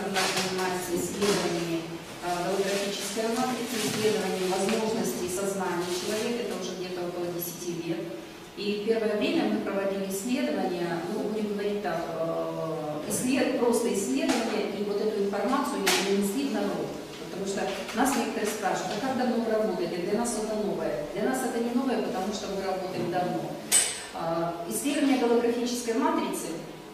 так занимается исследованиями голографической матрицы, исследованием возможностей сознания человека, это уже где-то около 10 лет. И первое время мы проводили исследования, ну, будем говорить так, просто исследования, и вот эту информацию перенесли в народ. Потому что нас некоторые спрашивают, а как давно вы работаете? Для нас это новое. Для нас это не новое, потому что мы работаем давно. Исследование голографической матрицы,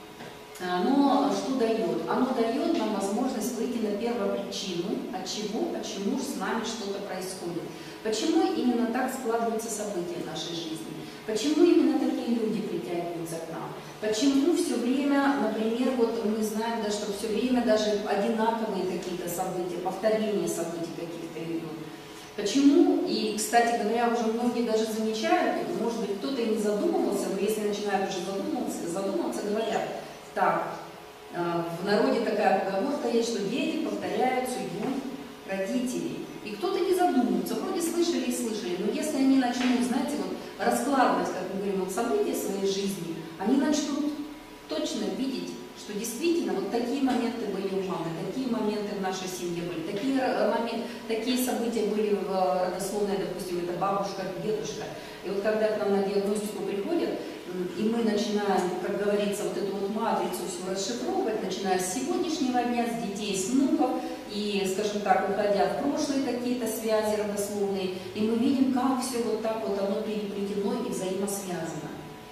оно что дает? Оно дает нам возможность выйти на первопричину, от чего, почему с нами что-то происходит. Почему именно так складываются события в нашей жизни? Почему именно такие люди притягиваются к нам? Почему все время, например, вот мы знаем, да, что все время даже одинаковые какие-то события, повторение событий каких-то идут. Почему? И, кстати говоря, уже многие даже замечают, может быть, кто-то и не задумывался, но если начинают уже задумываться, говорят, так, в народе такая поговорка есть, что дети повторяют судьбу родителей. И кто-то не задумывается, вроде слышали и слышали, но если они начнут, знаете, вот раскладывать, как мы говорим, вот события своей жизни, они начнут точно видеть, что действительно вот такие моменты были у мамы, такие моменты в нашей семье были, такие события были в родословной, допустим, это бабушка, дедушка. И вот когда к нам на диагностику приходят, и мы начинаем, как говорится, вот эту вот матрицу всю расшифровывать, начиная с сегодняшнего дня, с детей, с внуков, и, скажем так, уходя в прошлые какие-то связи родословные, и мы видим, как все вот так вот оно переплетено и взаимосвязано.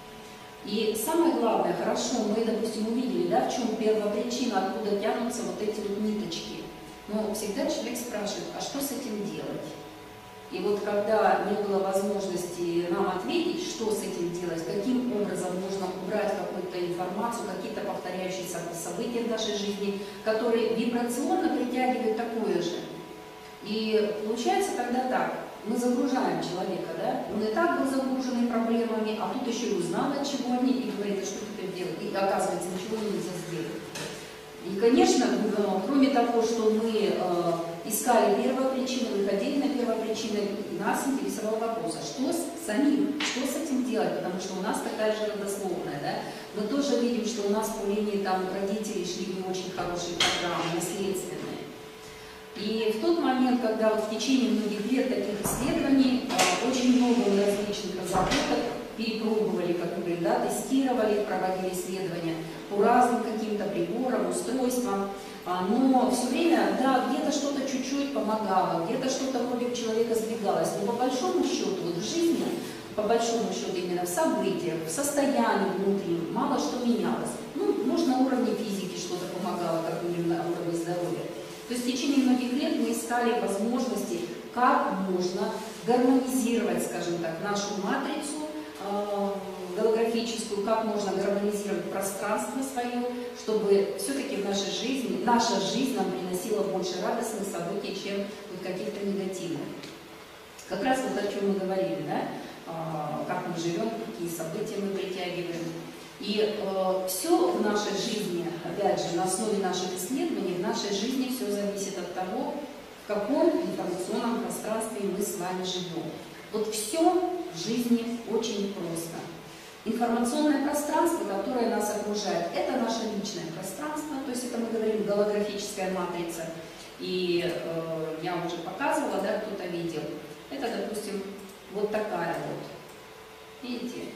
И самое главное, хорошо, мы, допустим, увидели, да, в чем первопричина, откуда тянутся вот эти вот ниточки. Но всегда человек спрашивает, а что с этим делать? И вот когда не было возможности нам ответить, что с этим делать, каким образом можно убрать какую-то информацию, какие-то повторяющиеся события в нашей жизни, которые вибрационно притягивают такое же. И получается тогда так, мы загружаем человека, да? Он и так был загруженный проблемами, а тут еще и узнал, от чего они, и говорит, а что теперь делать? И оказывается, ничего нельзя сделать. И, конечно, кроме того, что мы искали первопричину, выходили на первопричину, нас интересовал вопрос, а что с самим, что с этим делать, потому что у нас такая же родословная, да? Мы тоже видим, что у нас по линии там родителей шли не очень хорошие программы, наследственные. И в тот момент, когда вот в течение многих лет таких исследований, очень много различных разработок перепробовали, как мы говорим, да, тестировали, проводили исследования по разным каким-то приборам, устройствам, но все время, да, где-то что-то чуть-чуть помогало, где-то что-то вроде у человека сдвигалось, но по большому счету, вот в жизни, по большому счету именно в событиях, в состоянии внутреннем, мало что менялось. Ну, может, на уровне физики что-то помогало, как мы говорим, на уровне здоровья. То есть в течение многих лет мы искали возможности, как можно гармонизировать, скажем так, нашу матрицу голографическую, как можно гармонизировать пространство свое, чтобы все-таки в нашей жизни, наша жизнь нам приносила больше радостных событий, чем вот каких-то негативных. Как раз вот о чем мы говорили, да? Как мы живем, какие события мы притягиваем. И все в нашей жизни, опять же, на основе наших исследований, в нашей жизни все зависит от того, в каком информационном пространстве мы с вами живем. Вот все в жизни очень просто. Информационное пространство, которое нас окружает, это наше личное пространство, то есть это мы говорим голографическая матрица. И я уже показывала, да, кто-то видел. Это, допустим, вот такая вот. Видите?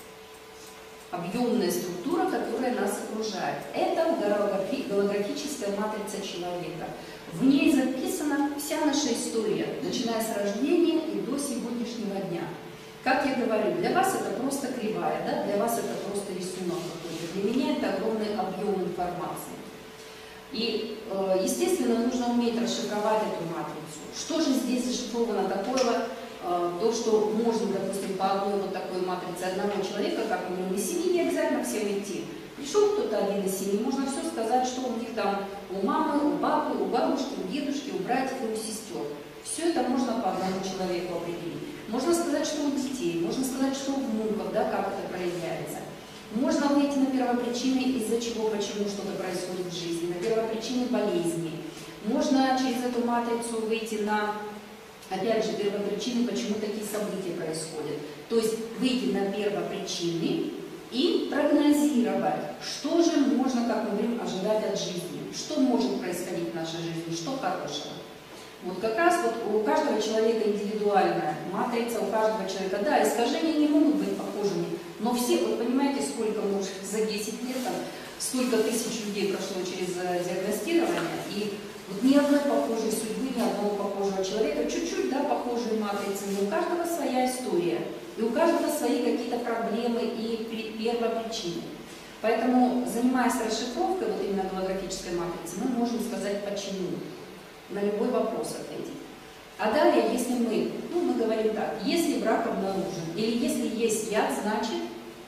Объемная структура, которая нас окружает. Это голографическая матрица человека. В ней записана вся наша история, начиная с рождения и до сегодняшнего дня. Как я говорю, для вас это просто кривая, да? Для вас это просто рисунок какой-то. Для меня это огромный объем информации. И, естественно, нужно уметь расшифровать эту матрицу. Что же здесь зашифровано такого? То, что можно, допустим, по одной вот такой матрице одного человека, как у него из семьи, не обязательно всем идти. Пришел кто-то один из семьи, можно все сказать, что у них там у мамы, у папы, у бабушки, у дедушки, у братьев и у сестер. Все это можно по одному человеку определить. Можно сказать, что у детей, можно сказать, что у внуков, да, как это проявляется. Можно выйти на первопричины, из-за чего, почему что-то происходит в жизни, на первопричины болезни. Можно через эту матрицу выйти на, опять же, первопричины, почему такие события происходят. То есть выйти на первопричины и прогнозировать, что же можно, как мы говорим, ожидать от жизни, что может происходить в нашей жизни, что хорошего. Вот как раз вот у каждого человека индивидуальная матрица, у каждого человека, да, искажения не могут быть похожими, но все, вот понимаете, сколько может за 10 лет, там, сколько тысяч людей прошло через диагностирование, и вот ни одной похожей судьбы, ни одного похожего человека, чуть-чуть, да, похожие матрицы, но у каждого своя история, и у каждого свои какие-то проблемы и первопричины. Поэтому, занимаясь расшифровкой вот именно голографической матрицы, мы можем сказать почему. На любой вопрос ответить. А далее, если мы говорим так, если враг обнаружен, или если есть яд, значит,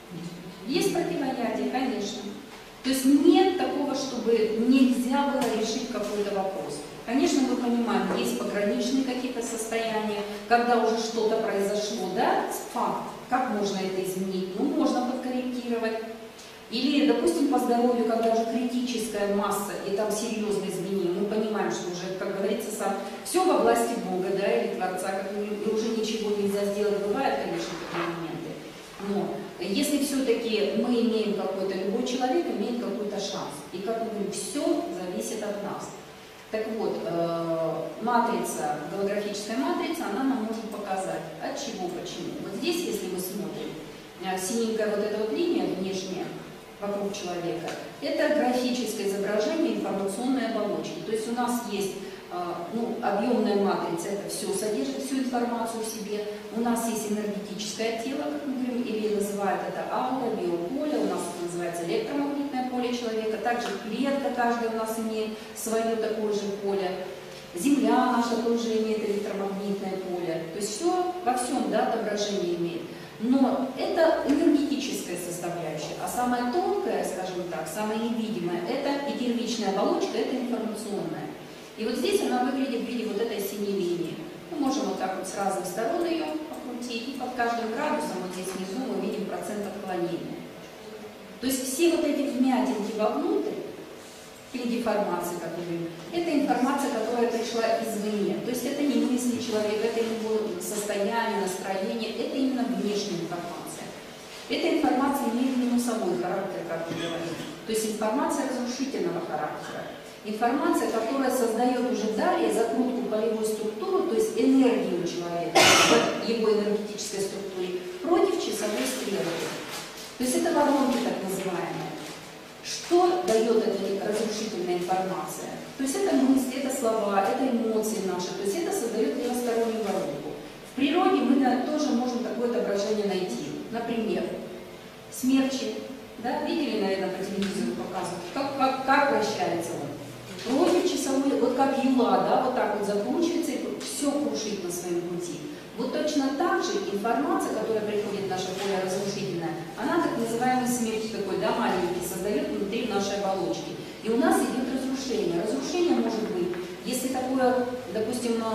есть противоядие, конечно. То есть нет такого, чтобы нельзя было решить какой-то вопрос. Конечно, мы понимаем, есть пограничные какие-то состояния, когда уже что-то произошло, да, факт, как можно это изменить? Ну, можно подкорректировать. Или, допустим, по здоровью, когда уже критическая масса и там серьезные изменения, мы понимаем, что уже, как говорится, все во власти Бога, да, или Творца, как и уже ничего нельзя сделать, бывают, конечно, такие моменты. Но если все-таки мы имеем какой-то, любой человек имеет какой-то шанс, и, как мы говорим, все зависит от нас. Так вот, матрица, голографическая матрица, она нам может показать, от чего, почему. Вот здесь, если мы смотрим, синенькая вот эта вот линия внешняя, вокруг человека, это графическое изображение информационной оболочки. То есть у нас есть объемная матрица, это все содержит, всю информацию в себе. У нас есть энергетическое тело, как мы говорим, или называют это аура, биополе, у нас это называется электромагнитное поле человека. Также клетка каждая у нас имеет свое такое же поле. Земля наша тоже имеет электромагнитное поле. То есть все во всем, да, отображение имеет. Но это энергетическая составляющая, а самая тонкая, скажем так, самая невидимая, это и первичная оболочка, это информационная. И вот здесь она выглядит в виде вот этой синей линии. Мы можем вот так вот с разных сторон ее покрутить, и под каждым градусом, вот здесь внизу, мы видим процент отклонения. То есть все вот эти вмятинки вовнутрь, или деформации, как мы говорим, это информация, которая пришла извне. То есть это не мысли человека, это не его состояние, настроение, это именно внешняя информация. Эта информация имеет минусовой характер, как мы говорим. То есть информация разрушительного характера. Информация, которая создает уже далее закрутку полевой структуры, то есть энергию человека, в его энергетической структуре, против часовой стрелки. То есть это воронки так называемые. Что дает эта разрушительная информация? То есть это мысли, это слова, это эмоции наши, то есть это создает левостороннюю воронку. В природе мы тоже можем такое отображение найти. Например, смерчи, да? Видели, наверное, по телевизору показывают, как вращается он. Против часовой, вот как юла, да, вот так вот закручивается и все крушит на своем пути. Вот точно так же информация, которая приходит в наше поле разрушительное, она так называемый смерч такой, да, маленький, создает внутри нашей оболочки. И у нас идет разрушение. Разрушение может быть, если такое, допустим,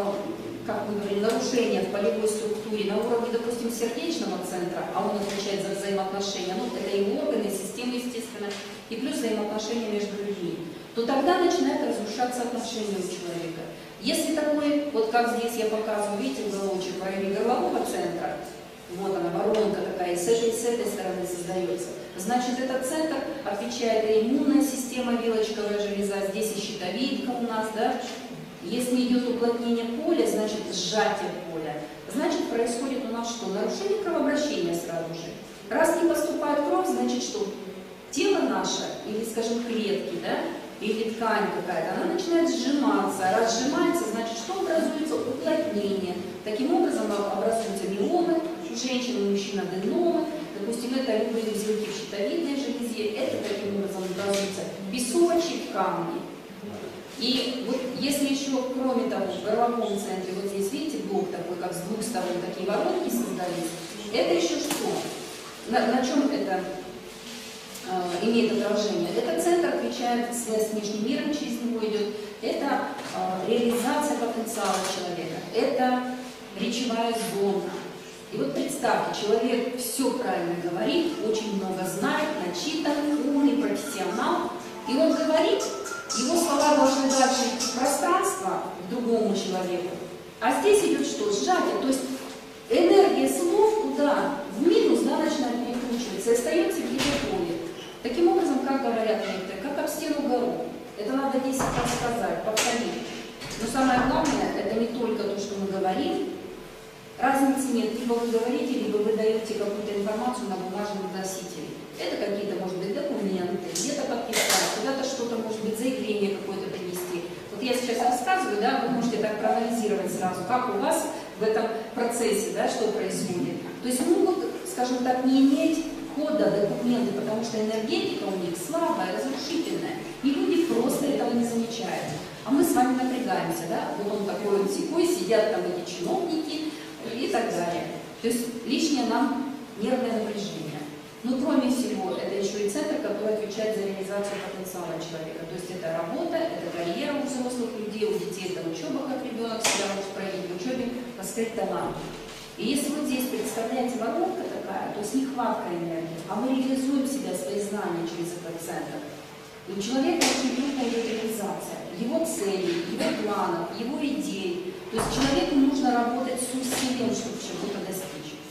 как мы говорим, нарушение в полевой структуре на уровне, допустим, сердечного центра, а он отвечает за взаимоотношения, ну, это и органы, и системы, естественно, и плюс взаимоотношения между людьми, то тогда начинает разрушаться отношения у человека. Если такой, вот как здесь я показываю, видите, уголочек в районе горлового центра, вот она, воронка такая, и с этой стороны создается, значит, этот центр отвечает и иммунная система, вилочковая железа, здесь и щитовидка у нас, да. Если идет уплотнение поля, значит, сжатие поля, значит, происходит у нас что? Нарушение кровообращения сразу же. Раз не поступает кровь, значит, что? Тело наше, или, скажем, клетки, да, или ткань какая-то, она начинает сжиматься. Раз сжимается, значит, что образуется? Уплотнение. Таким образом образуются миомы у женщин, у мужчин аденомы. Допустим, это любые узелки в щитовидной железе. Это таким образом образуются песочек, камни. И вот если еще, кроме того, в горловом центре, вот здесь, видите, блок такой, как с двух сторон такие воронки создались, это еще что? На чем это имеет отражение? Этот центр отвечает связь с внешним миром, через него идет. Это реализация потенциала человека. Это речевая зона. И вот представьте, человек все правильно говорит, очень много знает, начитан, умный, профессионал. И он говорит, его слова должны дальше идти в пространство к другому человеку. А здесь идет что? Сжатие. То есть энергия слов куда? В минус, да, начинает перекручиваться. разрушится и остается в его поле. Таким образом, как говорят некоторые, как об стену гору. Это надо 10 раз сказать, повторить. Но самое главное, это не только то, что мы говорим. Разницы нет, либо вы говорите, либо вы даете какую-то информацию на бумажном носителе. Это какие-то, может быть, документы, где-то подписать, куда-то что-то, может быть, заявление какое-то принести. Вот я сейчас рассказываю, да, вы можете так проанализировать сразу, как у вас в этом процессе, да, что происходит. То есть могут, скажем так, не иметь хода документы, потому что энергетика у них слабая, разрушительная, и люди просто этого не замечают. А мы с вами напрягаемся, да, вот он такой вот секой, сидят там эти чиновники и так далее. То есть лишнее нам нервное напряжение. Но кроме всего, это еще и центр, который отвечает за реализацию потенциала человека. То есть это работа, это карьера у взрослых людей, у детей это учеба, как ребенок себя может проявить в учебе, раскрыть талант. И если вот здесь представляете воронка такая, то есть нехватка энергии, а мы реализуем себя, свои знания через этот центр, и у человека очень трудно идет реализация, его целей, его планов, его идей. То есть человеку нужно работать с усилием, чтобы чего-то достичь.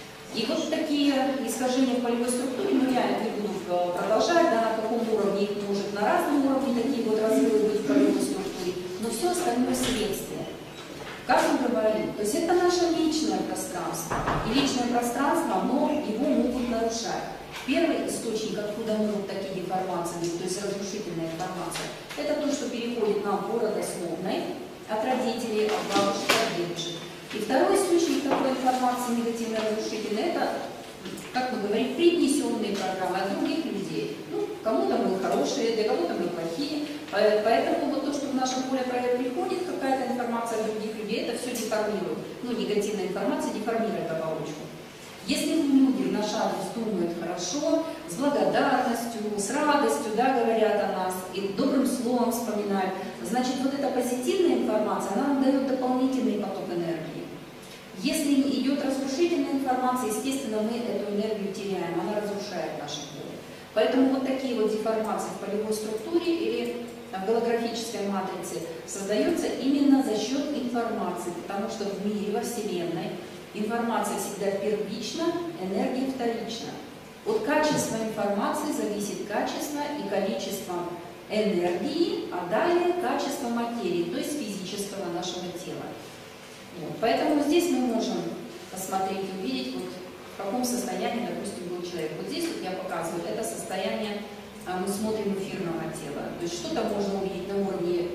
И вот такие искажения в полевой структуре, ну я не буду продолжать, да, на каком уровне их может на разном уровне такие вот разрывы быть в полевой структуре, но все остальное следствие. Как мы говорим, то есть это наше личное пространство. И личное пространство, но его могут нарушать. Первый источник, откуда могут такие деформации, то есть разрушительная информация, это то, что переходит нам по родословной, от родителей, от бабушек, от дедушек. И второй источник такой информации негативно-разрушительной, это, как мы говорим, привнесенные программы от других людей. Ну, кому-то мы хорошие, для кого-то мы плохие. Поэтому вот то, что в наше поле приходит, какая-то информация от других людей, это все деформирует. Ну, негативная информация деформирует оболочку. Если люди в наш адрес думают хорошо, с благодарностью, с радостью, да, говорят о нас, и добрым словом вспоминают, значит, вот эта позитивная информация, она нам дает дополнительный поток энергии. Если идет разрушительная информация, естественно, мы эту энергию теряем, она разрушает наше поле. Поэтому вот такие вот деформации в полевой структуре или в голографической матрице создаются именно за счет информации, потому что в мире, во Вселенной, информация всегда первична, энергия вторична. От качества информации зависит качество и количество энергии, а далее качество материи, то есть физического нашего тела. Вот. Поэтому здесь мы можем посмотреть и увидеть, вот, в каком состоянии, допустим, был человек. Вот здесь вот я показываю, это состояние, мы смотрим эфирного тела. То есть что-то можно увидеть на уровне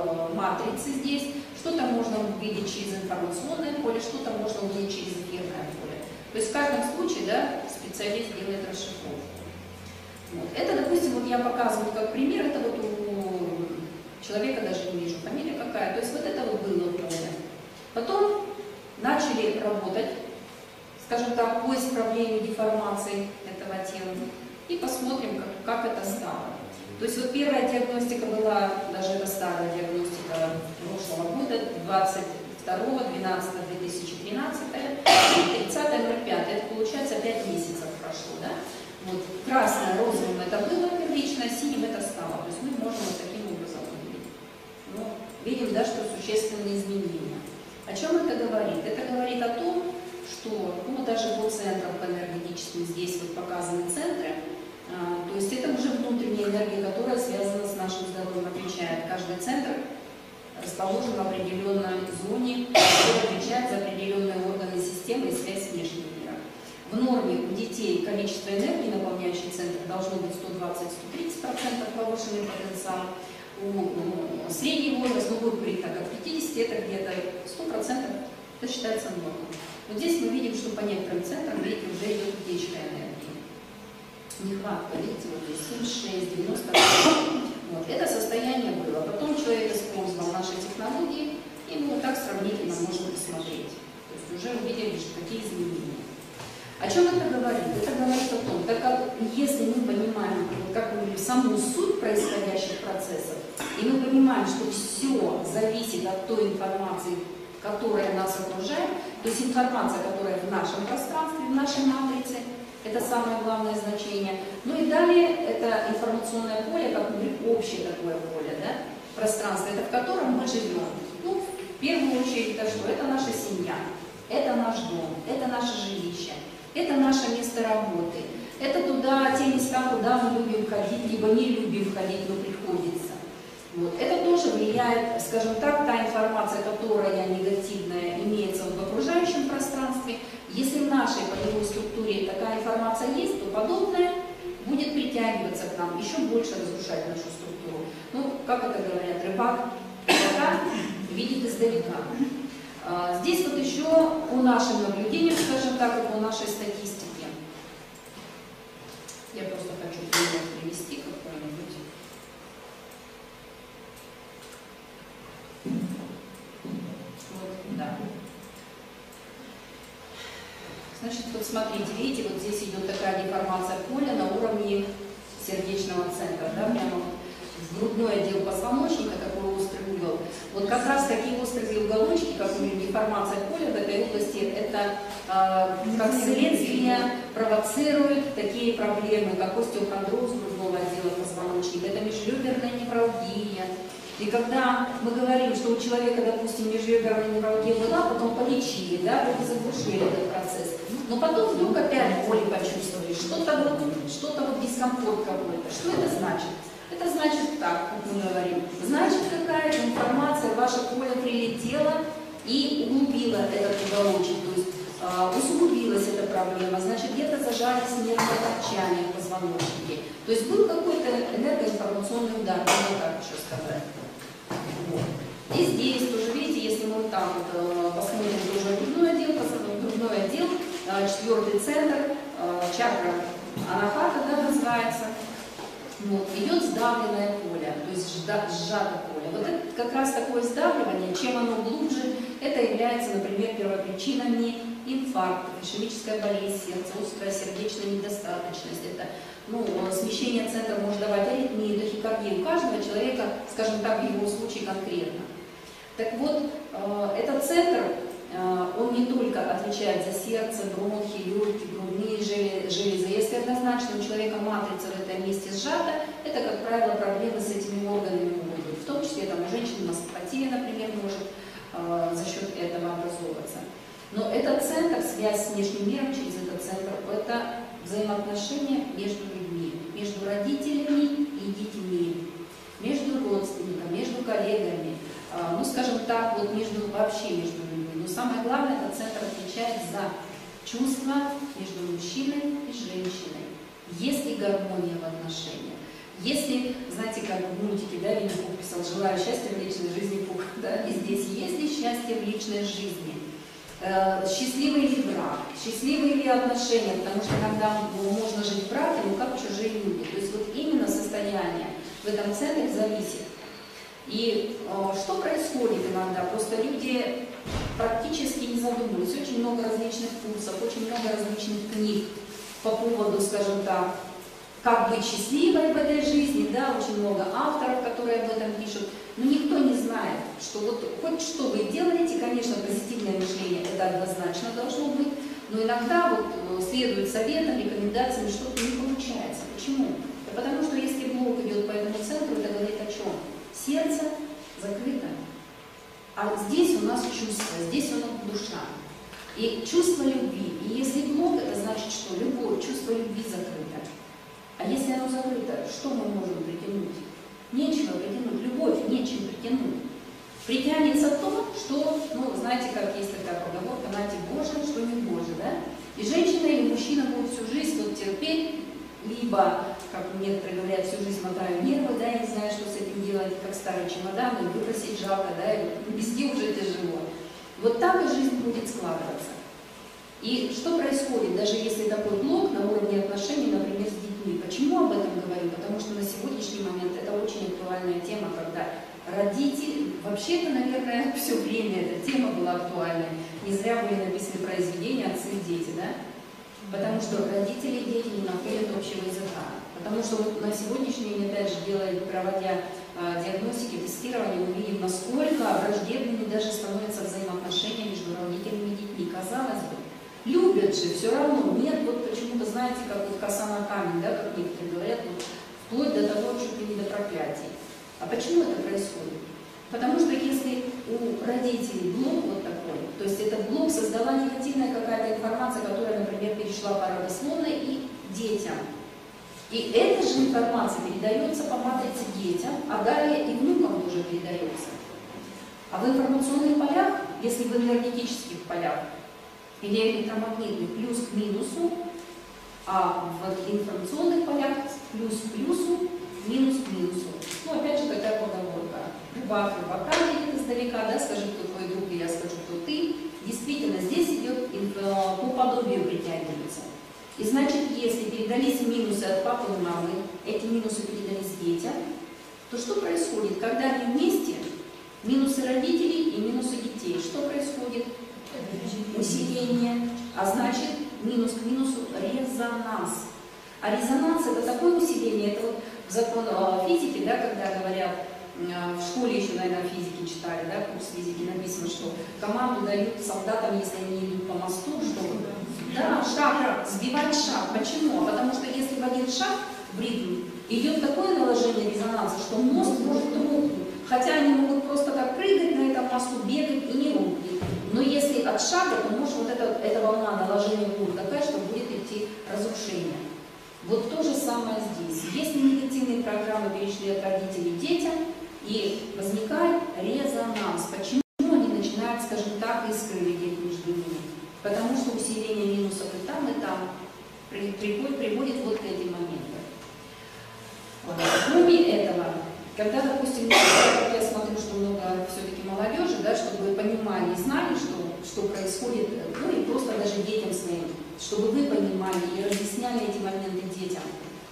матрицы здесь, что-то можно увидеть через информационное поле, что-то можно увидеть через эфирное поле. То есть в каждом случае, да, специалист делает расшифровку. Вот. Это, допустим, вот я показываю как пример, это вот у человека, даже не вижу фамилия какая, то есть вот это вот было поле. Потом начали работать, скажем так, по исправлению деформации этого тела и посмотрим, как это стало. То есть вот первая диагностика была, даже это старая диагностика прошлого года, 22.12.2013, и 30.05, это получается 5 месяцев прошло, да? Вот красное, розовым это было первично, синим это стало. То есть мы можем вот таким образом увидеть. Ну, видим, да, что существенные изменения. О чем это говорит? Это говорит о том, что ну, даже по центрам по энергетическим здесь вот показаны центры. То есть это уже внутренняя энергия, которая связана с нашим здоровьем, отвечает. Каждый центр расположен в определенной зоне, который отвечает за определенные органы системы и связь с внешним миром. В норме у детей количество энергии, наполняющей центр, должно быть 120-130% повышенный потенциал. У средний возраст, ну, будет говорить так, от 50 это где-то 100%, это считается нормой. Вот здесь мы видим, что по некоторым центрам, видите, уже идет утечка энергии. Нехватка, видите, вот здесь 76, 90. Вот. Это состояние было. Потом человек использовал наши технологии, и мы вот так сравнительно можем посмотреть. То есть уже увидели, что какие изменения. О чем это говорит? Это говорит о том, так как если мы понимаем, как мы говорим, саму суть происходящих процессов, и мы понимаем, что все зависит от той информации, которая нас окружает, то есть информация, которая в нашем пространстве, в нашей матрице, это самое главное значение. Ну и далее это информационное поле, как мы говорим, общее такое поле, да? Пространство, это в котором мы живем. Ну, в первую очередь, это что? Это наша семья, это наш дом, это наше жилище, это наше место работы, Это туда, те места, куда мы любим ходить, либо не любим ходить, но приходится. Вот. Это тоже влияет, скажем так, та информация, которая негативная, имеется в окружающем пространстве. Если в нашей полевой структуре такая информация есть, то подобное будет притягиваться к нам, еще больше разрушать нашу структуру. Ну, как это говорят, рыбак видит издалека. Здесь вот еще по нашим наблюдениям, скажем так, и по нашей статистике. Я просто хочу пример привести какой-нибудь. Вот, да. Значит, вот смотрите, видите, вот здесь идет такая деформация поля на уровне сердечного центра, да, прямо в грудной отдел позвоночника, такой острый угол. Вот как раз такие острые уголочки, как у них деформация поля в этой области, это как следствие провоцирует такие проблемы, как остеохондроз грудного отдела позвоночника, это межреберная невралгия. И когда мы говорим, что у человека, допустим, межреберная невралгия была, потом полечили, да, вроде заглушили этот процесс, но потом вдруг опять боли почувствовали, что-то вот дискомфорт какой-то. Что это значит? Это значит так, как мы говорим, значит какая-то информация в ваше поле прилетела и углубила этот уголочек, то есть усугубилась эта проблема, значит где-то зажались нервные торчания в позвоночнике. То есть был какой-то энергоинформационный удар, можно так еще сказать. Вот. И здесь тоже, видите, если мы вот там вот, посмотрим тоже грудной отдел, четвертый центр, чакра анахата, да, называется. Вот, идет сдавленное поле, то есть сжато поле. Вот это как раз такое сдавливание, чем оно глубже, это является, например, первопричинами инфарктов, ишемическая болезнь сердца, острая сердечная недостаточность. Это смещение центра может давать аритмию, тахикардию. У каждого человека, скажем так, в его случае конкретно. Так вот, этот центр, он не только отвечает за сердце, бронхи, легкие, грудные железы. Если однозначно у человека матрица в этом месте сжата, это, как правило, проблемы с этими органами могут быть. В том числе там, у женщин мастопатия, например, может за счет этого образовываться. Но этот центр, связь с внешним миром через этот центр, это взаимоотношения между людьми, между родителями и детьми, между родственниками, между коллегами, скажем так, вот вообще между людьми. Но самое главное, этот центр отвечает за чувства между мужчиной и женщиной. Есть ли гармония в отношениях? Если, знаете, как в мультике, да, Винни-Пух писал, желаю счастья в личной жизни Пух, да, и здесь есть ли счастье в личной жизни? Счастливый ли брак, счастливые ли отношения, потому что иногда можно жить в браке, но как чужие люди. То есть вот именно состояние в этом центре зависит. И что происходит иногда? Просто люди практически не задумывались. Очень много различных курсов, очень много различных книг по поводу, скажем так, как быть счастливой в этой жизни, да, очень много авторов, которые об этом пишут, но никто не знает, что вот хоть что вы делаете, конечно, позитивное мышление это однозначно должно быть, но иногда вот следует советам, рекомендациям, что-то не получается. Почему? Да потому что если блок идет по этому центру, это говорит о чем? Сердце закрыто, а здесь у нас чувство, здесь у нас душа. И чувство любви. И если блок, это значит, что любовь, чувство любви закрыто. А если оно закрыто, что мы можем притянуть? Нечего притянуть. Любовь нечем притянуть. Притянется то, что, знаете, как есть такая поговорка, нате Боже, что не Боже, да? И женщина или мужчина будет всю жизнь вот терпеть, либо, как некоторые говорят, всю жизнь мотаю нервы, да, и не знаю, что с этим делать, как старый чемодан, и выбросить жалко, да, и везде уже тяжело. Вот так и жизнь будет складываться. И что происходит, даже если такой блок на уровне отношений, например, с детьми? Почему об этом говорю? Потому что на сегодняшний момент это очень актуальная тема, когда родители, вообще-то, наверное, все время эта тема была актуальной. Не зря были написаны произведения «Отцы и дети», да? Потому что родители и дети не находят общего языка. Потому что вот на сегодняшний день, опять же, проводя диагностики, тестирования, мы видим, насколько враждебными даже становятся взаимоотношения между родителями и детьми. Казалось бы, любят же, все равно. Нет, вот почему-то, знаете, как вот коса на камень, да, как некоторые говорят, вот, вплоть до того, чуть ли не до проклятий. А почему это происходит? Потому что если у родителей блок вот такой, то есть этот блок создала негативная какая-то информация, которая, например, перешла по родословной и детям. И эта же информация передается по матрице детям, а далее и внукам тоже передается. А в информационных полях, если в энергетических полях или электромагнитных плюс к минусу, а в информационных полях плюс к плюсу, минус к минусу. Ну, опять же, такая поговорка. Рыбак рыбака видит издалека, да, скажи, кто твой друг, и я скажу, кто ты. Действительно, здесь идет по подобию притягивается. И значит, если передались минусы от папы и мамы, эти минусы передались детям, то что происходит? Когда они вместе, минусы родителей и минусы детей, что происходит? Усиление, а значит, минус к минусу резонанс. А резонанс это такое усиление, это вот закон физики, да, когда говорят, в школе еще, наверное, физики читали, да, курс физики, написано, что команду дают солдатам, если они идут по мосту, чтобы шаг, сбивать шаг. Почему? Потому что если в один шаг в ритм идет такое наложение резонанса, что мост может рухнуть. Хотя они могут просто так прыгать на этом мосту, бегать и не рухнуть. Но если от шага, то может вот эта волна наложения будет такая, что будет идти разрушение. Вот то же самое здесь. Если негативные программы перешли от родителей к детям, и возникает резонанс. Почему они начинают, скажем так, искры лететь между ними? Потому что усиление минусов и там приводит вот к этим моментам. Кроме этого, когда, допустим, я смотрю, что много все-таки молодежи, да, чтобы вы понимали и знали, что происходит, ну и просто даже детям своим, чтобы вы понимали и разъясняли эти моменты детям.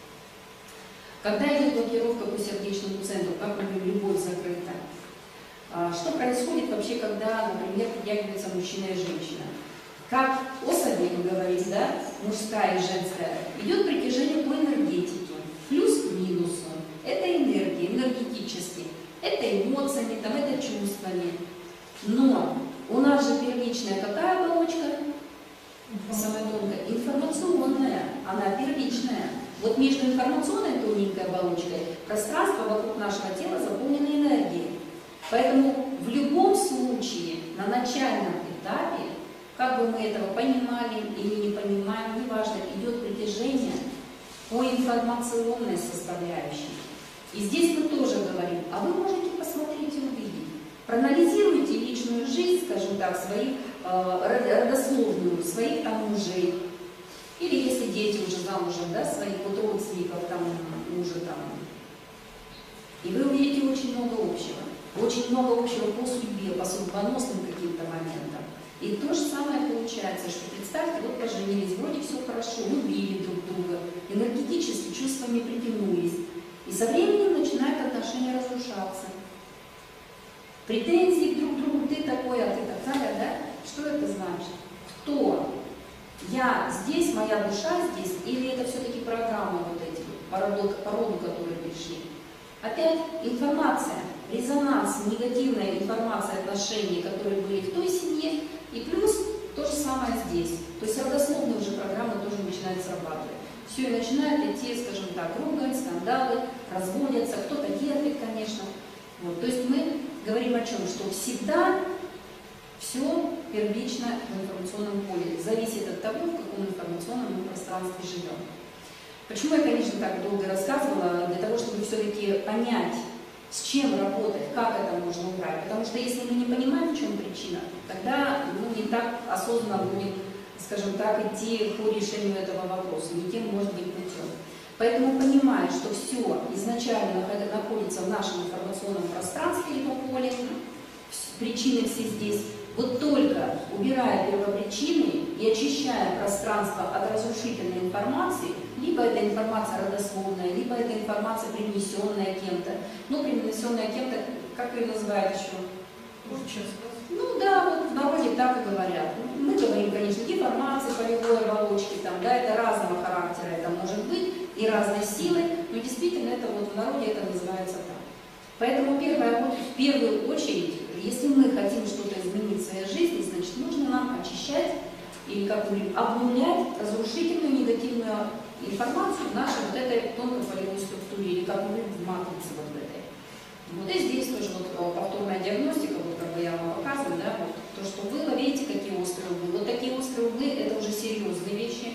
Когда идет блокировка по сердечному центру, как, например, любовь закрыта, что происходит вообще, когда, например, притягиваются мужчина и женщина? Как особи, мы говорим, да, мужская и женская, идет притяжение по энергетике, плюс к минусу. Это энергия, энергетически, это эмоциями, там, это чувствами. Но у нас же первичная какая оболочка? Самая тонкая, информационная, она первичная. Вот между информационной тоненькой оболочкой пространство вокруг нашего тела заполнено энергией. Поэтому в любом случае на начальном этапе, как бы мы этого понимали или не понимаем, неважно, идет притяжение по информационной составляющей. И здесь мы тоже говорим, а вы можете посмотреть и увидеть. Проанализируйте личную жизнь, скажем так, свою родословную, своих там мужей. Или если дети уже замужем, да, своих вот родственников, там, мужа там. И вы увидите очень много общего. Очень много общего по судьбе, по судьбоносным каким-то моментам. И то же самое получается, что представьте, вот поженились, вроде все хорошо, любили друг друга, энергетически чувствами притянулись. И со временем начинают отношения разрушаться. Претензии друг к другу, ты такой, а ты такая, да? Что это значит? Кто? Я здесь, моя душа здесь, или это все-таки программы вот эти, по роду, которые пришли? Опять информация, резонанс, негативная информация, отношения, которые были в той семье, и плюс то же самое здесь. То есть родословные уже программы тоже начинают срабатывать. Все, и начинает идти, скажем так, ругань, скандалы, разводятся, кто-то терпит, конечно. Вот. То есть мы говорим о чем? Что всегда все первично в информационном поле. Зависит от того, в каком информационном пространстве живем. Почему я, конечно, так долго рассказывала? Для того, чтобы все-таки понять, с чем работать, как это можно убрать. Потому что если мы не понимаем, в чем причина, тогда не так осознанно будем, скажем так, идти по решению этого вопроса, не тем, может быть, путем. Поэтому понимая, что все изначально находится в нашем информационном пространстве или поле, причины все здесь, вот только убирая первопричины и очищая пространство от разрушительной информации, либо это информация родословная, либо это информация, привнесенная кем-то. Ну, привнесенная кем-то, как ее называют еще? Ну да, вот в народе так и говорят. Мы говорим, конечно, деформации, полевой оболочки, там, да, это разного характера, это может быть, и разной силы, но действительно это вот в народе это называется так. Поэтому в первую очередь, если мы хотим что-то изменить в своей жизни, значит, нужно нам очищать или, как мы говорим, обнулять разрушительную негативную информацию в нашей вот этой тонкополевой структуре, или, как мы говорим, в матрице вот этой. Вот и здесь тоже вот повторная диагностика, вот как бы я вам показываю, да, вот то, что было, видите, какие острые углы. Вот такие острые углы, это уже серьезные вещи.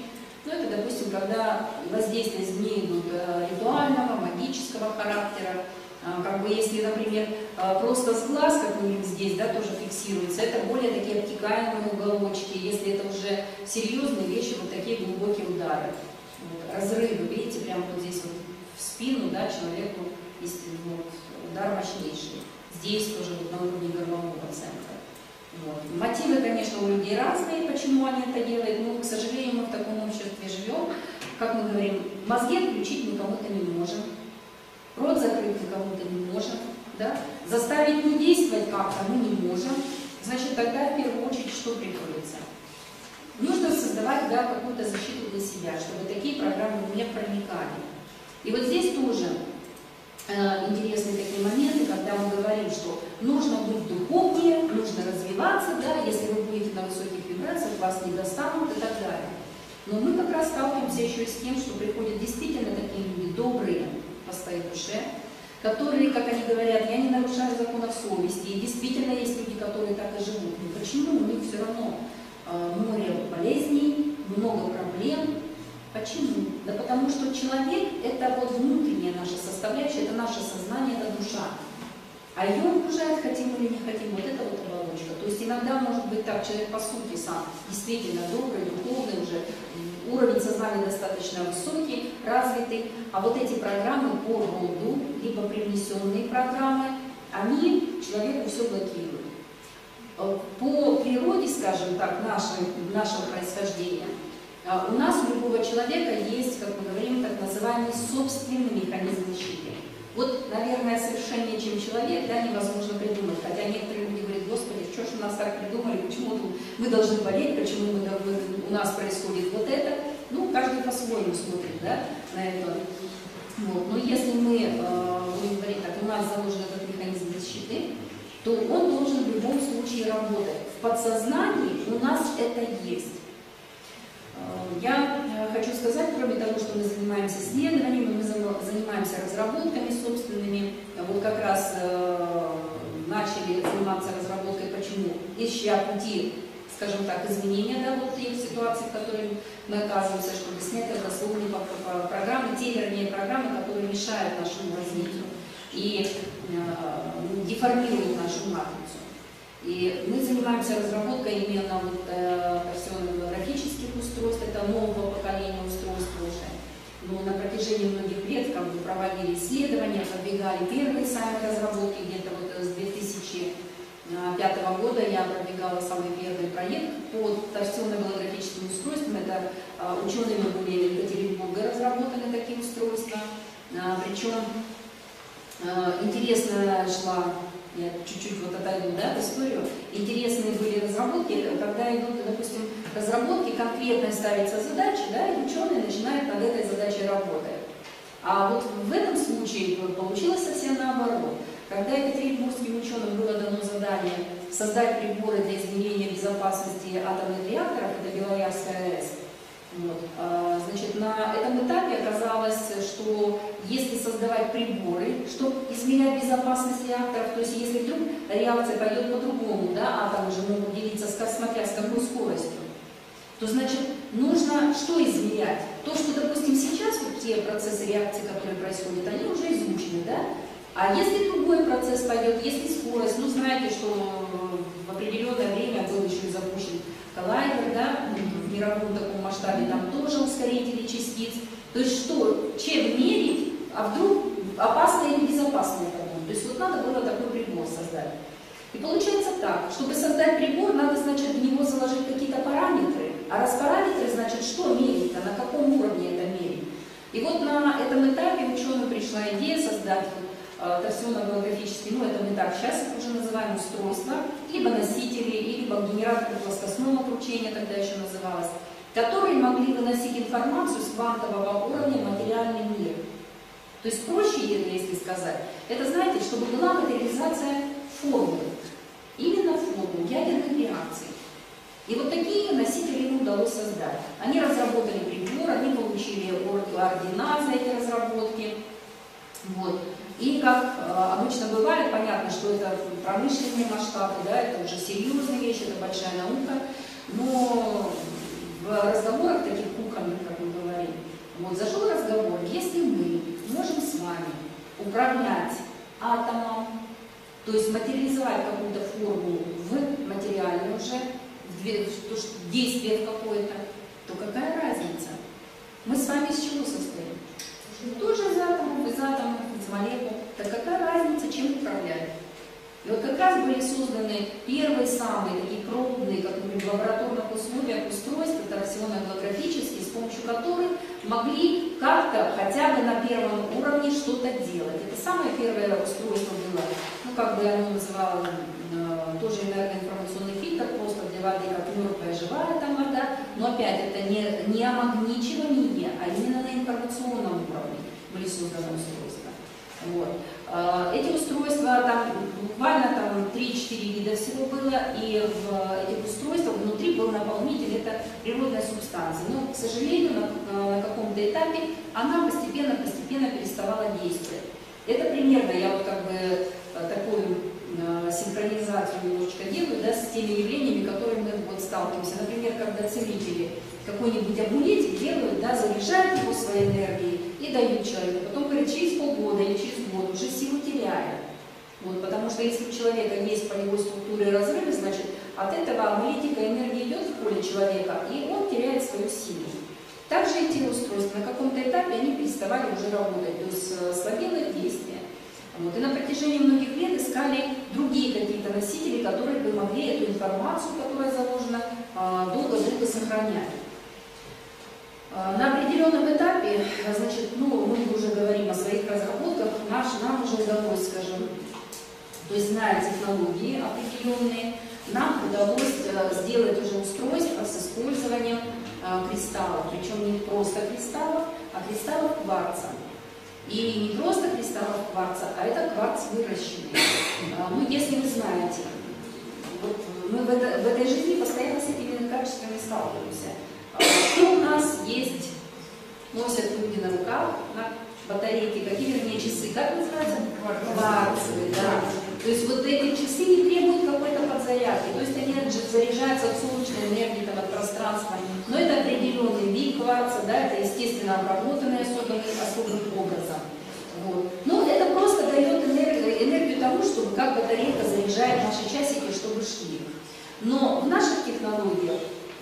Ну, это, допустим, когда воздействия извне идут ритуального, магического характера. Как бы если, например, просто с глаз, как мы видим здесь, да, тоже фиксируется, это более такие обтекаемые уголочки. Если это уже серьезные вещи, вот такие глубокие удары. Вот, разрывы, видите, прямо вот здесь вот в спину, да, человеку, если вот, удар мощнейший. Здесь тоже вот на уровне горлового центра. Вот. Мотивы, конечно, у людей разные, почему они это делают, но, к сожалению, мы в таком обществе живем. Как мы говорим, мозги отключить мы кому-то не можем, рот закрыть мы кому-то не можем, да? Заставить не действовать как-то мы не можем. Значит, тогда в первую очередь что приходится? Нужно создавать, да, какую-то защиту для себя, чтобы такие программы не проникали. И вот здесь тоже интересные такие моменты, когда мы говорим, что нужно быть духовнее, нужно развиваться, да, если вы будете на высоких вибрациях, вас не достанут и так далее. Но мы как раз сталкиваемся еще и с тем, что приходят действительно такие люди добрые по своей душе, которые, как они говорят, я не нарушаю законов совести, и действительно есть люди, которые так и живут. Но почему у них все равно море болезней, много проблем? Почему? Да потому что человек – это вот внутренняя наша составляющая, это наше сознание, это душа. А ее окружает, хотим или не хотим, вот это вот оболочка. То есть иногда может быть так, человек по сути сам действительно добрый, духовный, уже уровень сознания достаточно высокий, развитый, а вот эти программы по роду, либо привнесенные программы, они человеку все блокируют. По природе, скажем так, нашего происхождения, у нас, у любого человека есть, как мы говорим, так называемый собственный механизм защиты. Вот, наверное, совершеннее, чем человек, да, невозможно придумать. Хотя некоторые люди говорят, Господи, что ж у нас так придумали, почему мы должны болеть, почему у нас происходит вот это. Ну, каждый по-своему смотрит, да, на это. Вот. Но если мы будем говорить так, у нас заложен этот механизм защиты, то он должен в любом случае работать. В подсознании у нас это есть. Я хочу сказать, кроме того, что мы занимаемся исследованиями, мы занимаемся разработками собственными. Вот как раз начали заниматься разработкой, почему, ища пути, скажем так, изменения, да, вот тех ситуаций, в которых мы оказываемся, чтобы снять родословные программы, те, вернее, программы, которые мешают нашему развитию и деформируют нашу матрицу. И мы занимаемся разработкой именно вот, торсионно-голографических устройств, это нового поколения устройств уже. Но на протяжении многих лет как бы, проводили исследования, продвигали первые сами разработки, где-то вот с 2005 года я продвигала самый первый проект по торсионно-голографическим устройствам. Это учеными были Екатеринбурга разработаны такие устройства. Причем интересно шла. Я чуть-чуть вот отойду, да, в историю. Интересные были разработки, когда идут, допустим, разработки, конкретно ставится задача, да, и ученые начинают над этой задачей работать. А вот в этом случае получилось совсем наоборот. Когда екатеринбургским ученым было дано задание создать приборы для измерения безопасности атомных реакторов, это Белоярская АЭС, вот, значит, на этом этапе оказалось, что если создавать приборы, чтобы измерять безопасность реакторов, то есть если вдруг реакция пойдет по-другому, да, атомы же могут делиться, смотря с какой скоростью, то значит нужно что измерять? То, что, допустим, сейчас вот те процессы реакции, которые происходят, они уже изучены, да? А если другой процесс пойдет, если скорость, ну знаете, что в определенное время был еще и запущен коллайдер, да, в мировом таком масштабе, там тоже ускорители частиц. То есть что, чем мерить, а вдруг опасно или безопасно это будет. То есть вот надо было такой прибор создать. И получается так, чтобы создать прибор, надо, значит, в него заложить какие-то параметры. А раз параметры, значит, что мерить-то, на каком уровне это мерить. И вот на этом этапе ученым пришла идея создать торсионно-голографические, ну это мы так сейчас их уже называем, устройства, либо носители, либо генераторы плоскостного кручения, тогда еще называлось, которые могли выносить информацию с квантового уровня в материальный мир. То есть проще, если сказать, это, знаете, чтобы была материализация формулы, именно формул ядерных реакций. И вот такие носители им удалось создать. Они разработали прибор, они получили ордена за эти разработки. Вот. И как обычно бывает, понятно, что это промышленные масштабы, да, это уже серьезная вещь, это большая наука, но в разговорах таких кухонных, как мы говорим, вот зашел разговор, если мы можем с вами управлять атомом, то есть материализовать какую-то форму в материальное уже, в действие какое-то, то какая разница? Мы с вами из чего состоим? Тоже из атомов, из молекул. Так какая разница, чем управлять? И вот как раз были созданы первые самые такие крупные, как мы в лабораторных условиях, устройства торсионно-голографические, с помощью которых могли как-то хотя бы на первом уровне что-то делать. Это самое первое устройство было, ну как бы оно называлось, тоже энергоинформационный фильтр, просто для воды, как мертвая, живая там вода, но опять это не омагничивание, а именно на информационном уровне были созданы устройства. Вот. Эти устройства, там буквально там 3-4 вида всего было, и в этих устройствах внутри был наполнитель, это природная субстанция. Но, к сожалению, на каком-то этапе она постепенно переставала действовать. Это примерно, я вот как бы такую синхронизацию немножечко делаю, да, с теми явлениями, которыми мы вот сталкиваемся. Например, когда целители какой-нибудь амулетик делают, да, заряжают его своей энергией и дают человеку. Потом, говорят, через полгода или через год уже силу теряет. Вот, потому что если у человека есть полевой структуры разрывы, значит, от этого амулетика энергия идет в поле человека, и он теряет свою силу. Также эти устройства на каком-то этапе они переставали уже работать, то есть слабело их действие. Вот. И на протяжении многих лет искали другие какие-то носители, которые бы могли эту информацию, которая заложена, долго-долго сохранять. На определенном этапе, значит, ну, мы уже говорим о своих разработках, нам уже удалось, скажем, то есть зная технологии определенные, нам удалось сделать уже устройство с использованием кристаллов, причем не просто кристаллов, а кристаллов кварца. И не просто кристаллов кварца, а это кварц выращенный. Ну, если вы знаете, вот мы в этой жизни постоянно с этими качествами сталкиваемся. Что у нас есть, носят люди на руках, на батарейке, какие, вернее, часы, как называется? Кварцевые, да. То есть вот эти часы не требуют какой-то подзарядки, то есть они заряжаются от солнечной энергии, там, от пространства, но это определенный вид кварца, да, это естественно обработанный особым образом. Вот. Но это просто дает энергию тому, чтобы как батарейка заряжает наши часики, чтобы шли. Но в наших технологиях,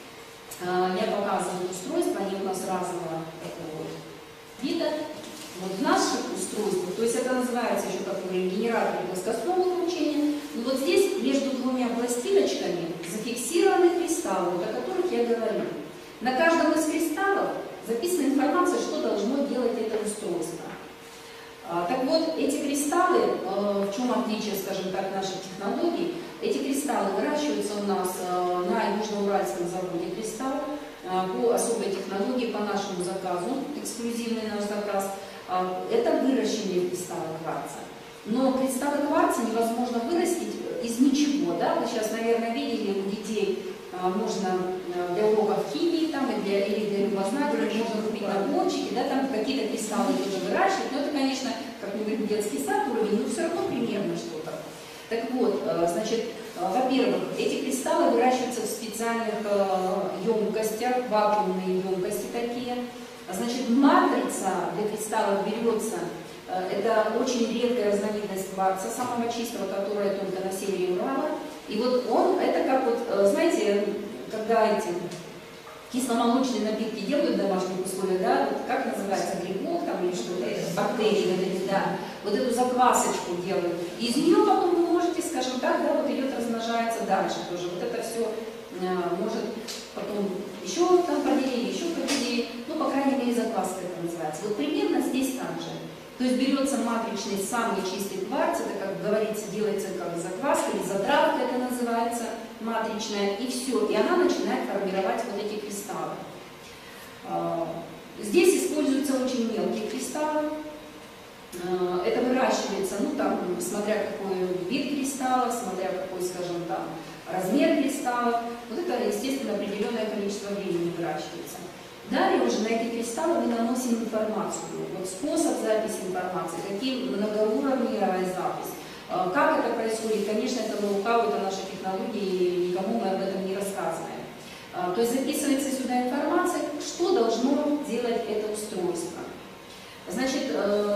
я показываю устройства, они у нас разного такого вида. Вот в наших устройствах, то есть это называется еще, как мы говорим, генератор плоскостного излучения. Но вот здесь между двумя пластиночками зафиксированы кристаллы, о которых я говорю. На каждом из кристаллов записана информация, что должно делать это устройство. Так вот, эти кристаллы, в чем отличие, скажем так, наших технологий, эти кристаллы выращиваются у нас на Южноуральском заводе кристалл по особой технологии, по нашему заказу, эксклюзивный наш заказ. Это выращенные кристаллы кварца. Но кристаллы кварца невозможно вырастить из ничего. Да? Вы сейчас, наверное, видели у детей, можно для уроков химии там, или для любознательных, можно купить наборчики, да, там какие-то кристаллы тоже выращивать. Но это, конечно, как мы говорим, детский сад уровень, но все равно примерно что-то. Так вот, значит, во-первых, эти кристаллы выращиваются в специальных емкостях, вакуумные емкости такие. Значит, матрица для кристаллов берется, это очень редкая разновидность кварца, самого чистого, которая только на севере Урала. И вот он, это как вот, знаете, когда эти кисломолочные напитки делают в домашних условиях, да, вот как называется, грибок там или что-то, бактерии, вот эти, да, вот эту заквасочку делают. Из нее потом вы можете, скажем так, да, вот идет, размножается дальше тоже. Вот это все может потом еще там поделили, ну, по крайней мере, закваска это называется. Вот примерно здесь так же. То есть берется матричный, самый чистый кварц, это, как говорится, делается как закваска или затравка, это называется, матричная, и все. И она начинает формировать вот эти кристаллы. Здесь используются очень мелкие кристаллы. Это выращивается, ну, там, смотря какой вид кристалла, смотря какой, скажем, там, размер кристаллов. Вот это, естественно, определенное количество времени выращивается. Далее уже на эти кристаллы мы наносим информацию. Вот способ записи информации, какие многоуровневая запись. Как это происходит? Конечно, это ноу-хау, это наши технологии, и никому мы об этом не рассказываем. То есть записывается сюда информация, что должно делать это устройство. Значит,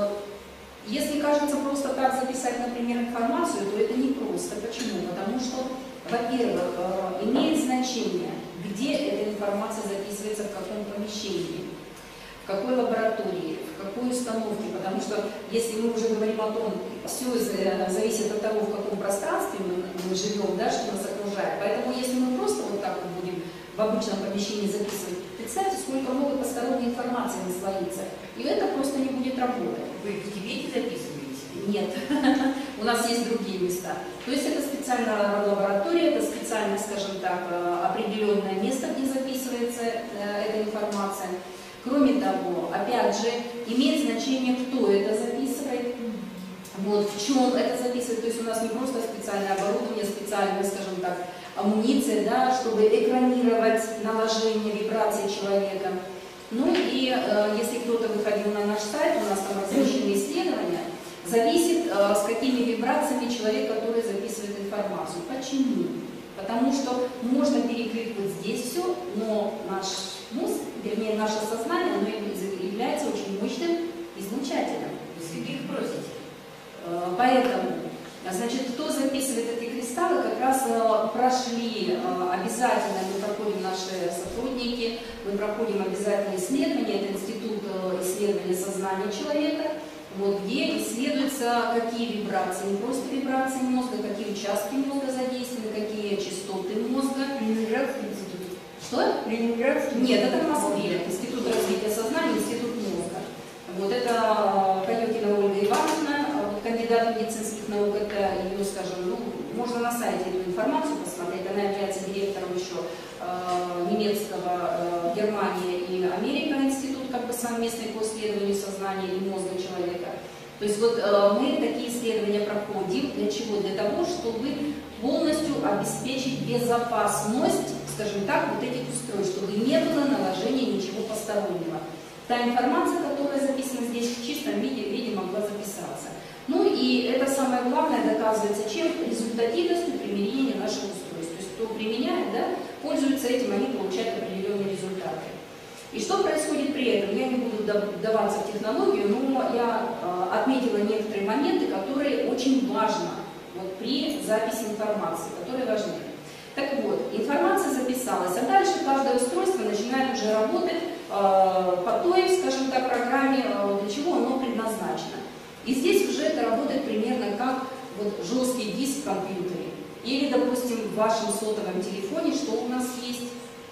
если кажется просто так записать, например, информацию, то это непросто. Почему? Потому что, во-первых, имеет значение, где эта информация записывается, в каком помещении, в какой лаборатории, в какой установке. Потому что, если мы уже говорим о том, все зависит от того, в каком пространстве мы живем, да, что нас окружает. Поэтому, если мы просто вот так вот будем в обычном помещении записывать, представьте, сколько много посторонней информации наслоится. И это просто не будет работать. Вы в Тибете записываете? Нет, у нас есть другие места. То есть это специальная лаборатория, это специальное, скажем так, определенное место, где записывается эта информация. Кроме того, опять же, имеет значение, кто это записывает, вот, в чем это записывает. То есть у нас не просто специальное оборудование, специальная, скажем так, амуниция, да, чтобы экранировать наложение вибраций человека. Ну и если кто-то выходил на наш сайт, у нас там размещены исследования, зависит, с какими вибрациями человек, который записывает информацию. Почему? Потому что можно перекрыть вот здесь все, но наш мозг, вернее наше сознание, оно является очень мощным излучателем. Вы их просите? Поэтому, значит, кто записывает эти кристаллы, как раз прошли обязательно, мы проходим, наши сотрудники, мы проходим обязательно исследования, это Институт исследования сознания человека, вот, где исследуются, какие вибрации, не просто вибрации мозга, какие участки мозга задействованы, какие частоты мозга. Ленинградский институт. Что? Ленинградский? Нет, это в Москве, Институт развития сознания, Институт мозга. Вот это Каюкина Ольга Ивановна, кандидат медицинских наук, это ее, скажем, ну, можно на сайте эту информацию посмотреть, она является директором еще немецкого, Германия и Америка институт, как бы совместный по исследованию сознания и мозга человека. То есть вот мы такие исследования проходим, для чего? Для того, чтобы полностью обеспечить безопасность, скажем так, вот этих устройств, чтобы не было наложения ничего постороннего. Та информация, которая записана здесь в чистом виде могла записаться. Ну и это самое главное доказывается чем? Результативностью применения наших устройств. То есть кто применяет, да, пользуется этим, они получают определенные результаты. И что происходит при этом? Я не буду вдаваться в технологию, но я отметила некоторые моменты, которые очень важны вот, при записи информации, которые важны. Так вот, информация записалась, а дальше каждое устройство начинает уже работать по той, скажем так, программе, для чего оно предназначено. И здесь уже это работает примерно как вот жесткий диск в компьютере. Или, допустим, в вашем сотовом телефоне, что у нас есть?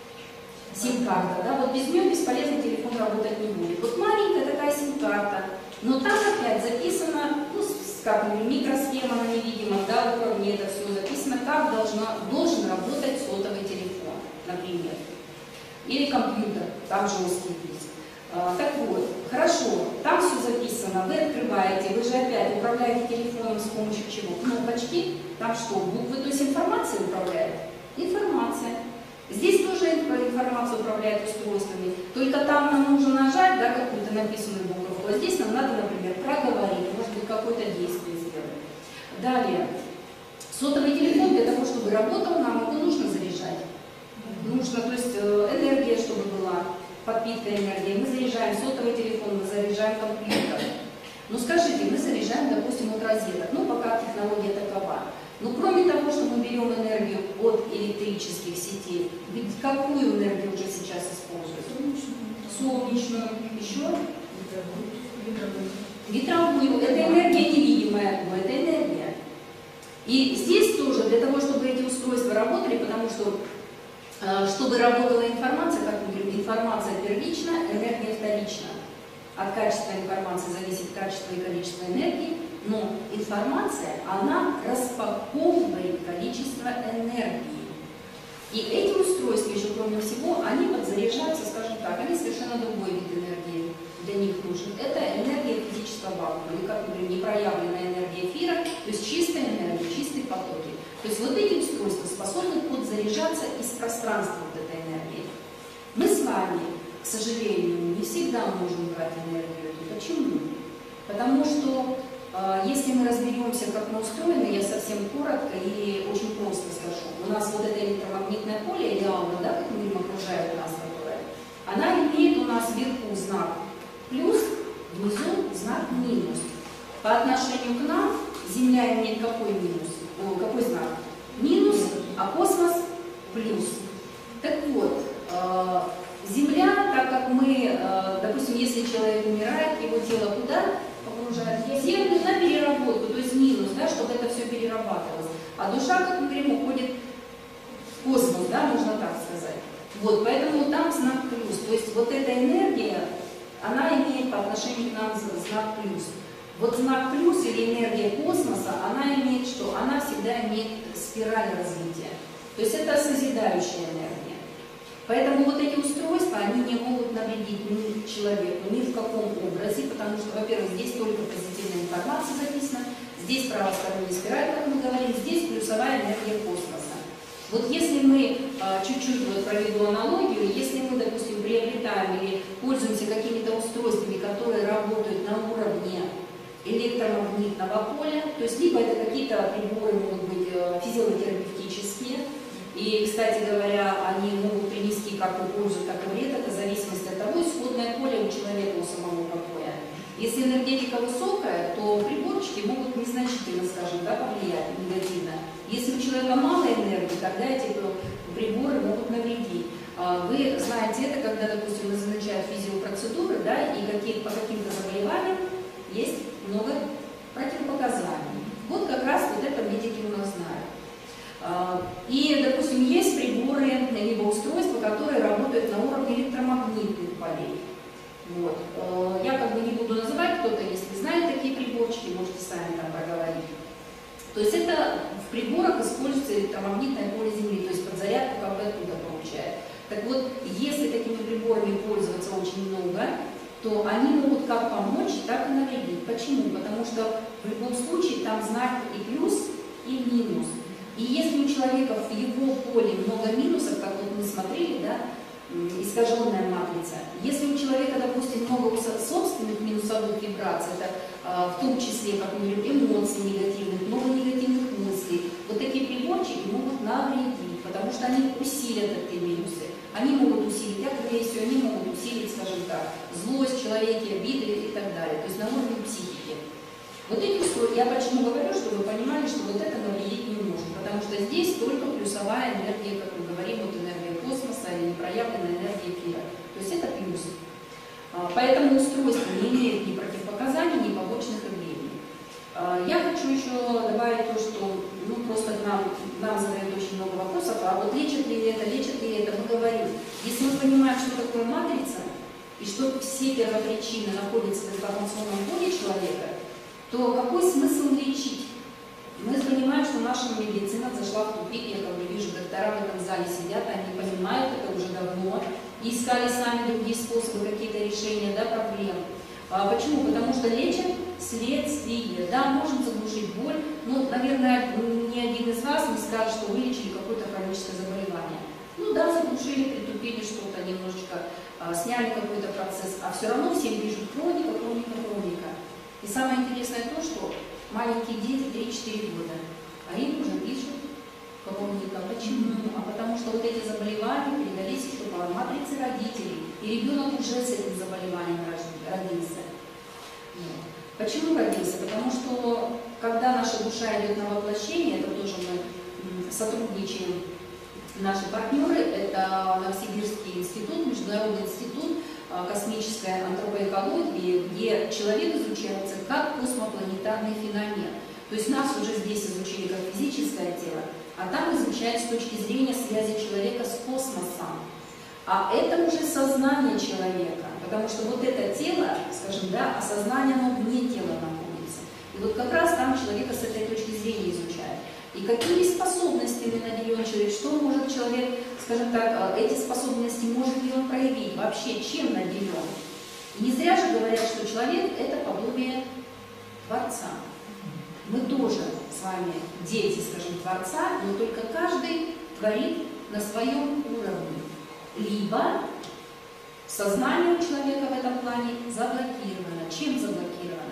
Сим-карта. Да? Вот без нее бесполезно телефон работать не будет. Вот маленькая такая сим-карта, но там опять записано, ну, как микросхема на невидимом, да, уровне это все записано, как должен работать сотовый телефон, например. Или компьютер, там жесткий диск. Так вот, хорошо, там все записано, вы открываете, вы же опять управляете телефоном с помощью чего? Кнопочки, там что, буквы, то есть информация управляет? Информация. Здесь тоже информация управляет устройствами, только там нам нужно нажать, да, какую-то написанную буковку, а здесь нам надо, например, проговорить, может быть, какое-то действие сделать. Далее, сотовый телефон для того, чтобы работал, нам его нужно заряжать. Нужно, то есть энергия, чтобы была, подпитка энергии. Мы заряжаем сотовый телефон, мы заряжаем компьютер. Ну скажите, мы заряжаем, допустим, от розеток, ну пока технология такова. Но кроме того, что мы берем энергию от электрических сетей, ведь какую энергию уже сейчас используют? Солнечную. Еще? Ветровую. Это энергия невидимая, но это энергия. И здесь тоже для того, чтобы эти устройства работали, потому что чтобы работала информация, как мы говорим, информация первична, энергия вторична. От качества информации зависит качество и количество энергии, но информация, она распаковывает количество энергии. И эти устройства, еще кроме всего, они подзаряжаются, скажем так, они совершенно другой вид энергии для них нужен. Это энергия физического вакуума, или, как мы говорим, непроявленная энергия эфира, то есть чистая энергия, чистые потоки. То есть вот эти устройства способны подзаряжаться из пространства вот этой энергии. Мы с вами, к сожалению, не всегда можем брать энергию. Почему? Потому что Если мы разберемся, как мы устроены, я совсем коротко и очень просто скажу. У нас вот это электромагнитное поле, или аура, да, как мы окружает нас, которая, она имеет у нас вверху знак плюс, внизу знак минус. По отношению к нам Земля имеет какой минус? Какой знак? Минус, а космос плюс. Так вот, Земля, так как мы, допустим, если человек умирает, его тело куда погружает? В Землю на переработку, то есть минус, да, чтобы это все перерабатывалось. А душа, как мы говорим, уходит в космос, да, можно так сказать. Вот, поэтому там знак плюс. То есть вот эта энергия, она имеет по отношению к нам знак плюс. Вот знак плюс или энергия космоса, она имеет что? Она всегда имеет спираль развития. То есть это созидающая энергия. Поэтому вот эти устройства, они не могут навредить ни человеку, ни в каком образе, потому что, во-первых, здесь только позитивная информация записана, здесь правосторонняя спираль, как мы говорим, здесь плюсовая энергия космоса. Вот если мы чуть-чуть вот проведу аналогию, если мы, допустим, приобретаем или пользуемся какими-то устройствами, которые работают на уровне электромагнитного поля, то есть либо это какие-то приборы могут быть физиотерапевтические, и, кстати говоря, они могут принести как и пользу, так и вред, это в зависимости от того, исходное поле у человека, у самого какое. Если энергетика высокая, то приборчики могут незначительно, скажем, да, повлиять негативно. Если у человека мало энергии, тогда эти приборы могут навредить. Вы знаете это, когда, допустим, назначают физиопроцедуры, да, и по каким-то заболеваниям есть много противопоказаний. Вот как раз вот это медики у нас знают. И, допустим, есть приборы, либо устройства, которые работают на уровне электромагнитных полей. Вот. Я как бы не буду называть, кто-то, если знает такие приборчики, можете сами там проговорить. То есть это в приборах используется электромагнитное поле Земли, то есть подзарядку как бы оттуда получает. Так вот, если такими приборами пользоваться очень много, то они могут как помочь, так и навредить. Почему? Потому что в любом случае там знак и плюс, и минус. И если у человека в его поле много минусов, как вот мы смотрели, да, искаженная матрица, если у человека, допустим, много собственных минусовых вибраций, это в том числе, как мы говорим, эмоций негативных, много негативных мыслей, вот такие приборчики могут навредить, потому что они усилят эти минусы. Они могут усилить агрессию, они могут усилить, скажем так, злость в человеке, обиды и так далее, то есть на уровне психики. Вот эти устройства, я почему говорю, чтобы вы понимали, что вот это навредить не может, потому что здесь только плюсовая энергия, как мы говорим, вот энергия космоса или непроявленная энергия эфира. То есть это плюс. Поэтому устройство не имеет ни противопоказаний, ни побочных явлений. Я хочу еще добавить то, что просто нам задают очень много вопросов, а вот лечит ли это, мы говорим. Если мы понимаем, что такое матрица, и что все первопричины находятся в информационном поле человека, то какой смысл лечить? Мы понимаем, что наша медицина зашла в тупик, я как бы вижу, доктора в этом зале сидят, они понимают это уже давно, и искали сами другие способы, какие-то решения, да, проблем. Почему? Потому что лечат следствие. Да, можем заглушить боль, но, наверное, ни один из вас не скажет, что вылечили какое-то хроническое заболевание. Ну да, заглушили, притупили что-то, немножечко сняли какой-то процесс, а все равно всем пишут хроника. И самое интересное то, что маленькие дети 3-4 года, а им уже пишут хроника. Почему? А потому что вот эти заболевания передались еще по матрице родителей, и ребенок уже с этим заболеванием родился. Почему родился? Потому что когда наша душа идет на воплощение, это тоже мы сотрудничаем, наши партнеры, это Новосибирский институт, Международный институт космической антропоэкологии, где человек изучается как космопланетарный феномен. То есть нас уже здесь изучили как физическое тело, а там изучают с точки зрения связи человека с космосом. А это уже сознание человека, потому что вот это тело, скажем, да, осознание, оно вне тела находится. И вот как раз там человека с этой точки зрения изучают. И какими способностями наделен человек, что может человек, скажем так, эти способности может ли он проявить, вообще чем наделен. И не зря же говорят, что человек – это подобие Творца. Мы тоже с вами дети, скажем, Творца, но только каждый творит на своем уровне. Либо сознание у человека в этом плане заблокировано. Чем заблокировано?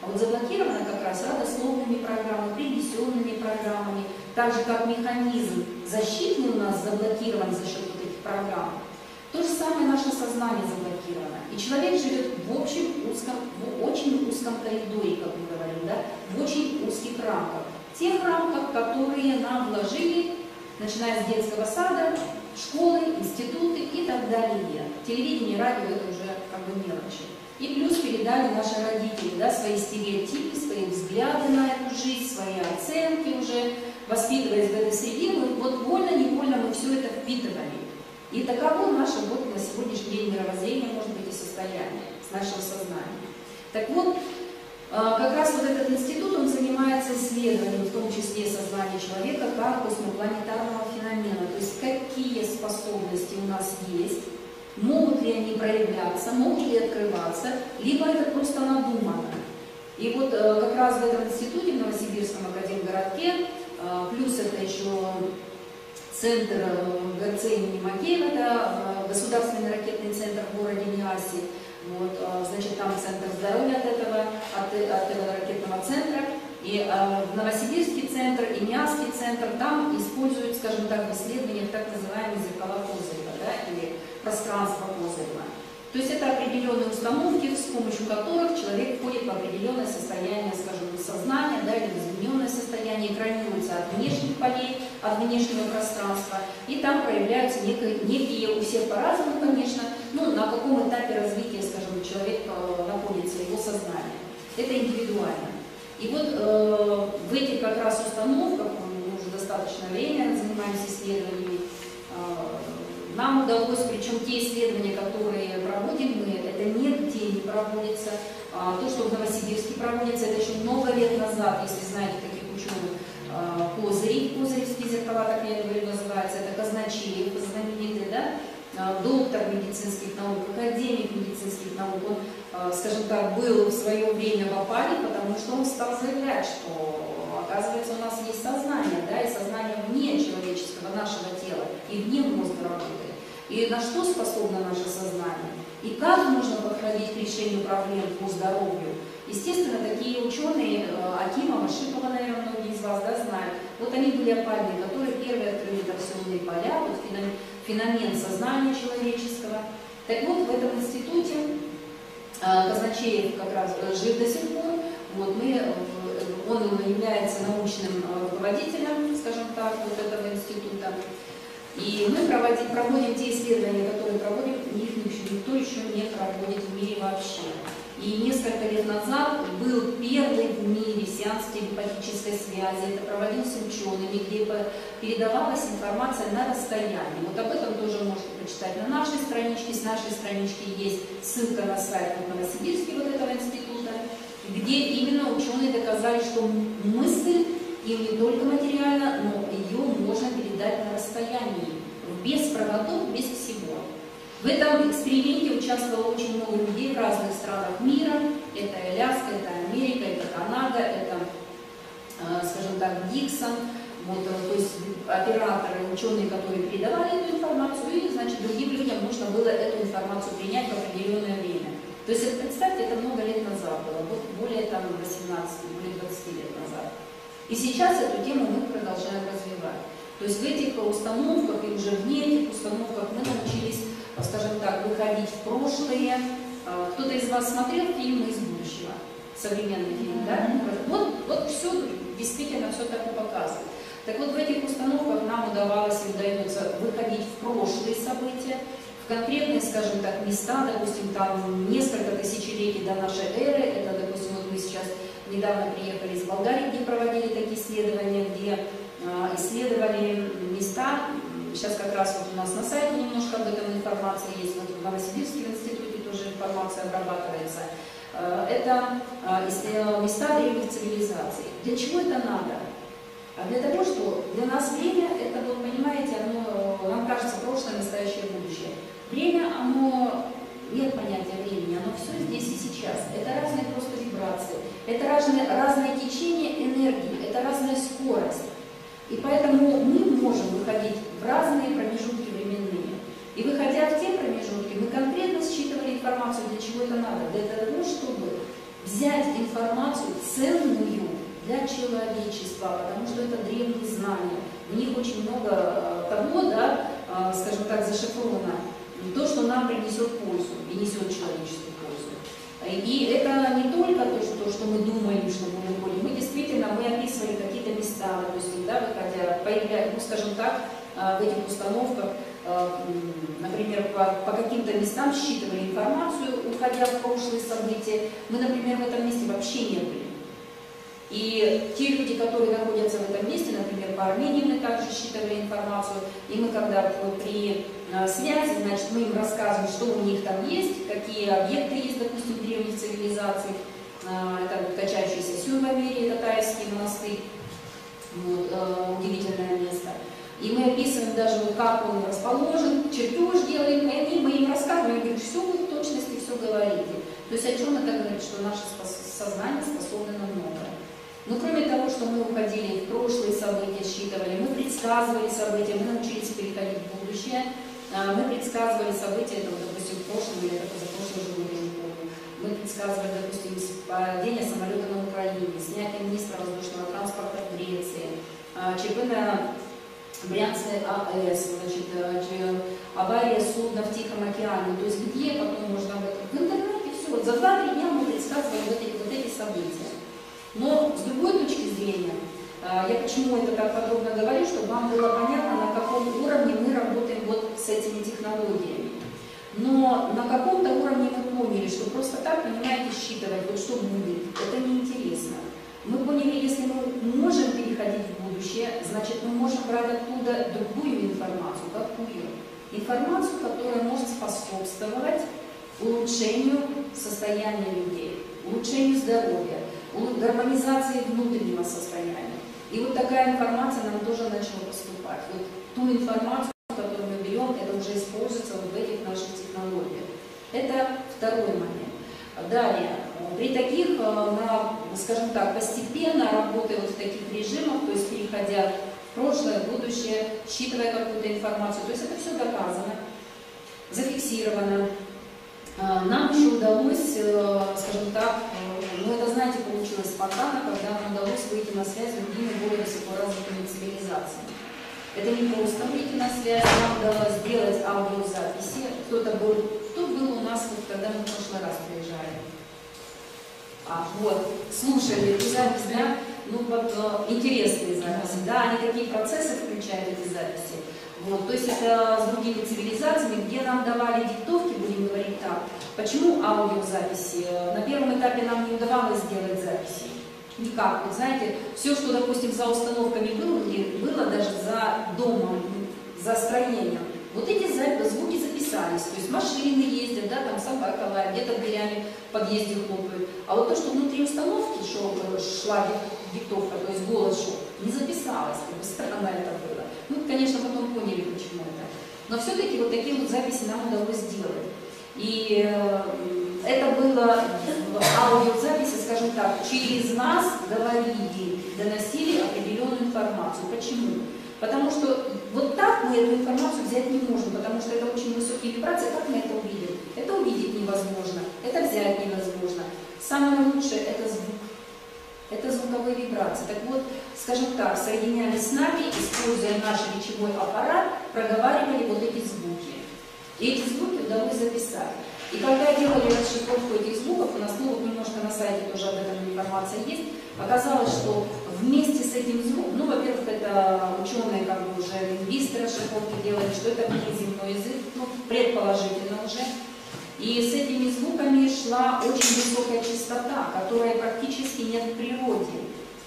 вот заблокировано как раз родословными программами, привнесенными программами, так же как механизм защитный у нас заблокирован за счет вот этих программ. То же самое наше сознание заблокировано. И человек живет в очень узком коридоре, как мы говорим, да, в очень узких рамках. Тех рамках, которые нам вложили, начиная с детского сада, школы, институты и так далее. Телевидение, радио — это уже как бы мелочи. И плюс передали наши родители, да, свои стереотипы, свои взгляды на эту жизнь, свои оценки уже, воспитываясь в этой среде, мы вот вольно-невольно мы все это впитывали. И таково наше вот на сегодняшний день мировоззрение, может быть, и состояние с нашего сознания. Так вот, как раз вот этот институт, он занимается исследованием, в том числе сознания человека, как космопланетарного феномена. То есть какие способности у нас есть, могут ли они проявляться, могут ли открываться, либо это просто надумано. И вот как раз в этом институте, в Новосибирском академгородке, плюс это еще центр ГРЦ имени Макеева, это государственный ракетный центр в городе Миасе. Вот, значит, там центр здоровья от этого ракетного центра. И Новосибирский центр, и Миасский центр, там используют, скажем так, в исследованиях так называемые зеркала Козырева, да, или пространство Козырева. То есть это определенные установки, с помощью которых человек входит в определенное состояние, скажем, сознания, да, или в измененное состояние, экранируется от внешних полей, от внешнего пространства, и там проявляются некие у всех по-разному, конечно, ну, на каком этапе развития, скажем, человек находится, его сознание. Это индивидуально. И вот в этих как раз установках, мы уже достаточно времени занимаемся исследованиями, нам удалось, причем те исследования, которые проводим мы, это нигде не проводится. То, что в Новосибирске проводится, это еще много лет назад, если знаете таких ученых, Козыревские зеркала, так я говорю, называется, это Казначеев, знаменитый, да? Доктор медицинских наук, академик медицинских наук, он, скажем так, был в свое время в опале, потому что он стал заявлять, что, оказывается, у нас есть сознание, да, и сознание вне человеческого, нашего тела, и вне мозга работает. И на что способно наше сознание? И как нужно подходить к решению проблем по здоровью? Естественно, такие ученые, Акимова, Шипова, наверное, многие из вас, да, знают, вот они были опальные, которые первые открыли торсионные поля, вот феномен сознания человеческого. Так вот, в этом институте Казначеев как раз жив до сих пор. Вот он является научным руководителем, скажем так, вот этого института. И мы проводим те исследования, которые проводим, их никто еще не проводит в мире вообще. И несколько лет назад был первый в мире сеанс телепатической связи. Это проводился учеными, где передавалась информация на расстоянии. Вот об этом тоже можете прочитать на нашей страничке. С нашей странички есть ссылка на сайт Новосибирского вот этого института, где именно ученые доказали, что мысль им не только материально, но ее можно передать на расстоянии, без проводов, без всего. В этом эксперименте участвовало очень много людей в разных странах мира. Это Аляска, это Америка, это Канада, это, скажем так, Диксон, вот, то есть операторы, ученые, которые передавали эту информацию, и, значит, другим людям нужно было эту информацию принять в определенное время. То есть, представьте, это много лет назад было, более там 18, более 20 лет назад. И сейчас эту тему мы продолжаем развивать. То есть в этих установках и уже вне этих установках мы научились, скажем так, выходить в прошлое. Кто-то из вас смотрел фильмы из будущего? Современный фильм, да? Вот все, действительно, все так и показывает. Так вот, в этих установках нам удавалось и удается выходить в прошлые события, в конкретные, скажем так, места, допустим, там несколько тысячелетий до нашей эры. Это, допустим, вот мы сейчас недавно приехали из Болгарии, где проводили такие исследования, где исследовали места. Сейчас как раз вот у нас на сайте немножко об этом информация есть, вот в Новосибирском институте тоже информация обрабатывается. Это места древних цивилизаций. Для чего это надо? А для того, что для нас время, это, вот понимаете, нам кажется прошлое, настоящее, будущее. Время, нет понятия времени, оно все здесь и сейчас. Это разные просто вибрации, это разное течение энергии, это разная скорость. И поэтому мы можем выходить в разные промежутки временные. И выходя в те промежутки, мы конкретно считывали информацию, для чего это надо. Для того, чтобы взять информацию ценную для человечества, потому что это древние знания. В них очень много того, да, скажем так, зашифровано, то, что нам принесет пользу и несет человеческую пользу. И это не только то, что мы думаем, что мы находим. Мы действительно, мы описывали какие-то места, допустим, да, выходя, ну, скажем так, в этих установках, например, по каким-то местам считывали информацию, уходя в прошлые события. Мы, например, в этом месте вообще не были. И те люди, которые находятся в этом месте, например, по Армении, мы также считывали информацию, и мы когда при связи, значит, мы им рассказываем, что у них там есть, какие объекты есть, допустим, древних цивилизаций, это вот качающийся Сюрмамерия, Татарский монастырь, вот, удивительное место. И мы описываем даже, вот, как он расположен, чертеж делаем, и мы им рассказываем, говорим, все вы в точности все говорите. То есть о чем это говорит, что наше сознание способно на многое. Но кроме того, что мы уходили в прошлые события, считывали, мы предсказывали события, мы научились переходить в будущее, мы предсказывали события, это, допустим, в прошлом или это позапрошлом уже не помню. Мы предсказывали, допустим, падение самолета на Украине, снятие министра воздушного транспорта в Греции, ЧП на Брянской АЭС, значит, авария судна в Тихом океане. То есть где потом можно об этом? В интернете все. Вот за 2-3 дня мы предсказывали вот эти события. Но с другой точки зрения, я почему это так подробно говорю, чтобы вам было понятно, на каком уровне мы работаем вот с этими технологиями. Но на каком-то уровне мы поняли, что просто так, понимаете, считывать, вот что будет, это неинтересно. Мы поняли, если мы можем переходить в будущее, значит мы можем брать оттуда другую информацию. Какую? Информацию, которая может способствовать улучшению состояния людей, улучшению здоровья, гармонизации внутреннего состояния. И вот такая информация нам тоже начала поступать. Вот ту информацию, которую мы берем, это уже используется вот в этих наших технологиях. Это второй момент. Далее, при таких, скажем так, постепенно работая вот в таких режимах, то есть переходя в прошлое, в будущее, считывая какую-то информацию, то есть это все доказано, зафиксировано. Нам еще удалось, скажем так, ну это, знаете, получилось спонтанно, когда нам удалось выйти на связь с другими более высокоразвитыми цивилизациями. Это не просто выйти на связь, нам удалось сделать аудиозаписи. Кто был у нас, вот, когда мы в прошлый раз приезжали? Вот, слушали эту запись, да? Ну вот, интересные записи, да, они такие процессы включают, эти записи. Вот, то есть это с другими цивилизациями, где нам давали диктовки, будем говорить так. Почему аудиозаписи? На первом этапе нам не удавалось сделать записи. Никак. Вот знаете, все, что, допустим, за установками было даже за домом, за строением, вот эти звуки записались. То есть машины ездят, да, там собака лает, где-то дверями в подъезде хлопают. А вот то, что внутри установки шла диктовка, то есть голос шел, не записалось. Как бы странно это было. Ну, конечно, потом поняли, почему это. Но все-таки вот такие вот записи нам удалось сделать. И это было аудиозаписи, скажем так, через нас говорили, доносили определенную информацию. Почему? Потому что вот так мы эту информацию взять не можем, потому что это очень высокие вибрации. Как мы это увидим? Это увидеть невозможно, это взять невозможно. Самое лучшее – это звук. Это звуковые вибрации. Так вот, скажем так, соединялись с нами, используя наш речевой аппарат, проговаривали вот эти звуки. И эти звуки удалось записать. И когда делали расшифровку этих звуков, у нас немножко на сайте тоже об этом информация есть, оказалось, что вместе с этим звуком, ну, во-первых, это ученые, как бы уже лингвисты расшифровки делали, что это внеземной язык, ну, предположительно уже. И с этими звуками шла очень высокая частота, которая практически нет в природе.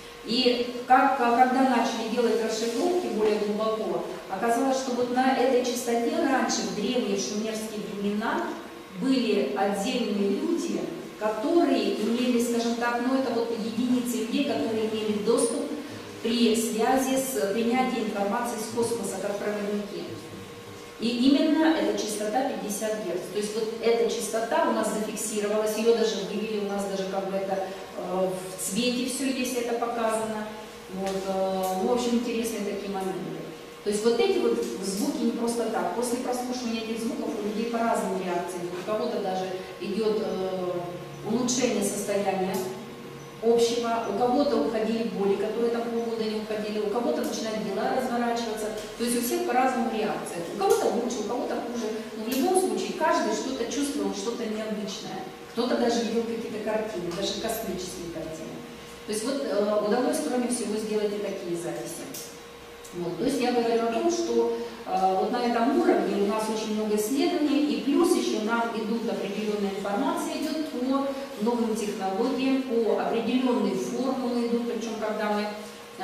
И когда начали делать расшифровки более глубоко, оказалось, что вот на этой частоте раньше, в древние шумерские времена, были отдельные люди, которые имели, скажем так, ну это вот единицы людей, которые имели доступ при связи с принятием информации с космоса, как проводники. И именно эта частота 50 Гц. То есть вот эта частота у нас зафиксировалась, ее даже вывели, у нас даже как бы это в цвете все есть, это показано. Вот, ну, в общем, интересные такие моменты. То есть вот эти вот звуки не просто так. После прослушивания этих звуков у людей по-разному реакции. У кого-то даже идет улучшение состояния общего, у кого-то уходили боли, которые там полгода не уходили, у кого-то начинают дела разворачиваться, то есть у всех по-разному реакция. У кого-то лучше, у кого-то хуже, но в любом случае каждый что-то чувствовал, что-то необычное. Кто-то даже видел какие-то картины, даже космические картины. То есть вот удалось, кроме всего, сделать и такие записи. Вот. То есть я говорю о том, что вот на этом уровне у нас очень много исследований, и плюс еще нам идут определенная информация, идет по новым технологиям, по определенные формулы идут, причем когда мы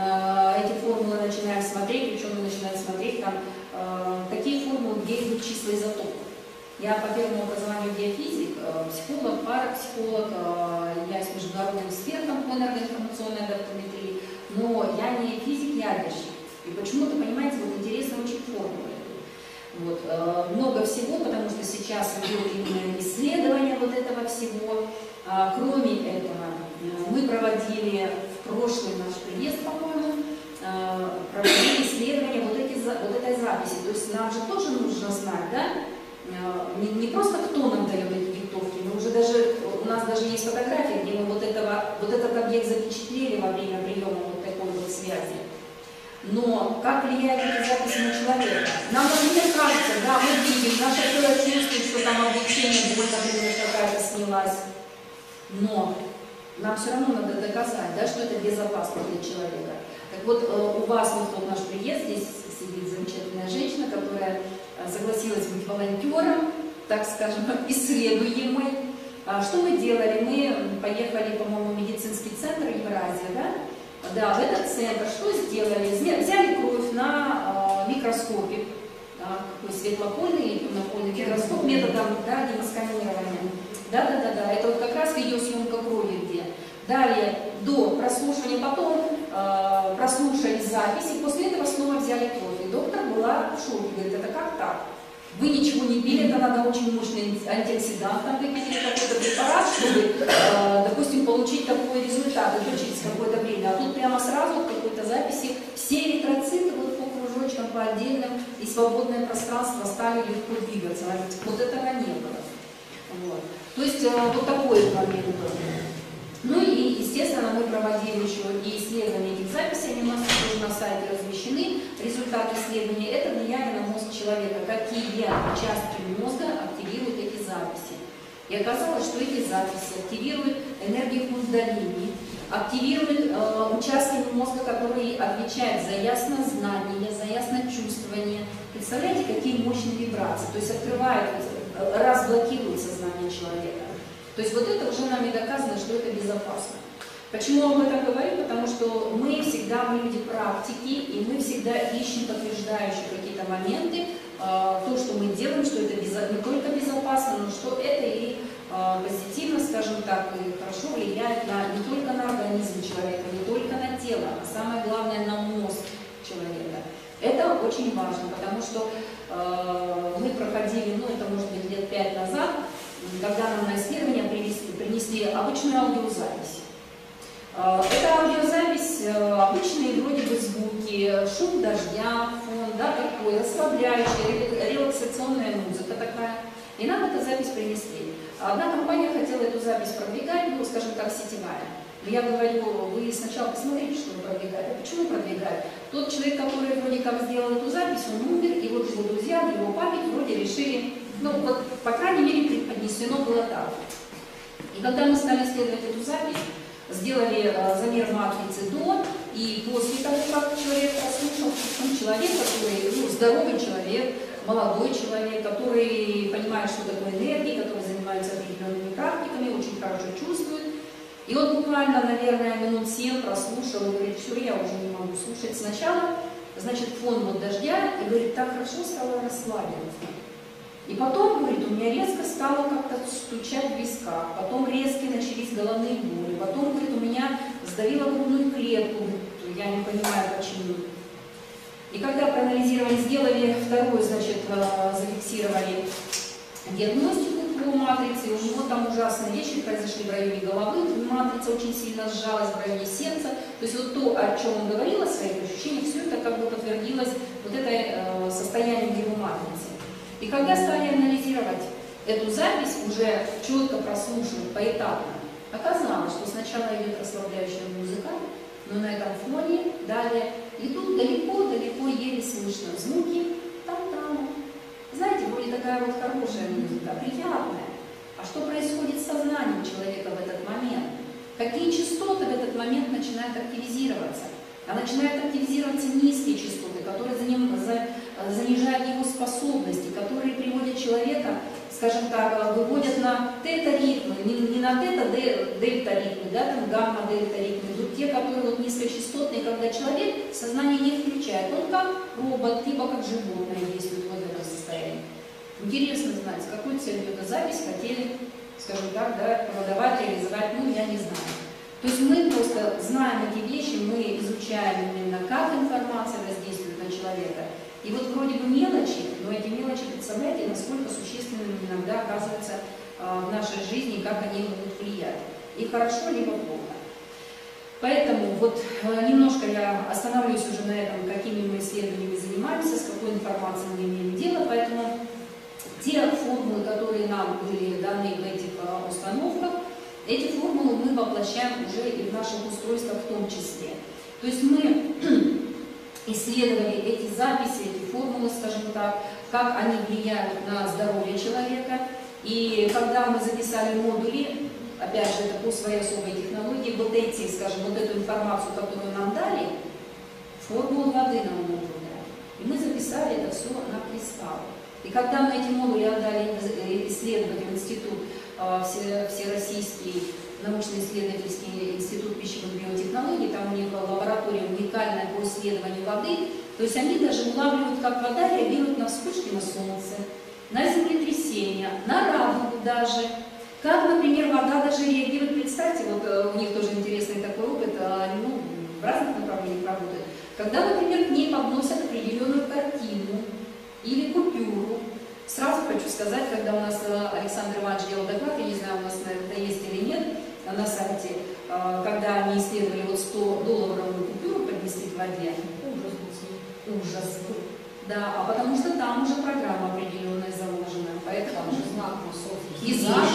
эти формулы начинаем смотреть, причем мы начинаем смотреть там такие формулы, где идут числа изотопов. Я по первому образованию геофизик, психолог, парапсихолог, я с международным экспертом по энергоинформационной адаптометрии, но я не физик-ядерщик. И почему-то, понимаете, вот интересно очень формулы. Вот, много всего, потому что сейчас идет именно исследование вот этого всего. Кроме этого, мы проводили в прошлый наш приезд, по-моему, проводили исследование вот этой записи. То есть нам же тоже нужно знать, да? Не просто кто нам дает эти диктовки, но уже даже, у нас даже есть фотографии, где мы вот этот объект запечатлели во время приема вот такой вот связи. Но как влияют эти записи на человека? Нам, например, кажется, да, мы видим, наше тело чувствует, что там облегчение, боль, например, какая-то снялась. Но нам все равно надо доказать, да, что это безопасно для человека. Так вот, у вас вот тот наш приезд, здесь сидит замечательная женщина, которая согласилась быть волонтером, так скажем, исследуемой. Что мы делали? Мы поехали, по-моему, в медицинский центр Евразия, да? Да, в этот центр что сделали? Взяли кровь на микроскопе, да, такой светлопольный или темнопольный микроскоп методом, да, гемосканирования. Да, это вот как раз видеосъемка крови где. Далее до прослушивания, потом прослушали записи, после этого снова взяли кровь. И доктор была в шоке, говорит, это как так? Вы ничего не пили, это надо очень мощный антиоксидант, там выпить какой-то препарат, чтобы, допустим, получить такой результат, это через какое-то время. А тут прямо сразу в какой-то записи все эритроциты вот по кружочкам, по отдельным, и свободное пространство стали легко двигаться. Вот этого не было. Вот. То есть вот такой момент был. Ну и, естественно, мы проводили еще и исследования этих записей, они у нас тоже на сайте размещены. Результаты исследования – это влияние на мозг человека, какие участки мозга активируют эти записи. И оказалось, что эти записи активируют энергию кундалини, активируют участки мозга, которые отвечают за яснознание, за ясночувствование. Представляете, какие мощные вибрации, то есть открывают, разблокируют сознание человека. То есть вот это уже нам и доказано, что это безопасно. Почему об этом говорю? Потому что мы люди практики, и мы всегда ищем подтверждающие какие-то моменты, то, что мы делаем, что это не только безопасно, но что это и позитивно, скажем так, и хорошо влияет не только на организм человека, не только на тело, а самое главное на мозг человека. Это очень важно, потому что мы проходили, это может быть лет 5 назад, когда нам на исследование принесли обычную аудиозапись. Это аудиозапись, обычные вроде бы звуки, шум дождя, фон, да, такой, расслабляющая, релаксационная музыка такая. И нам эту запись принесли. Одна компания хотела эту запись продвигать, скажем так, сетевая. Но я говорю, вы сначала посмотрите, что вы продвигаете. А почему продвигают? Тот человек, который вроде как сделал эту запись, он умер, и вот его друзья, его память вроде решили, по крайней мере, преподнесено было так. И когда мы стали исследовать эту запись, сделали замер матрицы до и после того, как человек прослушал, человек, который, здоровый человек, молодой человек, который понимает, что такое энергия, который занимается определенными практиками, очень хорошо чувствует. И он буквально, наверное, минут 7 прослушал и говорит, все, я уже не могу слушать сначала. Значит, фон вот дождя, и говорит, так хорошо стало расслабиться. И потом, говорит, у меня резко стало как-то стучать в висках, потом резко начались головные боли, потом, говорит, у меня сдавило грудную клетку, я не понимаю почему. И когда проанализировали, сделали второй, зафиксировали диагностику по матрице, у него там ужасные вещи произошли в районе головы, матрица очень сильно сжалась в районе сердца, то есть вот то, о чем он говорил, о своих ощущениях, все это как бы подтвердилось вот это состояние его матрицы. И когда стали анализировать эту запись уже четко прослушивать поэтапно, оказалось, что сначала идет расслабляющая музыка, но на этом фоне далее идут далеко-далеко еле слышно звуки там-там. Знаете, вроде такая вот хорошая музыка, приятная. А что происходит с сознанием человека в этот момент? Какие частоты в этот момент начинают активизироваться? А начинают активизироваться низкие частоты, которые занижают его способности, которые приводят человека, скажем так, выводят на тета-ритмы, не на тета-дельта-ритмы, да, там гамма-дельта-ритмы, идут те, которые вот низкочастотные, когда человек сознание не включает. Он как робот, либо как животное действует в этом состоянии. Интересно знать, с какой целью эту запись хотели, скажем так, да, продавать, реализовать, ну, я не знаю. То есть мы просто знаем эти вещи, мы изучаем именно, как информация воздействует на человека. И вот вроде бы мелочи, но эти мелочи, представляете, насколько существенными иногда оказываются в нашей жизни, как они могут влиять. И хорошо, либо плохо. Поэтому вот немножко я остановлюсь уже на этом, какими мы исследованиями занимаемся, с какой информацией мы имеем дело. Поэтому те формулы, которые нам были даны в этих установках, эти формулы мы воплощаем уже и в наших устройствах в том числе. То есть мы исследовали эти записи, эти формулы, скажем так, как они влияют на здоровье человека. И когда мы записали модули, опять же, это по своей особой технологии, вот эти, скажем, вот эту информацию, которую нам дали, формулу воды нам модуль дали. И мы записали это все на кристалл. И когда мы эти модули отдали исследователям институт, Всероссийский научно-исследовательский институт пищевых биотехнологий, там у них лаборатория уникальная по исследованию воды, то есть они даже улавливают, как вода реагирует на вспышки на солнце, на землетрясения, на радугу даже, как, например, вода даже реагирует, представьте, вот у них тоже интересный такой опыт, они в разных направлениях работают, когда, например, к ней подносят определенную картину или купюру. Сразу хочу сказать, когда у нас Александр Иванович делал доклад, я не знаю, у нас это есть или нет, на сайте, когда они исследовали вот 100-долларовую купюру, поднесли к воде. Ужас. Да, а потому что там уже программа определенная заложена, поэтому Там же знак и знак,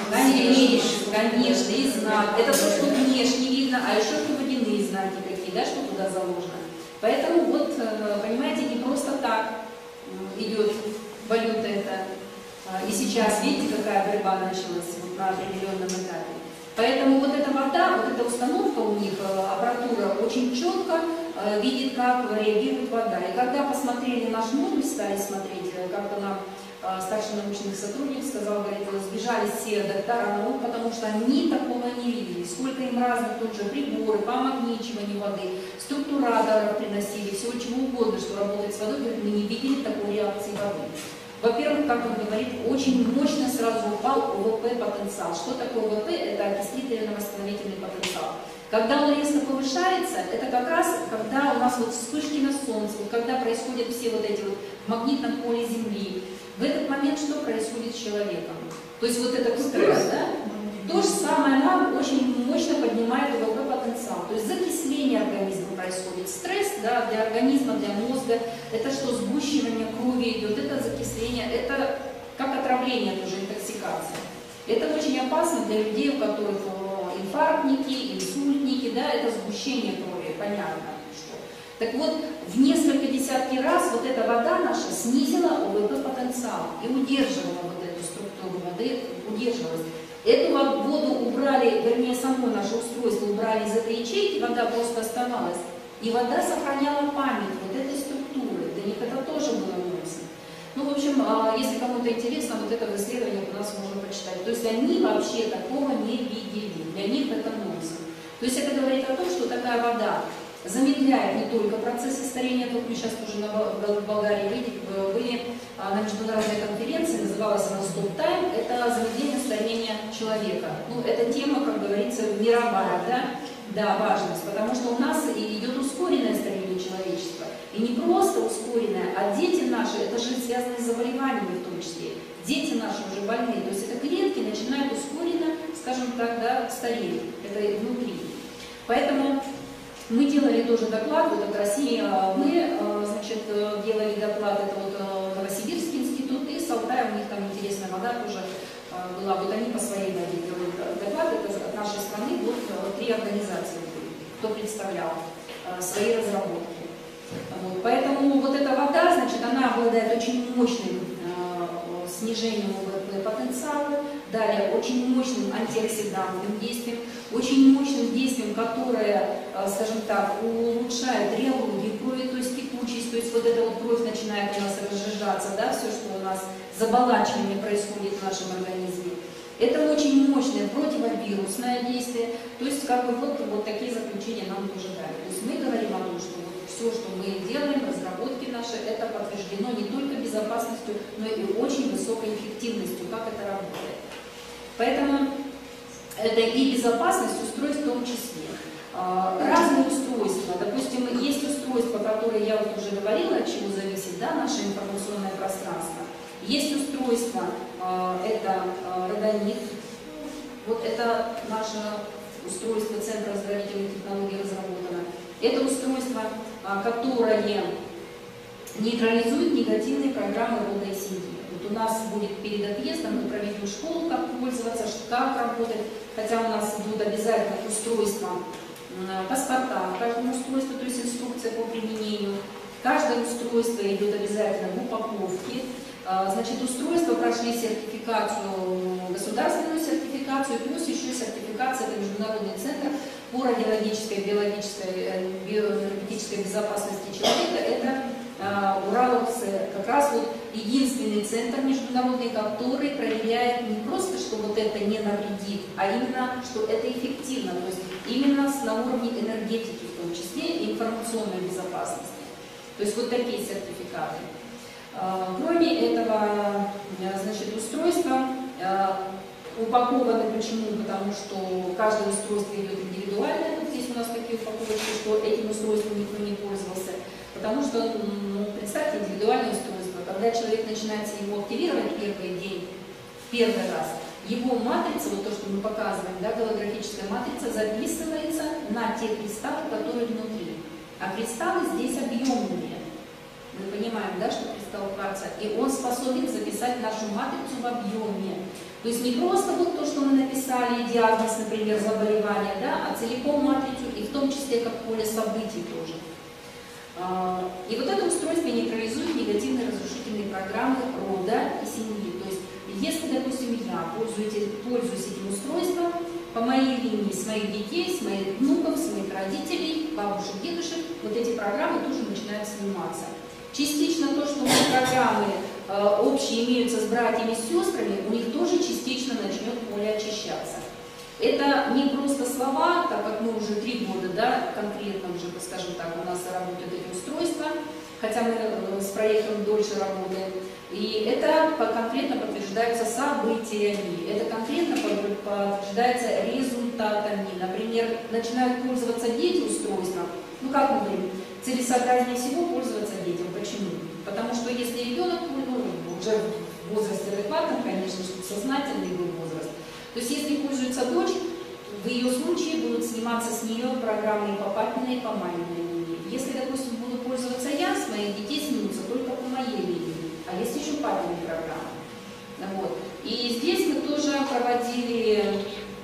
конечно, и знак. Это то, что внешне видно, а еще что водяные знаки какие, да, что туда заложено. Поэтому вот, понимаете, не просто так идет валюта это. И сейчас, видите, какая борьба началась вот на определенном этапе. Поэтому вот эта вода, вот эта установка у них, аппаратура очень четко видит, как реагирует вода. И когда посмотрели наш модуль, стали смотреть, как-то нам старший научный сотрудник сказал, говорит, сбежали все доктора наук, потому что они такого не видели. Сколько им разных тут же приборы, помагничивание воды, структураторов приносили, всего чего угодно, что работает с водой, говорит, мы не видели такой реакции воды. Во-первых, как он говорит, очень мощно сразу упал ОВП-потенциал. Что такое ОВП? Это окислительно-восстановительный потенциал. Когда он резко повышается, это как раз, когда у нас вот вспышки на солнце, вот когда происходят все вот эти вот в магнитном поле Земли, в этот момент что происходит с человеком? То есть вот этот стресс, да? То же самое нам очень мощно поднимает ОВП-потенциал. То есть закисление организма происходит. Стресс, да, для организма, для мозга, это что, сгущивание крови идет, это закисление, это как отравление, тоже интоксикация. Это очень опасно для людей, у которых инфарктники, инсультники, да, это сгущение крови, понятно. Так вот, в несколько десятки раз вот эта вода наша снизила ОВП-потенциал и удерживала вот эту структуру воды, удерживалась. Эту воду убрали, вернее, само наше устройство убрали из этой ячейки, вода просто оставалась. И вода сохраняла память вот этой структуры. Для них это тоже было нонсенс. Ну, в общем, если кому-то интересно, вот это в исследованиях у нас можно почитать. То есть они вообще такого не видели. Для них это нонсенс. То есть это говорит о том, что такая вода замедляет не только процессы старения, только мы сейчас тоже в Болгарии были на международной конференции, называлась она Stop Time, это замедление старения человека. Ну, эта тема, как говорится, мировая, да, важность, потому что у нас идет ускоренное старение человечества. И не просто ускоренное, а дети наши, это же связано с заболеваниями в том числе. Дети наши уже больные, то есть это клетки начинают ускоренно, скажем так, да, стареть, это внутри. Поэтому мы делали тоже доклад, вот от России, мы, значит, делали доклад, это вот Новосибирский институт, и с Алтая, у них там интересная вода тоже была, вот они по своей воде делают доклад, это от нашей страны вот 3 организации, кто представлял свои разработки. Вот. Поэтому вот эта вода, значит, она обладает очень мощным снижением УВП потенциала, далее очень мощным антиоксидантным действием, очень мощным действием, которое, скажем так, улучшает реологию крови, то есть текучесть, то есть вот эта вот кровь начинает у нас разжижаться, да, все, что у нас заболачивание происходит в нашем организме. Это очень мощное противовирусное действие, то есть как бы вот такие заключения нам тоже дали. То есть мы говорим о том, что вот все, что мы делаем, разработки наши, это подтверждено не только безопасностью, но и очень высокой эффективностью, как это работает. Поэтому это и безопасность устройств в том числе. Разные устройства, допустим, есть устройства, которые я вот уже говорила, от чего зависит, да, наше информационное пространство. Есть устройство, это родонит, вот это наше устройство Центра оздоровительных технологий разработано. Это устройство, которое нейтрализует негативные программы рода и семьи. Вот у нас будет перед отъездом, мы проведем школу, как пользоваться, как работать, хотя у нас будут обязательно устройства, паспорта в каждом устройстве, то есть инструкция по применению. Каждое устройство идет обязательно в упаковке. Значит, устройства прошли сертификацию, государственную сертификацию, плюс еще сертификация, это Международный центр по радиологической, биологической, биоэнергетической безопасности человека. Это Ураловцы, как раз вот единственный центр международный, который проверяет не просто, что вот это не навредит, а именно, что это эффективно, то есть именно на уровне энергетики, в том числе и информационной безопасности. То есть вот такие сертификаты. Кроме этого, значит, устройства упакованы. Почему? Потому что каждое устройство идет индивидуально. Вот здесь у нас такие упаковочки, что этим устройством никто не пользовался. Потому что, представьте, индивидуальное устройство, когда человек начинает его активировать первый день, первый раз, его матрица, вот то, что мы показываем, да, голографическая матрица, записывается на те кристаллы, которые внутри. А кристаллы здесь объемные. Мы понимаем, да, что кристалл кварца, и он способен записать нашу матрицу в объеме. То есть не просто вот то, что мы написали, диагноз, например, заболевания, да, а целиком матрицу, и в том числе как поле событий тоже. И вот это устройство нейтрализует негативные разрушительные программы рода и семьи. То есть если, допустим, я пользуюсь этим устройством, по моей линии, с моих детей, с моих внуков, с моих родителей, бабушек, дедушек, вот эти программы тоже начинают сниматься. Частично то, что у нас программы общие имеются с братьями и сестрами, у них тоже частично начнет поле очищаться. Это не просто слова, так как мы уже 3 года, да, конкретно уже, скажем так, у нас работают эти устройства, хотя мы с проектом дольше работаем. И это конкретно подтверждаются событиями, это конкретно подтверждается результатами. Например, начинают пользоваться дети устройством. Ну как мы говорим, целесообразнее всего пользоваться детям. Почему? Потому что если ребенок, уже в возрасте адекватном, конечно, чтобы сознательный был возраст, то есть если пользуется дочь, в ее случае будут сниматься с нее программы и по папиной, и по маминой линии. Если, допустим, буду пользоваться я, с моих детей снимутся только по моей линии, а есть еще папиные программы. Вот. И здесь мы тоже проводили,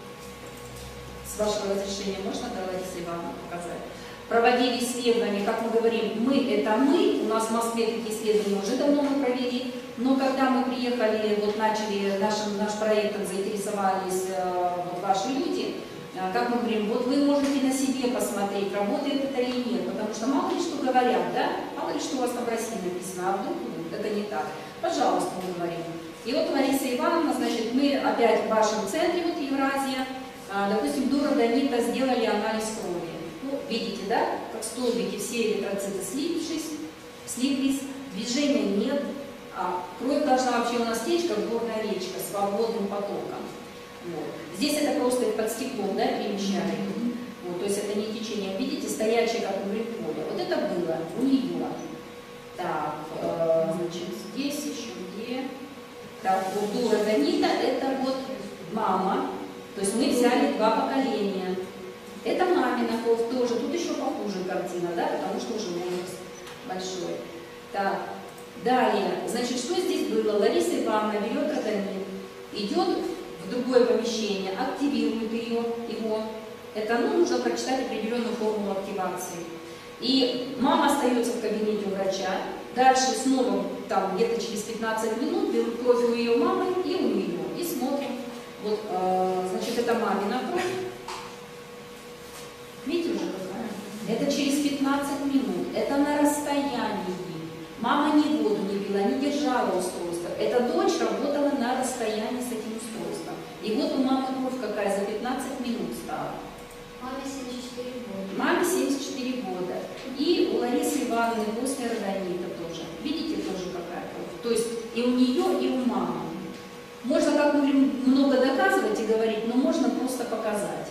с вашего разрешения, можно, Лариса Ивановна, показать? Проводили исследования, как мы говорим, мы это мы, у нас в Москве такие исследования уже давно мы провели, но когда мы приехали, вот начали наш проект, заинтересовались вот ваши люди, как мы говорим, вот вы можете на себе посмотреть, работает это или нет, потому что мало ли что говорят, да, мало ли что у вас там в России написано, а вдруг это не так. Пожалуйста, мы говорим. И вот Лариса Ивановна, значит, мы опять в вашем центре, вот Евразия, допустим, до родонита сделали анализ крови. Ну, видите, да, как столбики, все эритроциты слиплись, движения нет, а кровь должна вообще у нас течь, как горная речка, свободным потоком. Вот. Здесь это просто их под стеклом, да, перемещали. Вот, то есть это не течение. Видите, стоячее, как мы говорим, поле. Вот это было у нее. Так, значит, здесь еще где? Так, вот до родонита это вот мама. То есть мы взяли 2 поколения. Это мамина кровь тоже. Тут еще похуже картина, да, потому что уже возраст большой. Так, далее, значит, что здесь было? Лариса Ивановна берет родонит, идет в другое помещение, активирует его. Это нужно прочитать определенную формулу активации. И мама остается в кабинете у врача. Дальше снова там где-то через 15 минут берут кровь у ее мамы и у нее. И смотрим. Вот, значит, это мамина кровь. Видите уже какая? Это через 15 минут. Это на расстоянии. Мама ни воду не пила, не держала устройство. Эта дочь работала на расстоянии с этим устройством. И вот у мамы кровь какая за 15 минут стала. Маме 74 года. Маме 74 года. И у Ларисы Ивановны после родонита тоже. Видите, тоже какая кровь. То есть и у нее, и у мамы. Можно как много доказывать и говорить, но можно просто показать.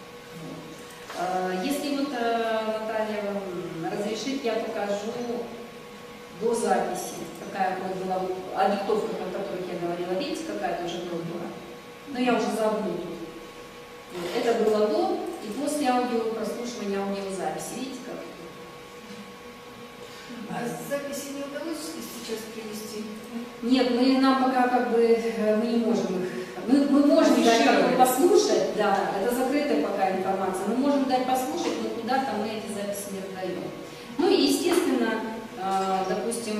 Если вот Наталья разрешит, я покажу до записи, какая кровь была, о диктовках, о которых я говорила. Видите, какая тоже кровь была? Но я уже забуду тут. Вот. Это было до и после прослушивания аудиозаписи. Видите, как? А записи не удалось сейчас привести? Нет, нам пока как бы мы не можем их. Мы можем дать как послушать, да, это закрытая пока информация. Мы можем дать послушать, но куда-то мы эти записи не раздаем. Ну и естественно, допустим,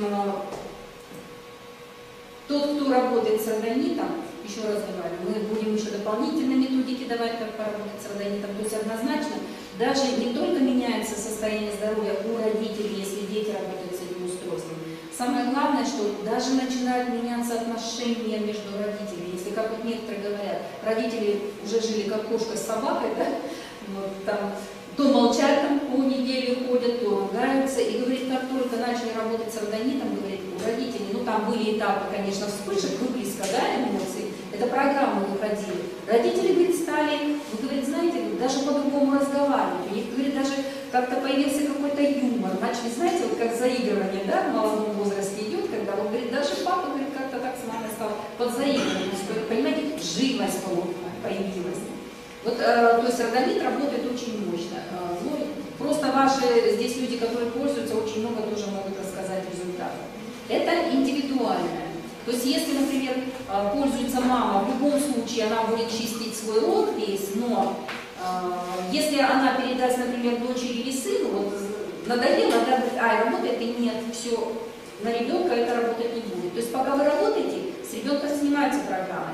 тот, кто работает с родонитом, еще раз говорю, мы будем еще дополнительные методики давать, как поработать с родонитом. То есть однозначно, даже не только меняется состояние здоровья у родителей, если дети работают с этим устройством. Самое главное, что даже начинают меняться отношения между родителями. Если, как вот некоторые говорят, родители уже жили как кошка с собакой, да, вот там, то молчат там по неделе ходят, то ругаются. И говорит, как только начали работать с родонитом, говорит, у родителей, ну там были этапы, конечно, вспышек, выплеска, да, эмоций, это программы выходили. Родители, говорит, стали, вы, говорит, знаете, даже по-другому разговаривать. У них, говорит, даже как-то появился какой-то юмор. Начали, знаете, вот как заигрывание, да, в молодом возрасте идет, когда он говорит, даже папа, говорит, как-то так с мамой стал подзаигрывать. Понимаете, живость появилась. Вот, то есть родонит работает очень мощно. Ну, просто ваши здесь люди, которые пользуются, очень много тоже могут рассказать результатов. Это индивидуальное. То есть если, например, пользуется мама, в любом случае она будет чистить свой рот весь, но если она передаст, например, дочери или сыну, вот надоело, да, говорит, работает, и нет, все, на ребенка это работать не будет. То есть пока вы работаете, с ребенка снимается программа.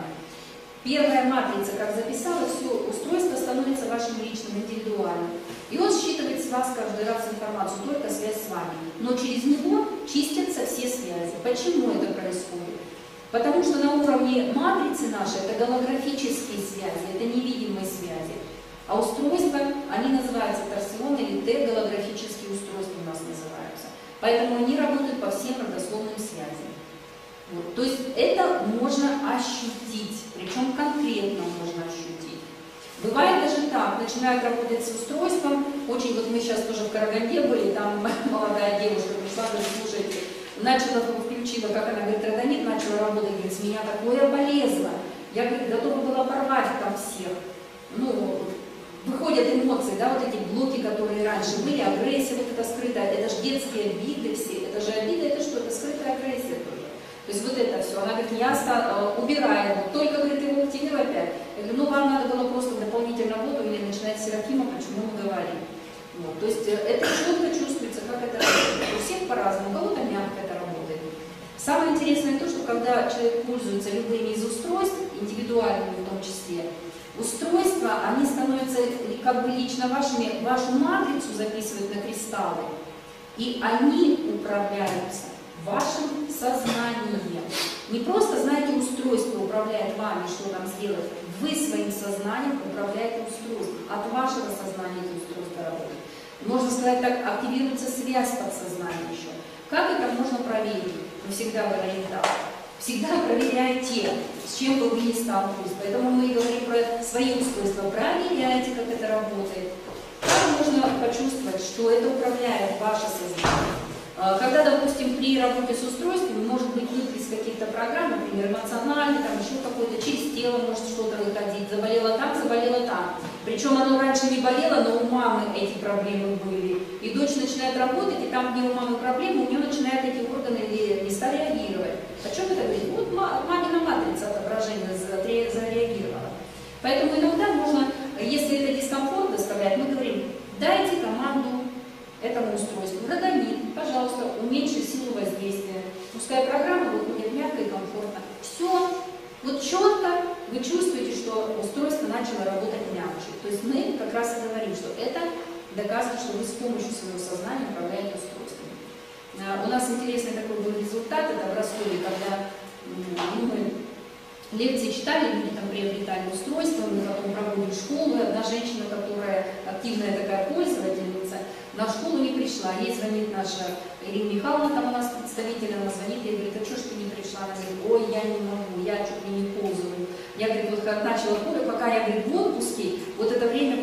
Первая матрица, как записала, все, устройство становится вашим личным, индивидуальным. И он считывает с вас каждый раз информацию, только связь с вами. Но через него чистятся все связи. Почему это происходит? Потому что на уровне матрицы нашей это голографические связи, это невидимые связи. А устройства, они называются торсионные или Т-голографические устройства у нас называются. Поэтому они работают по всем родословным связям. Вот. То есть это можно ощутить, причем конкретно можно ощутить. Бывает даже так, начинают работать с устройством, очень, вот мы сейчас тоже в Караганде были, там молодая девушка пришла, говорит, слушайте, включила, как она говорит, родонит начала работать, говорит, с меня такое полезло, я, говорит, готова была порвать там всех. Ну, выходят эмоции, да, вот эти блоки, которые раньше были, агрессия вот эта скрытая, это же детские обиды все, это же обида, это что, это скрытая агрессия тоже. То есть вот это все, она говорит, я убираю его, только, говорит, его активирую опять. Я говорю, ну вам надо было просто дополнительно воду или начинать с Серафима, почему мы говорим. Вот. То есть это четко чувствуется, как это работает. У всех по-разному, у кого-то мягко это работает. Самое интересное то, что когда человек пользуется любыми из устройств, индивидуальными в том числе, устройства, они становятся как бы лично вашими, вашу матрицу записывают на кристаллы, и они управляются вашим сознанием. Не просто, знаете, устройство управляет вами, что там сделать. Вы своим сознанием управляете устройством. От вашего сознания это устройство работает. Можно сказать так, активируется связь подсознания еще. Как это можно проверить? Мы всегда говорим так. Всегда проверяйте, с чем бы вы ни сталкивались. Поэтому мы и говорим про свои устройства. Проверяйте, как это работает. Как можно почувствовать, что это управляет ваше сознание? Когда, допустим, при работе с устройством может быть выплеск каких-то программ, например, эмоциональный, там еще какой-то, через тело может что-то выходить, заболело там. Причем оно раньше не болело, но у мамы эти проблемы были. И дочь начинает работать, и там, где у мамы проблемы, у нее начинают эти органы места реагировать. О чем это говорит? Вот мамина матрица отображения зареагировала. Поэтому иногда можно, если это дискомфорт доставляет, мы говорим, дайте команду этому устройству. Родонит, пожалуйста, уменьши силу воздействия. Пускай программа выходит мягко и комфортно. Все. Вот четко вы чувствуете, что устройство начало работать мягче. То есть мы как раз и говорим, что это доказывает, что вы с помощью своего сознания управляете устройством. У нас интересный такой был результат, это в Ростове, когда мы лекции читали, люди там приобретали устройство, мы потом проводим школу. Одна женщина, которая активная такая пользовательница, на школу не пришла. Ей звонит наша Ирина Михайловна, там у нас представитель, она звонит, ей говорит, а что ж ты не пришла? Она говорит, ой, я не могу, я чуть ли не ползаю. Я, говорит, вот как начала поле, пока я, говорит, в отпуске, вот это время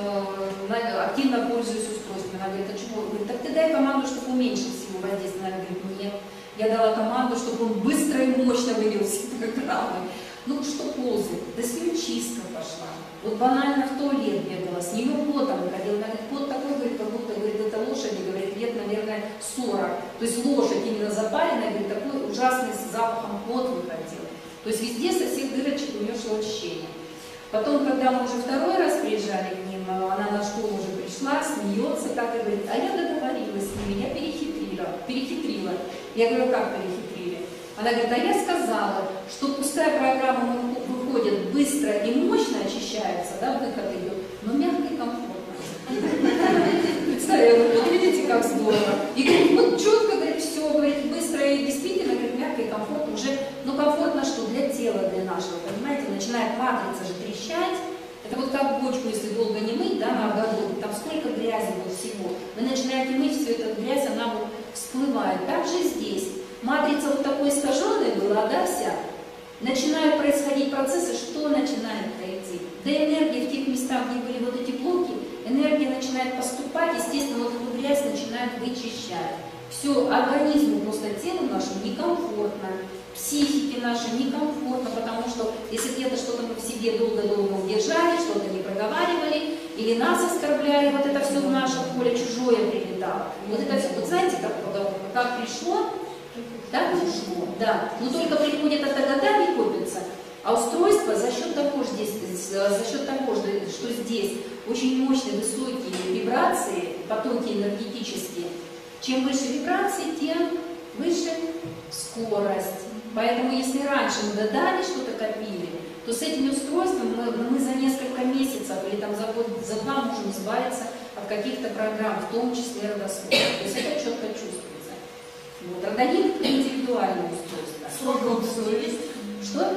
активно пользуюсь устройством. Она говорит, а чего? Говорит, так ты дай команду, чтобы уменьшить силу воздействия. Она говорит, нет. Я дала команду, чтобы он быстро и мощно вывел все программы. Ну что ползает? Да с ним чистка пошла. Вот банально в туалет бегала, с ним потом выходила. Она говорит, пот такой, говорит, как будто, говорит, это лошади, говорит, лет, наверное, 40. То есть лошадь именно запаленная, говорит, такой ужасный с запахом пот выходил. То есть везде со всех дырочек у нее шло очищение. Потом, когда мы уже второй раз приезжали к ним, она на школу уже пришла, смеется так и говорит, а я договорилась с ними, я перехитрила. Я говорю, как перехитрили? Она говорит, а я сказала, что пустая программа выходит быстро и мощно очищается, да, выход идет, но мягко и комфортно. Представляю, вот видите, как здорово. И говорит, вот четко, говорит, все, говорит, быстро и действительно, говорит, мягко и комфортно уже, ну комфортно что? Для тела, для нашего, понимаете, начинает матрица же трещать. Это вот как бочку, если долго не мыть, да, на огороде, там сколько грязи вот всего. Вы начинаете мыть всю эту грязь, она вот всплывает. Так же здесь. Матрица вот такой искаженной была, да, вся. Начинают происходить процессы, что начинает идти? Да энергия в тех местах, где были вот эти блоки, энергия начинает поступать, естественно, вот эту грязь начинает вычищать. Все, организму, просто телу нашему некомфортно, психике нашей некомфортно, потому что если где-то что-то мы в себе долго-долго удержали, что-то не проговаривали, или нас оскорбляли, вот это все в наше поле чужое прилетало. Вот это все, вот знаете, как пришло, так ушло, да. Но только приходит это годами копится, а устройство за счет того, что здесь очень мощные высокие вибрации, потоки энергетические, чем выше вибрации, тем выше скорость. Поэтому если раньше мы додали, что-то копили, то с этими устройствами мы за несколько месяцев или там за год, за два можем избавиться от каких-то программ, в том числе родословных. То есть это четко чувствуется. Вот. Родонит – индивидуальное устройство. Срок годности есть? Что?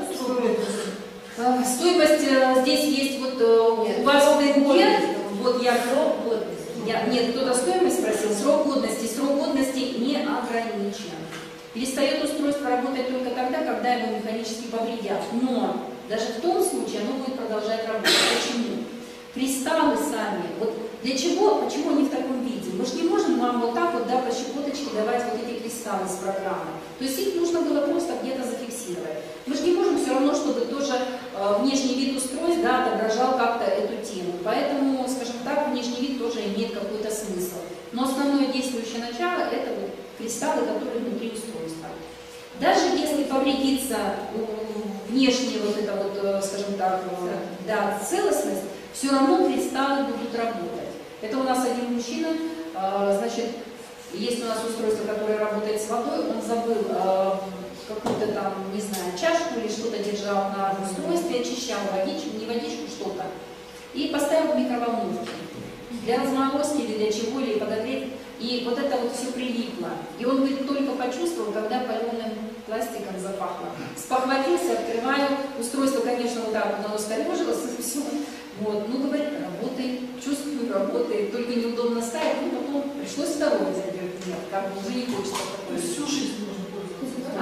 Стоимость здесь есть, вот у вас нет, вот нет, кто-то стоимость спросил, срок годности не ограничен. Перестает устройство работать только тогда, когда его механически повредят. Но даже в том случае оно будет продолжать работать. Почему? Кристаллы сами, вот для чего, почему они в таком виде? Мы же не можем вам вот так вот, да, по щепоточке давать вот эти кристаллы с программы. То есть их нужно было просто где-то зафиксировать. Мы же не можем все равно, чтобы тоже внешний вид устройств, да, отображал как-то эту тему. Поэтому, скажем так, внешний вид тоже имеет какой-то смысл. Но основное действующее начало – это вот кристаллы, которые внутри устройства. Даже если повредится внешняя вот эта вот, скажем так, да, целостность, все равно кристаллы будут работать. Это у нас один мужчина, значит, есть у нас устройство, которое работает с водой, он забыл какую-то там, не знаю, чашку или что-то держал на устройстве, очищал водичку, не водичку, что-то, и поставил в микроволновке. Для разморозки или для чего, или подогреть. И вот это вот все прилипло. И он, говорит, только почувствовал, когда паленым пластиком запахло. Спохватился, открываю. Устройство, конечно, вот так вот оно скорежилось, и все. Вот. Ну, говорит, работает, чувствую, работает, только неудобно ставить. Ну, потом пришлось второе задержать. Нет, как бы уже не хочется такое. Всю жизнь можно пользоваться.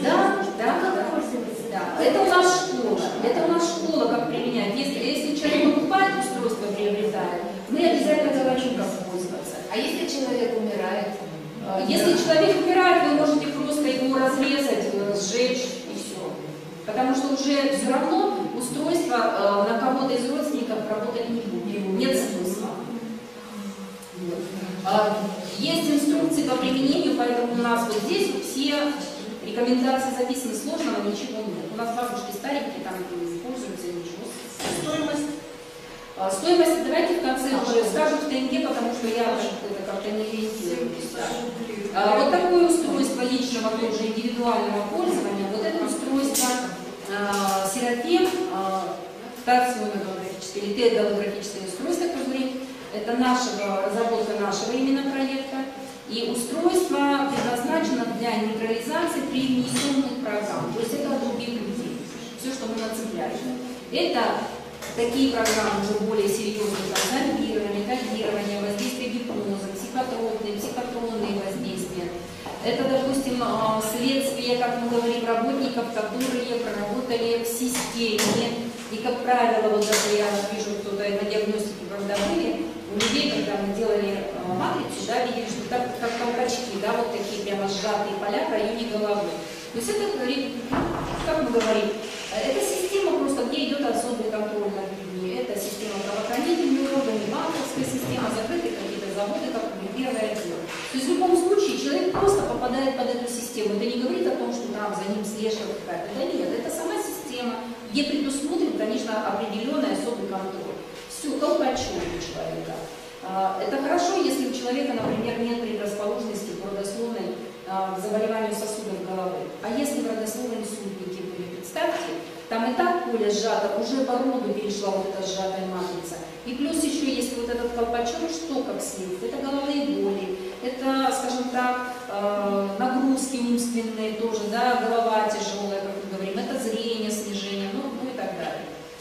Да. Это у нас школа. Это у нас школа, как применять. Если человек покупает устройство, приобретает, мы обязательно говорим, как пользоваться. А если человек умирает? Если человек умирает, вы можете просто его разрезать, сжечь и все. Потому что уже все равно устройство на кого-то из родственников работать не будет. Нет смысла. Есть инструкции по применению, поэтому у нас вот здесь вот все рекомендации записаны, сложного ничего нет. У нас бабушки старенькие, там пользуются, ничего. Стоимость? Стоимость давайте в конце уже скажу в тенге, потому что я это как-то не ориентируюсь. Вот такое устройство личного, тоже индивидуального пользования, вот это устройство Seraphim, голографическое или Т-голографическое устройство, как говорит, это разработка нашего именно проекта. И устройство предназначено для нейтрализации при внесенных программ. То есть это от других людей. Все, что мы нацепляем. Это такие программы уже более серьезные, как зомбирование, кодирование, воздействие гипноза, психотронные воздействия. Это, допустим, следствие, как мы говорим, работников, которые проработали в системе. И, как правило, вот даже я вижу, кто-то на диагностике, когда были, у людей, когда мы делали матрицу, да, видели, что так, как колпачки, да, вот такие прямо сжатые поля в районе головы. То есть это, как мы говорим, это система просто, где идет особый контроль над людьми. Это система правоохранительных органов, банковская система, закрытые какие-то заводы, как первое дело. То есть в любом случае человек просто попадает под эту систему. Это не говорит о том, что там за ним слежка какая-то. Да нет, это сама система, где предусмотрен, конечно, определенный особый контроль. Все, колпачок у человека. Это хорошо, если у человека, например, нет предрасположенности к родословной заболеванию сосудов головы. А если в родословной супники были, представьте, там и так поле сжато, уже по роду перешла вот эта сжатая матрица. И плюс еще, если вот этот колпачок, что как следствие? Это головные боли, это, скажем так, нагрузки умственные тоже, да, голова тяжелая, как мы говорим, это зрение, снижение, ну и так далее.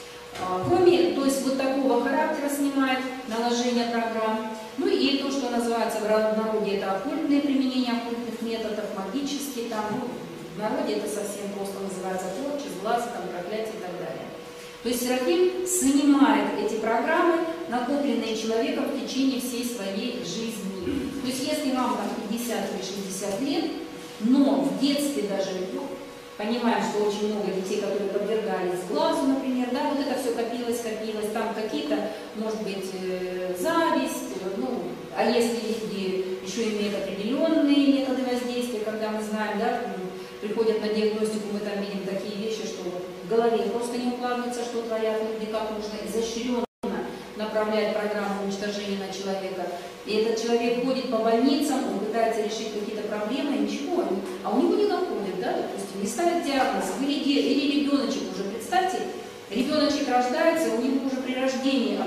Кроме, то есть вот такого характера снимает наложение программ. Ну и то, что называется в народе, это оккультные применения оккультных методов, магические, там, ну, в народе это совсем просто называется порча, сглаз, там, проклятие и так далее. То есть Seraphim снимает эти программы, накопленные человеком в течение всей своей жизни. То есть если вам там 50 или 60 лет, но в детстве даже, понимаем, что очень много детей, которые подвергались глазу, например, да, вот это все копилось, там какие-то, может быть, зависть, ну, а если люди еще имеют определенные методы воздействия, когда мы знаем, да, приходят на диагностику, мы там видим такие вещи, что вот в голове просто не укладывается, что творят люди, как нужно изощренно направлять программу уничтожения на человека. И этот человек ходит по больницам, он пытается решить какие-то проблемы, ничего, а у него не находят, да, допустим, не ставят диагноз. Или ребеночек уже, представьте, ребеночек рождается, у него уже при рождении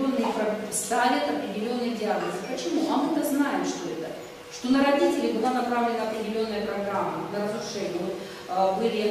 ставят определенные диагнозы. Почему? А мы-то знаем, что это. Что на родителей была направлена определенная программа на разрушение. Вот, были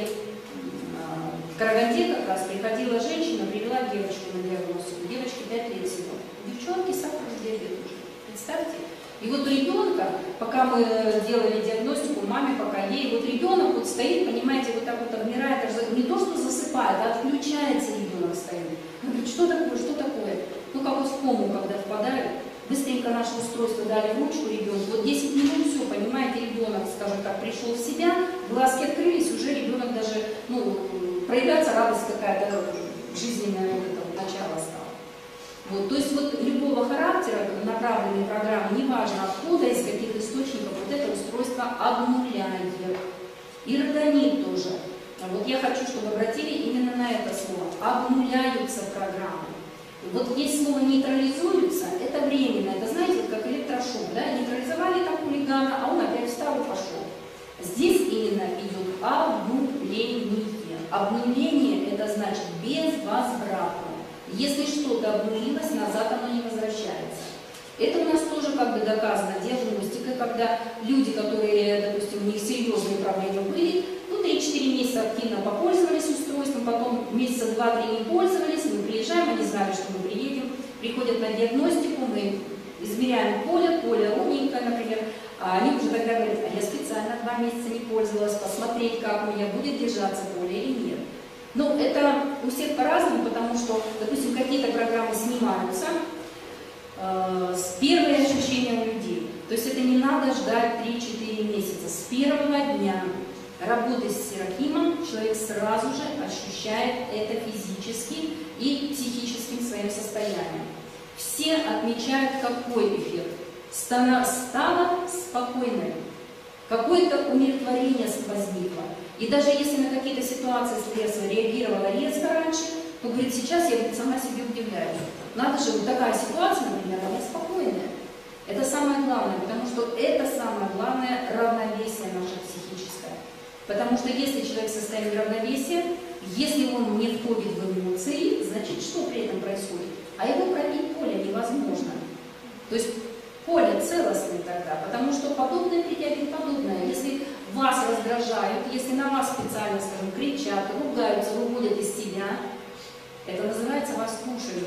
в Караганде как раз приходила женщина, привела девочку на диагностику. Девочке 5 лет всего. Девчонки сахарный диабет уже. Представьте? И вот ребенка, пока мы делали диагностику, маме пока ей, вот ребенок вот стоит, понимаете, вот так вот обмирает, не то, что засыпает, а отключается ребенок стоит. Он говорит, что такое, что такое? Ну, как вот в кому, когда впадают, быстренько наше устройство дали ручку ребенку, вот 10 минут, все, понимаете, ребенок, скажем так, пришел в себя, глазки открылись, уже ребенок даже, ну, проявляется радость какая-то жизненная, вот это вот начало стало. Вот, то есть вот любого характера направленные программы, неважно откуда, из каких источников, вот это устройство обнуляет. И родонит тоже. Вот я хочу, чтобы обратили именно на это слово. Обнуляются программы. Вот есть слово нейтрализуются, это временно. Это, знаете, вот как электрошок, да? Нейтрализовали там хулигана, а он опять встал и пошел. Здесь именно идет обнуление. Обнуление это значит безвозвратно. Если что-то обнулилось, назад оно не возвращается. Это у нас тоже как бы доказано диагностикой, когда люди, которые, допустим, у них серьезные проблемы были, ну, 3-4 месяца активно попользовались устройством, потом месяца 2-3 не пользовались, мы приезжаем, они знали, что мы приедем, приходят на диагностику, мы измеряем поле ровненькое, например, а они уже тогда говорят, а я специально 2 месяца не пользовалась, посмотреть, как у меня будет держаться поле или нет. Но это у всех по-разному, потому что, допустим, какие-то программы снимаются, с первого ощущения у людей. То есть это не надо ждать 3-4 месяца. С первого дня работы с Seraphim человек сразу же ощущает это физически и психическим своим состоянием. Все отмечают, какой эффект. Стало спокойной, какое-то умиротворение возникло. И даже если на какие-то ситуации стресса реагировала резко раньше, то, говорит, сейчас я, говорит, сама себе удивляюсь. Надо же, вот такая ситуация, например, она спокойная. Это самое главное, потому что это самое главное равновесие наше психическое. Потому что если человек в состоянии равновесия, если он не входит в эмоции, значит, что при этом происходит? А его пробить поле невозможно. То есть поле целостное тогда, потому что подобное притягивает подобное. Если вас раздражают, если на вас специально, скажем, кричат, ругаются, выводят из себя, это называется вас кушали.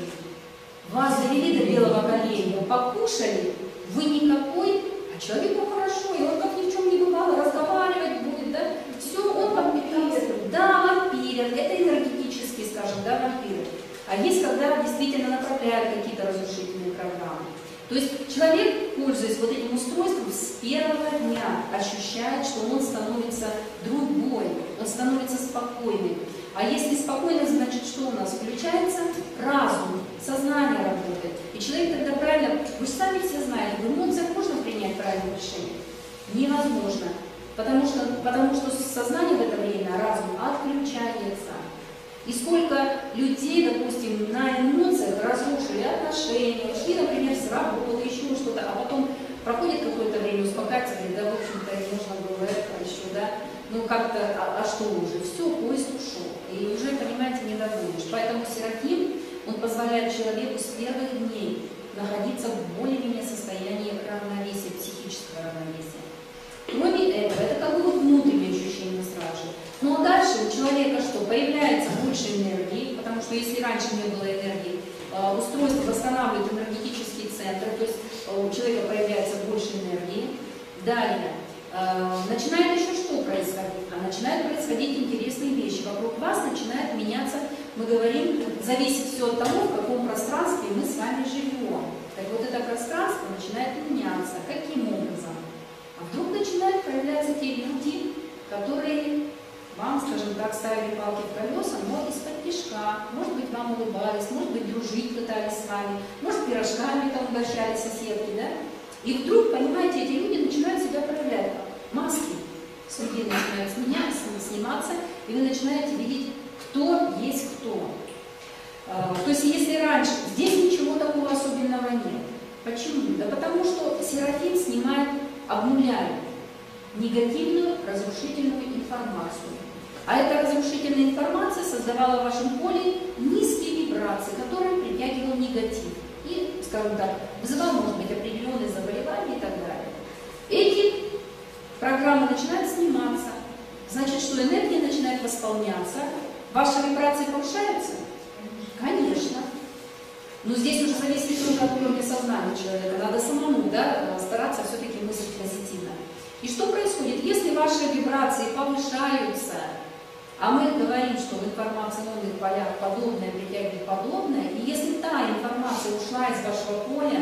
Вас довели до белого коленя, покушали, вы никакой, а человеку хорошо, и он как ни в чем не бывало, разговаривать будет, да? Все, он вампирит. Да, вампирят, это энергетически, скажем, да, вампиры. А есть, когда действительно направляют какие-то разрушительные программы. То есть человек, пользуясь вот этим устройством, с первого дня ощущает, что он становится другой, он становится спокойным. А если спокойно, значит, что у нас включается? Разум, сознание работает. И человек тогда правильно, вы же сами все знаете, в эмоциях можно принять правильное решение? Невозможно. Потому что сознание в это время, разум отключается. И сколько людей, допустим, на эмоциях разрушили отношения, ушли, например, с работы, еще что-то, а потом проходит какое-то время, успокаивается, говорит, да, в общем-то, не нужно было это еще, да, ну как-то, а что уже, все, поезд ушел. И уже, понимаете, не догонишь. Поэтому Серафим, он позволяет человеку с первых дней находиться в более-менее состоянии равновесия, психического равновесия. Кроме этого, это как бы вот внутреннее ощущение сразу же. Ну а дальше у человека что? Появляется больше энергии, потому что если раньше не было энергии, устройство восстанавливает энергетические центры, то есть у человека появляется больше энергии. Далее, начинает еще что происходить? А начинают происходить интересные вещи. Вокруг вас начинает меняться, мы говорим, зависит все от того, в каком пространстве мы с вами живем. Так вот это пространство начинает меняться. Каким образом? А вдруг начинают проявляться те люди, которые вам, скажем так, ставили палки в колеса, но из-под тишка. Может быть, вам улыбались, может быть, дружить пытались с вами, может, пирожками там угощали соседки, да? И вдруг, понимаете, эти люди начинают себя проявлять. Маски с людей начинают сниматься, и вы начинаете видеть, кто есть кто. То есть, если раньше, здесь ничего такого особенного нет. Почему? Да потому что Серафим снимает, обнуляет негативную, разрушительную информацию. А эта разрушительная информация создавала в вашем поле низкие вибрации, которые притягивал негатив. И, скажем так, вызывал, может быть, определенные заболевания и так далее. Эти программы начинают сниматься. Значит, что энергия начинает восполняться. Ваши вибрации повышаются? Конечно. Но здесь уже зависит тоже от уровня сознания человека. Надо самому, да, стараться все-таки мыслить позитивно. И что происходит? Если ваши вибрации повышаются, а мы говорим, что в информационных полях подобное притягивает подобное, и если та информация ушла из вашего поля,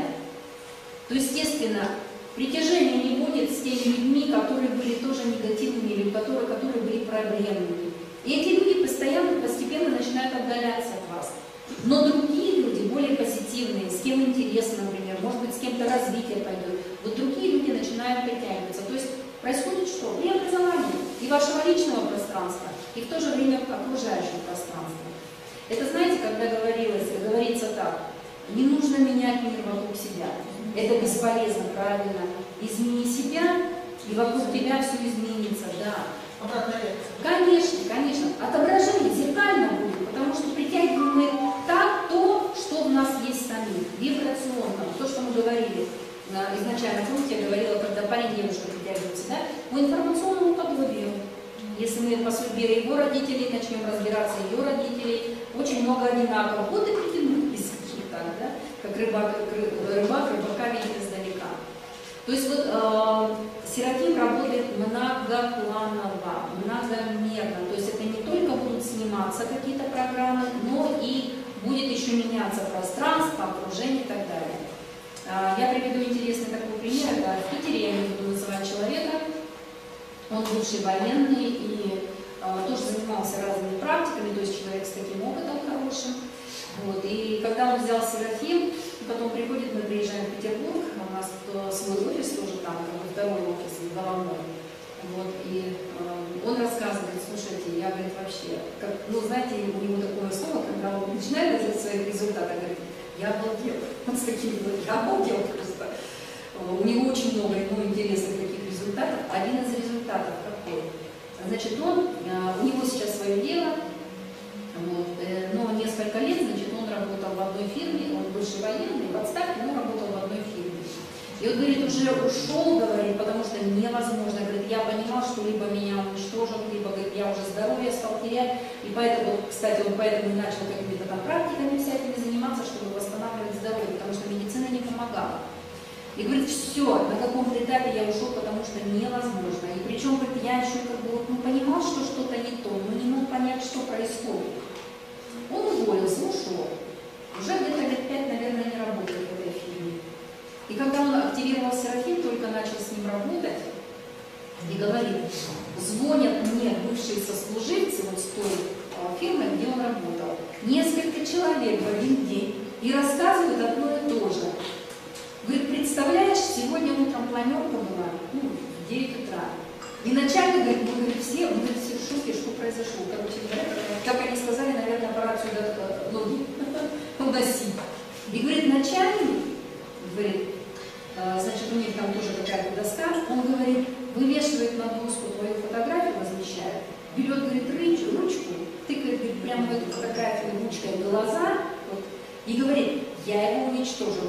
то, естественно, притяжения не будет с теми людьми, которые были тоже негативными, или которые были проблемными. И эти люди постоянно, постепенно начинают отдаляться от вас. Но другие люди, более позитивные, с кем интересно, например, может быть, с кем-то развитие пойдет, вот другие люди начинают притягиваться. То есть происходит что? Преобразование и вашего личного пространства, и в то же время окружающего пространства. Это, знаете, когда говорится так, не нужно менять мир вокруг себя. Это бесполезно, правильно. Измени себя, и вокруг тебя все изменится, да. Обратная реакция. Конечно, конечно. Отображение зеркально будет, потому что притягиваем мы так то, что в нас есть самих, вибрационно. То, что мы говорили изначально, помните, я говорила, когда парень и девушка притягиваются, да, по информационному подобию. Если мы по судьбе его родителей начнем разбираться, ее родителей, очень много одинаковых. Вот и притянулись, скажем так, да, как рыбак рыбака видит издалека. То есть вот Серафим работает многопланово, многомерно. То есть это не только будут сниматься какие-то программы, но и будет еще меняться пространство, окружение и так далее. Я приведу интересный такой пример. Это в Питере, я не буду называть человека. Он бывший военный и тоже занимался разными практиками, то есть человек с таким опытом хорошим. Вот. И когда он взял Серафим, потом приходит, мы приезжаем в Петербург, у нас свой офис тоже там, второй офис, головной. Вот. И он рассказывает, слушайте, я, говорит, вообще, как, ну, знаете, у него такое слово, когда он начинает из своих результатов, говорит, я обалдел. Он с таким говорит, я обалдел просто. У него очень много ему интересных таких результатов. Один из результатов какой? Значит, у него сейчас свое дело, вот, но несколько лет, значит, он работал в одной фирме, он бывший военный, в отставке, но работал в одной фирме. И он, говорит, уже ушел, говорит, потому что невозможно. Говорит, я понимал, что либо меня уничтожат, либо, говорит, я уже здоровье стал терять. И поэтому, кстати, он поэтому и начал какими-то там практиками всякими заниматься, чтобы восстанавливать здоровье, потому что медицина не помогала. И говорит, все, на каком-то этапе я ушел, потому что невозможно. И причем, говорит, я еще как бы, ну, понимал, что что-то не то, но не мог понять, что происходит. Он уволился, ушел. Уже где-то лет 5, наверное, не работает в этой фирме. И когда он активировал Серафим, только начал с ним работать, и говорит, звонят мне бывшие сослуживцы вот с той фирмы, где он работал, несколько человек в один день, и рассказывают одно и то же. Говорит, представляешь, сегодня утром планерка была, ну, в 9 утра. И начальник говорит, мы, говорит, все в шоке, что произошло. Короче говоря, как они сказали, наверное, операцию ноги уносить. И говорит, начальник, говорит, значит, у них там тоже какая-то доска, он говорит, вывешивает на доску твою фотографию, размещает, берет, говорит, ручку, тыкает, говорит, прямо в эту фотографию ручкой в глаза, вот, и говорит, я его уничтожил,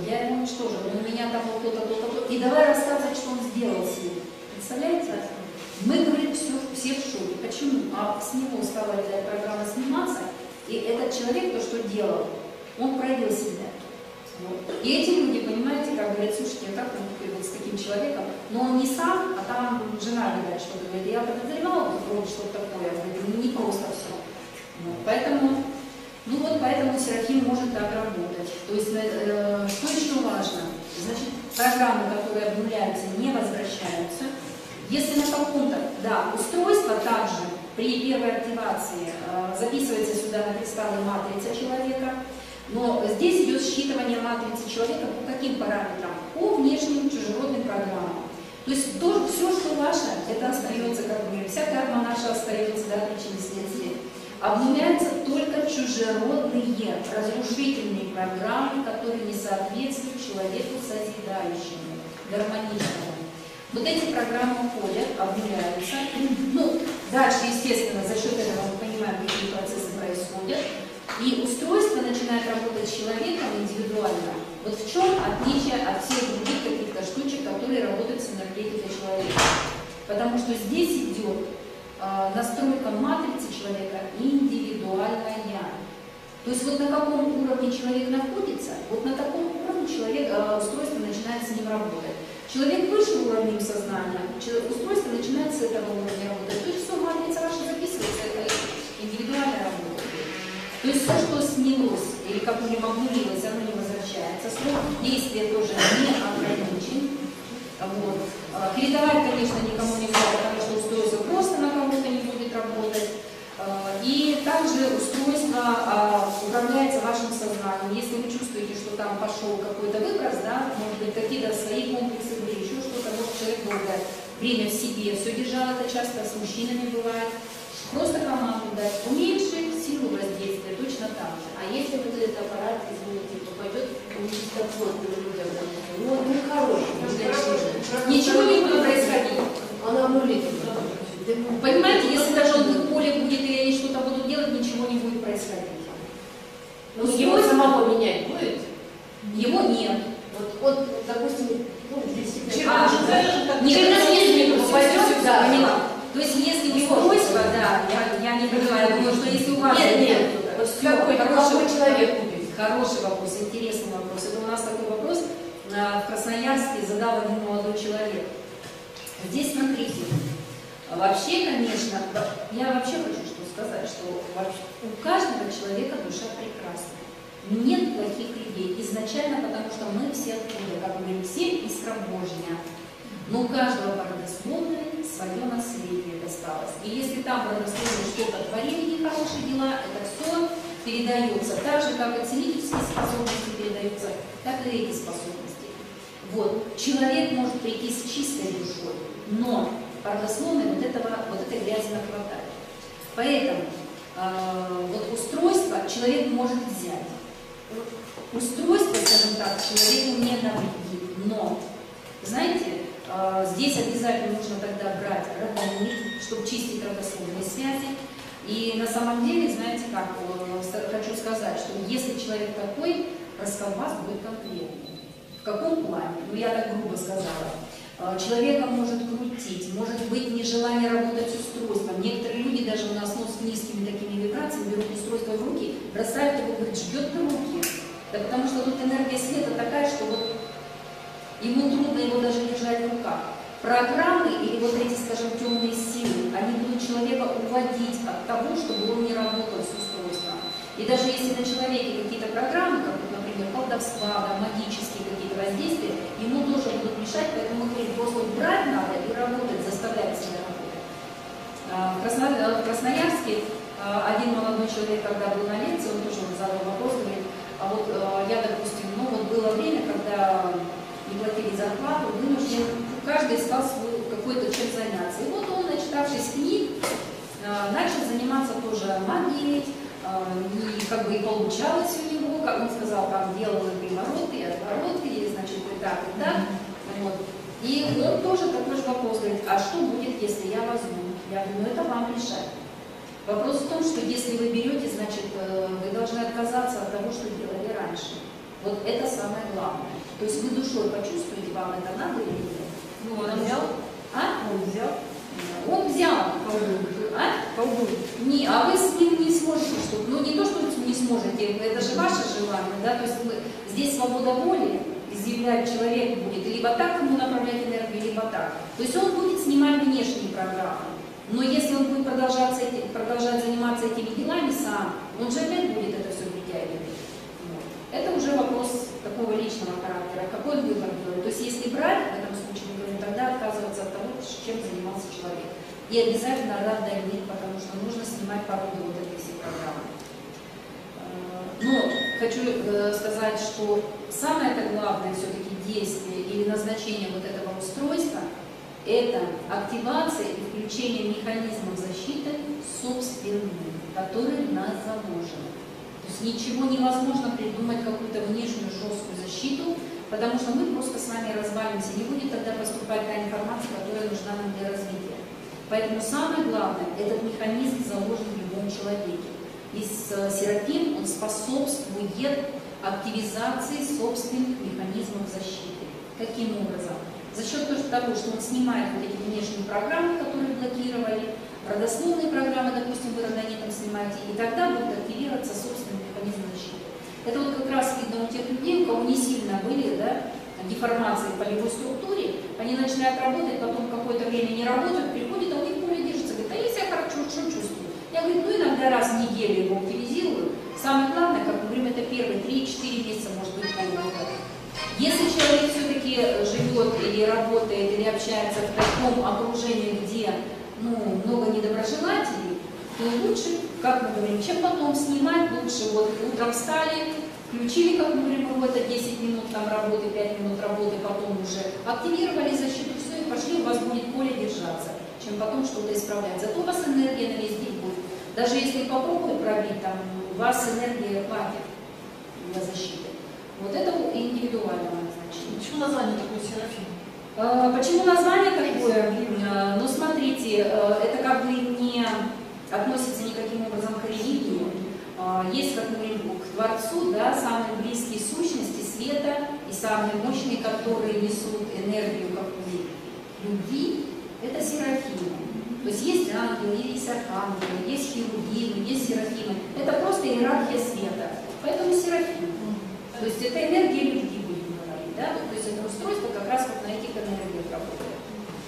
он у меня там вот то-то, то-то, и давай рассказывать, что он сделал с ним. Представляете? Мы, говорит, все в шоке. Почему? А с него стала эта программа сниматься, и этот человек, то, что делал, он проявил себя. Вот. И эти люди, понимаете, как говорят, слушайте, как он вот с таким человеком, но он не сам, а там жена, видать, что говорит, я подозревала, вроде что-то такое, говорит, не просто все. Вот. Поэтому, ну вот поэтому Серафим может так работать. То есть, что еще важно? Значит, программы, которые обнуляются, не возвращаются. Если на каком-то, да, устройство также при первой активации записывается сюда на кристаллы матрица человека, но здесь идет считывание матрицы человека по каким параметрам? По внешним чужеродным программам. То есть тоже все, что ваше, это остается, как бы, вся карма наша остается, да, причины следствия. Обнуляются только чужеродные, разрушительные программы, которые не соответствуют человеку созидающему, гармоничному. Вот эти программы уходят, обнуляются. Ну, дальше, естественно, за счет этого мы понимаем, какие процессы происходят. И устройство начинает работать с человеком индивидуально. Вот в чем отличие от всех других каких-то штучек, которые работают с энергетикой человека. Потому что здесь идет настройка матрицы человека индивидуальная. То есть вот на каком уровне человек находится, вот на таком уровне устройство начинает с ним работать. Человек выше уровнем сознания, устройство начинает с этого уровня работать. То есть все, матрица ваша записывается, это индивидуальная работа. То есть все, что снялось или как-нибудь обнулилось, оно не возвращается. Срок действия тоже не ограничен. Вот. Передавать, конечно, никому нельзя, потому что устройство просто на кого-то не будет работать. И также устройство управляется вашим сознанием. Если вы чувствуете, что там пошел какой-то выброс, да, может быть, какие-то свои комплексы были, еще что-то, может, человек долгое время в себе все держал, это часто с мужчинами бывает. Просто команду дать, уменьшить силу воздействия, точно так же. А если вот этот аппарат, извините, попадет в дискомфортным людям, ну он нехороший, ничего не будет происходить. Он обнулит. Понимаете, если даже он в поле будет и они что-то будут делать, ничего не будет происходить. Но его самого менять будет? Его нет. Вот, допустим, ну, здесь не попадет, да, поняла. То есть если устройство, да, я не понимаю, думаю, что если у вас нет, вот какой человек будет? Хороший вопрос, интересный вопрос. Это у нас такой вопрос в Красноярске задал один молодой человек. Здесь смотрите, вообще, конечно, я вообще хочу что сказать, что у каждого человека душа прекрасна. Нет плохих людей изначально, потому что мы все оттуда, как мы все искра Божья. Но у каждого по родословной свое наследие досталось. И если там по родословной что-то творили нехорошие дела, это все передается. Так же, как и целительские способности передаются, так и эти способности. Вот. Человек может прийти с чистой душой, но по родословной вот этой грязи хватает. Поэтому вот устройство человек может взять. Устройство, скажем так, человеку не навредит. Но, знаете, здесь обязательно нужно тогда брать родонит, чтобы чистить родословные связи. И на самом деле, знаете как, хочу сказать, что если человек такой, расколбас будет конкретный. В каком плане? Ну, я так грубо сказала. Человека может крутить, может быть нежелание работать с устройством. Некоторые люди даже у нас с низкими такими вибрациями берут устройство в руки, бросают его, говорят, ждет руки. Да потому что тут энергия света такая, что вот ему трудно его даже держать в руках. Программы или вот эти, скажем, темные силы, они будут человека уводить от того, чтобы он не работал с устройством. И даже если на человеке какие-то программы, как, например, колдовства, да, магические какие-то воздействия, ему тоже будут мешать, поэтому мы говорим, просто брать надо и работать, заставлять себя работать. В Красноярске один молодой человек, когда был на лекции, он тоже задал вопрос, говорит, а вот я, допустим, ну вот было время, когда не платили зарплату, вынужден, каждый искал свой какой-то чем заняться. И вот он, начитавшись книг, начал заниматься тоже магией, и как бы и получалось у него, как он сказал, там делал и привороты, и отвороты, и значит и так, и так. Вот. И он тоже такой же вопрос говорит, а что будет, если я возьму? Я говорю, ну это вам решать. Вопрос в том, что если вы берете, значит, вы должны отказаться от того, что делали раньше. Вот это самое главное. То есть вы душой почувствуете, вам это надо или нет? Ну, он взял? А? Он взял? Он взял. Колдун. Не, а вы с ним не сможете, что, ну не то, что не сможете, это же ваше желание, да, то есть здесь свобода воли, изъявлять человек будет, либо так ему направлять энергию, либо так. То есть он будет снимать внешние программы, но если он будет продолжать заниматься этими делами сам, он же опять будет это все притягивать. Вот. Это уже вопрос такого личного характера, какой он выбор делает. То есть если брать, в этом случае, мы говорим, тогда отказываться от того, чем занимался человек. И обязательно родонит, потому что нужно снимать породу вот этой всей программы. Но хочу сказать, что самое главное все-таки действие или назначение вот этого устройства – это активация и включение механизмов защиты собственных, которые в нас заложены. То есть ничего невозможно придумать, какую-то внешнюю жесткую защиту, потому что мы просто с вами развалимся, не будет тогда поступать та информация, которая нужна нам для развития. Поэтому самое главное, этот механизм заложен в любом человеке. И Серафим, он способствует активизации собственных механизмов защиты. Каким образом? За счет того, что он снимает вот эти внешние программы, которые блокировали, родословные программы, допустим, вы родонитом снимаете, и тогда будет активироваться собственный механизм защиты. Это вот как раз видно у тех людей, у кого не сильно были, да, деформации в полевой структуре, они начинают работать, потом какое-то время не работают, приходят, а у них поле держится, говорит, а я себя хорошо чувствую. Я говорю, ну иногда раз в неделю его активизирую. Самое главное, как мы говорим, это первые 3-4 месяца, может быть, полгода. Если человек все-таки живет или работает, или общается в таком окружении, где много недоброжелателей, то лучше, как мы говорим, чем потом снимать, лучше вот утром встали, включили, как мы говорим, это 10 минут там работы, 5 минут работы, потом уже активировали защиту, все, и пошли, у вас будет поле держаться, чем потом что-то исправлять. Зато у вас энергия на весь день будет. Даже если попробует пробить, там, у вас энергия хватит для защиты. Вот это индивидуальное назначение. Почему название такое Серафим? Почему название такое? Ну, смотрите, это как бы не относится никаким образом к религии. Есть, как мы говорим, к Творцу, да, самые близкие сущности света и самые мощные, которые несут энергию какую любви, это Серафимы. То есть есть ангелы, есть архангелы, есть херувимы, есть серафимы. Это просто иерархия света. Поэтому Серафим. То есть это энергия любви, будем говорить, да? То есть это устройство как раз вот на этих энергиях работает.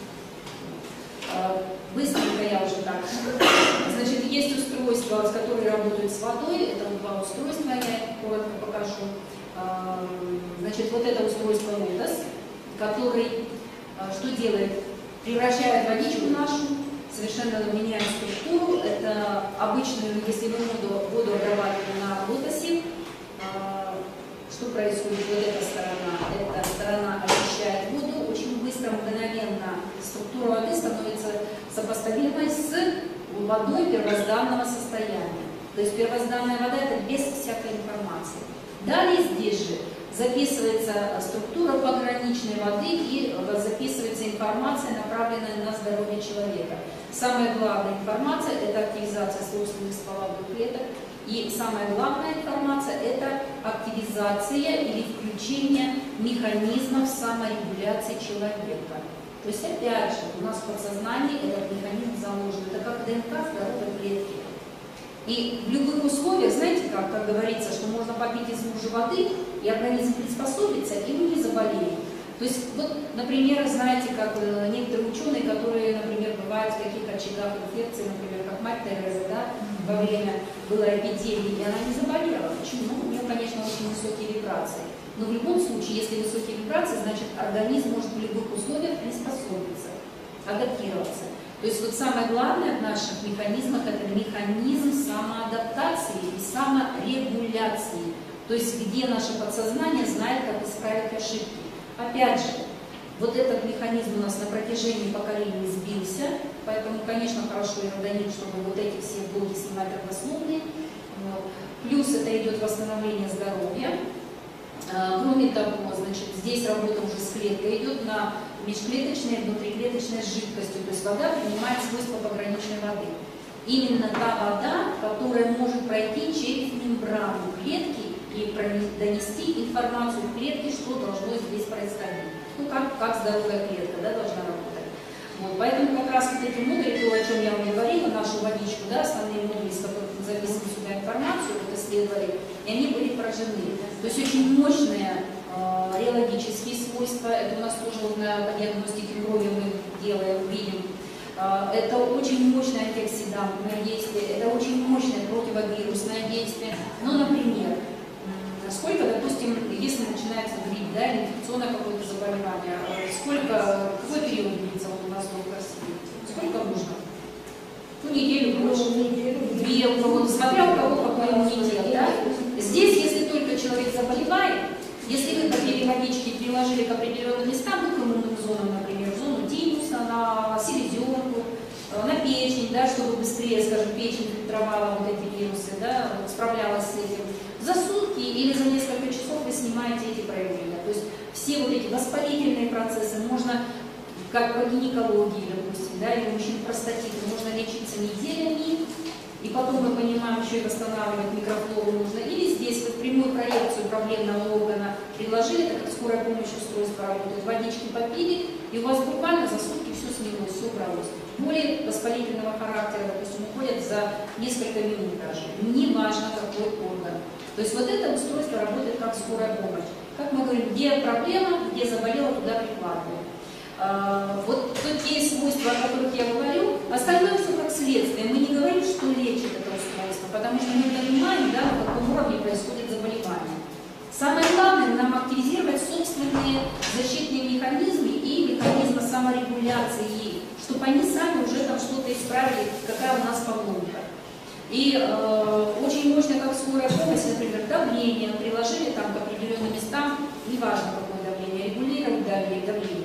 Быстренько я уже так. Значит, есть устройства, с которыми работают с водой. Это вот два устройства, я коротко покажу. Значит, вот это устройство лотос, который что делает? Превращает водичку нашу, совершенно меняет структуру. Это обычную, если мы воду обрабатываем на лотосе, что происходит? Вот эта сторона очищает воду, очень быстро, мгновенно структура воды становится сопоставимой с водой первозданного состояния. То есть первозданная вода – это без всякой информации. Далее здесь же записывается структура пограничной воды и записывается информация, направленная на здоровье человека. Самая главная информация – это активизация собственных стволовых клеток. И самая главная информация – это активизация или включение механизмов саморегуляции человека. То есть, опять же, у нас в подсознании этот механизм заложен. Это как ДНК здоровой клетки. И в любых условиях, знаете, как говорится, что можно попить из лужи воды, и организм приспособится, и мы не заболеем. То есть, вот, например, знаете, как некоторые ученые, которые, например, бывают в таких очагах инфекции, например, как мать Тереза, да, во время была эпидемии, и она не заболела. Почему? Ну, у нее, конечно, очень высокие вибрации. Но в любом случае, если высокие вибрации, значит, организм может в любых условиях приспособиться, адаптироваться. То есть вот самое главное в наших механизмах – это механизм самоадаптации и саморегуляции. То есть где наше подсознание знает, как исправить ошибки. Опять же, вот этот механизм у нас на протяжении поколений сбился, поэтому, конечно, хорошо эрудонит, чтобы вот эти все блоки снимать однословные. Вот. Плюс это идет восстановление здоровья. Кроме того, значит, здесь работа уже с клеткой идет на межклеточной и внутриклеточной жидкостью, то есть вода принимает свойства пограничной воды. Именно та вода, которая может пройти через мембрану клетки и донести информацию в клетке, что должно здесь происходить. Ну, как здоровая клетка, да, должна работать. Вот, поэтому как раз вот эти модули, то, о чем я вам говорила, нашу водичку, да, основные модули, из которых мы записываем сюда информацию, вот исследовали, и они были поражены. То есть очень мощные реологические свойства, это у нас тоже вот на диагностике крови мы делаем, видим. Это очень мощное антиоксидантное действие, это очень мощное противовирусное действие. Ну, например, сколько, допустим, если начинается грипп, да, или инфекционное какое-то заболевание, какой период длится вот у нас доктор сидит? Сколько нужно? Ну, неделю, больше, две, у кого-то, смотря у кого какой иммунитет, да? Здесь, если только человек заболевает, если вы попили водички и приложили к определенным местам, ну, к иммунным зонам, например, в зону тимуса, на селезенку, на печень, да, чтобы быстрее, скажем, печень фильтровала вот эти вирусы, да, справлялась с этим, за сутки или за несколько часов вы снимаете эти проявления. То есть все вот эти воспалительные процессы можно, как по гинекологии, допустим, да, или мужчин простатит, можно лечиться неделями, и потом мы понимаем, еще и восстанавливать микрофлору нужно. Или здесь вот прямую проекцию проблемного органа приложили, это как скорая помощь устройства работает, водички попили, и у вас буквально за сутки все снялось, все убралось. Боли воспалительного характера, допустим, уходят за несколько минут даже. Неважно, какой орган. То есть вот это устройство работает как скорая помощь. Как мы говорим, где проблема, где заболела, туда прикладываем. Вот те свойства, о которых я говорю, остальное все как следствие. Мы не говорим, что лечит это устройство, потому что мы понимаем, да, на каком уровне происходит заболевание. Самое главное нам активизировать собственные защитные механизмы и механизмы саморегуляции, чтобы они сами уже там что-то исправили, какая у нас поломка. И очень мощно, как скорая помощь, например, давление, приложили там к определенным местам, неважно какое давление, регулировать давление.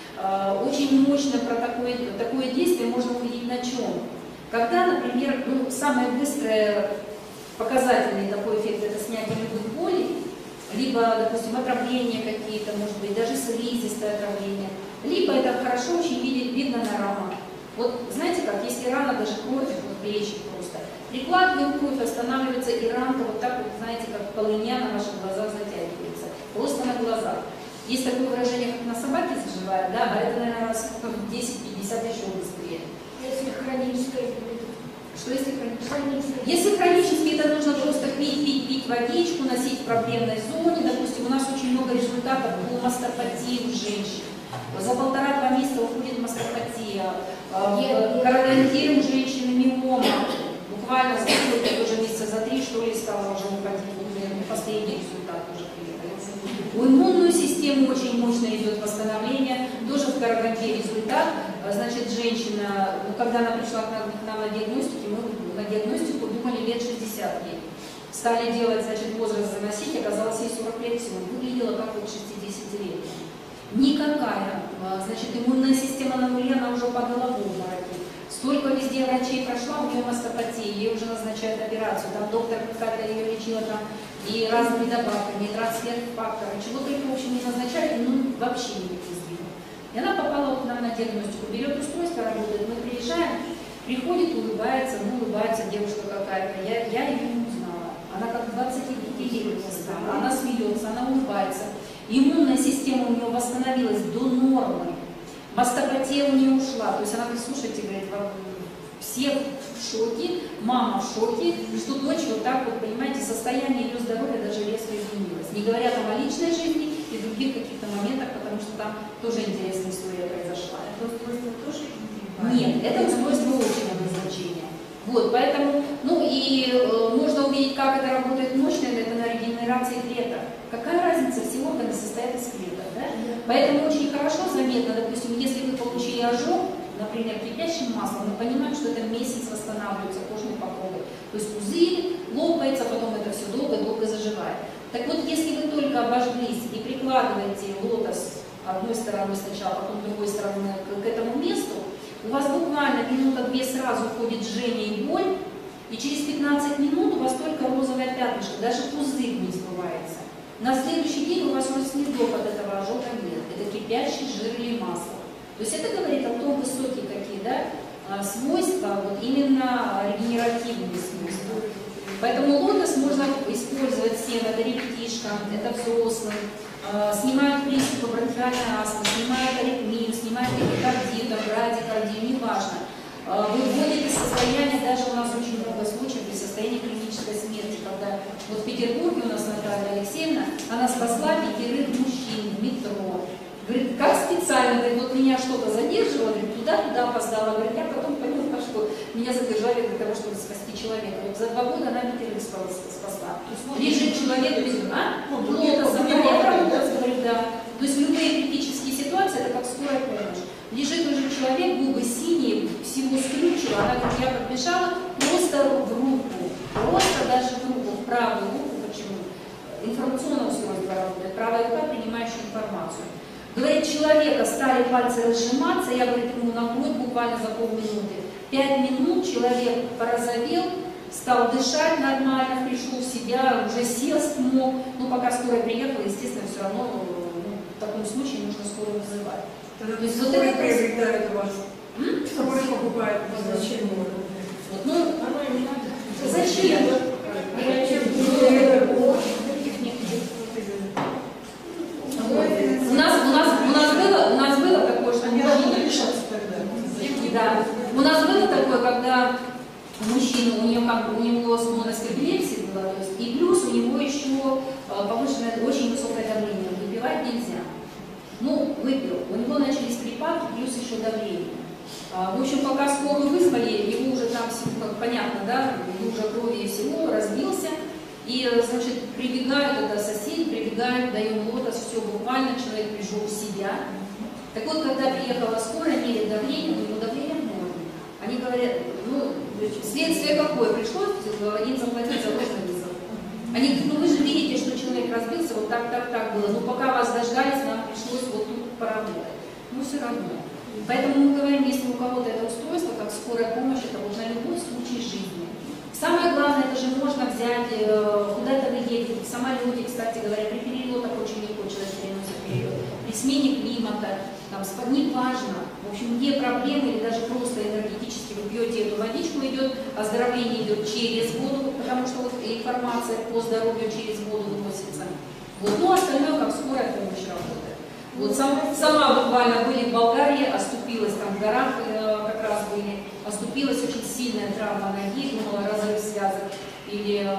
Очень мощно про такое действие можно увидеть на чем? Когда, например, ну, самое быстрое показательный такой эффект – это снятие любых болей, либо, допустим, отравления какие-то, может быть, даже слизистое отравление, либо это хорошо очень видно на ранах. Вот знаете как, если рана, даже кровь, вот лечит просто, прикладываем кровь, останавливается и ранка вот так вот, знаете, как полыня на ваших глазах затягивается, просто на глазах. Есть такое выражение, как на собаке заживает, да, а это, наверное, раз в 10-50 еще быстрее. Если хроническое будет. Что если хроническое? Если хронически, это нужно просто пить водичку, носить в проблемной зоне. Допустим, у нас очень много результатов по мастопатии у женщин. За 1,5-2 месяца уходит мастопатия. Коронаритет у женщины миома. Буквально за тоже месяца за 3, что ли, стало уже уходить. Последний результат уже приехал. У иммунную систему очень мощно идет восстановление, тоже в Караганде результат. Значит, женщина, ну, когда она пришла к нам на диагностику, мы на диагностику думали лет 60 ей. Стали делать, значит, возраст заносить, оказалось ей 40 лет всего. Выглядела как вот 60-летняя. Никакая, значит, иммунная система на нуле, она уже падала в обмороке. Столько везде врачей прошла, у нее мастопатия, ей уже назначают операцию, там доктор какая-то ее лечила там и разными добавками, и трансфер-факторы, чего только, в общем, не назначали, ну, вообще никаких сдвигов. И она попала вот к нам на диагностику, берет устройство, работает, мы приезжаем, приходит, улыбается, ну, улыбается девушка какая-то, я ее не узнала, она как 25-летняя стала, она смеется, она улыбается, иммунная система у нее восстановилась до нормы. Мастопатия у нее ушла, то есть она говорит, слушайте, говорит, все в шоке, мама в шоке, что дочь вот так вот, понимаете, состояние ее здоровья даже резко изменилось. Не говоря там о личной жизни и других каких-то моментах, потому что там тоже интересная история произошла. Это устройство тоже? Нет, это устройство очного назначения. Вот, поэтому, ну и можно увидеть, как это работает мощно, это на регенерации клеток. Какая разница, все органы состоят из клеток, да? Поэтому очень хорошо заметно, допустим, если вы получили ожог, например, кипящим маслом, мы понимаем, что это месяц восстанавливаются кожные покровы. То есть пузырь лопается, потом это все долго-долго заживает. Так вот, если вы только обожглись и прикладываете лотос одной стороной сначала, потом другой стороной к этому месту, у вас буквально минута-две сразу уходит жжение и боль, и через 15 минут у вас только розовое пятнышко, даже пузырь не сбывается. На следующий день у вас уже следов от этого ожога нет. Это кипящий жир или масло. То есть это говорит о том, высокие какие, да, свойства, вот именно регенеративные свойства. Поэтому лотос можно использовать всем, это ребятишкам, это взрослым, снимают приступы бронхиальной астмы, снимают аритмию, снимают тахикардию, брадикардию, неважно. Выводит из состояния, даже у нас очень много случаев при состоянии клинической смерти, когда вот в Петербурге у нас Наталья Алексеевна, она спасла 5 мужчин в метро. Говорит, как специально, говорит, вот меня что-то задерживало, говорит, туда-туда опоздала. Говорит, я потом поняла, что меня задержали для того, чтобы спасти человека. Вот за 2 года она 5 спасла. Лежит человек без... Лотос, я про лотос говорю, да. То есть любые критические ситуации, это как скорая помощь. Лежит уже человек, губы синие, всего скрючила. Она говорит, я подбежала просто в руку, просто даже в руку, в правую руку. Почему? Информационное устройство работает, правая рука, принимающая информацию. Говорит, человека стали пальцы разжиматься, я, говорит, ему на грудь буквально за полминуты. 5 минут человек порозовел, стал дышать нормально, пришел в себя, уже сел, смог. Но пока скорая приехала, естественно, все равно в таком случае нужно скорую вызывать. То есть вот это приобретает у вас, скорая покупает, зачем его? Вот, ну, оно им не надо. Зачем? У нас было такое, что да. У нас было такое, когда мужчина, у него склонность к эпилепсии была, то есть, и плюс у него еще повышенное, очень высокое давление, выпивать нельзя. Ну, выпил, у него начались припадки, плюс еще давление. В общем, пока скорую вызвали, его уже там, как понятно, да, лужа крови и всего, разбился. И, значит, прибегают, это соседи, прибегают, даем лотос, все, буквально человек пришел в себя. Так вот, когда приехала скорая, мерили давление, у него давление в норме. Они говорят, ну, следствие какое? Пришлось им заплатить за ложный вызов. Они говорят, ну вы же видите, что человек разбился, вот так было. Но пока вас дождались, нам пришлось вот тут поработать. Ну, все равно. Поэтому мы говорим, если у кого-то это устройство, как скорая помощь, это вот на любой случай жизни. Самое главное, это же можно взять, куда-то вы едете, в самолете, кстати говоря, при перелетах очень легко человек переносит перелет, при смене климата, там, неважно, в общем, где проблемы, или даже просто энергетически вы пьете эту водичку, идет, оздоровление идет через воду, потому что вот информация по здоровью через воду выносится. Вот. Ну, остальное, как скорая помощь работает. Вот сама буквально были в Болгарии, оступилась там в горах, как раз были, оступилась, очень сильная травма ноги, думала, разрыв связок или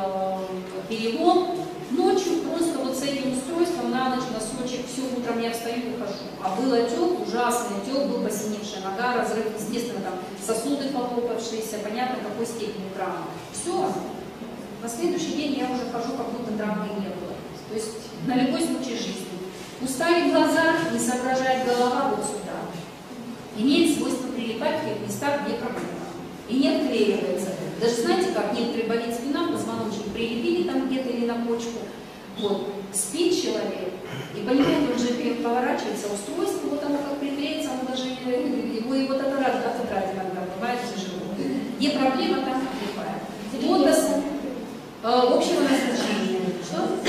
перелом. Ночью просто вот с этим устройством на ночь, носочек, все, утром я встаю и хожу. А был отек, ужасный отек, был посиневшая нога, разрыв, естественно, там сосуды полопавшиеся, понятно, какой степени травмы. Все, на следующий день я уже хожу, как будто травмы не было. То есть на любой случай жизни. Устали глаза, не соображает голова вот сюда. Имеет свойство прилипать в тех местах, где проблема. И не отклеивается. Даже знаете, как некоторые болит спина, позвоночник прилепили там где-то или на почку. Вот. Спит человек, и понимаете, он же поворачивается, устройство, вот оно как приклеится, оно даже его вот отодрать иногда. бывает тяжело. Где проблема, там прикрепаем. Лотос общего назначения. Что?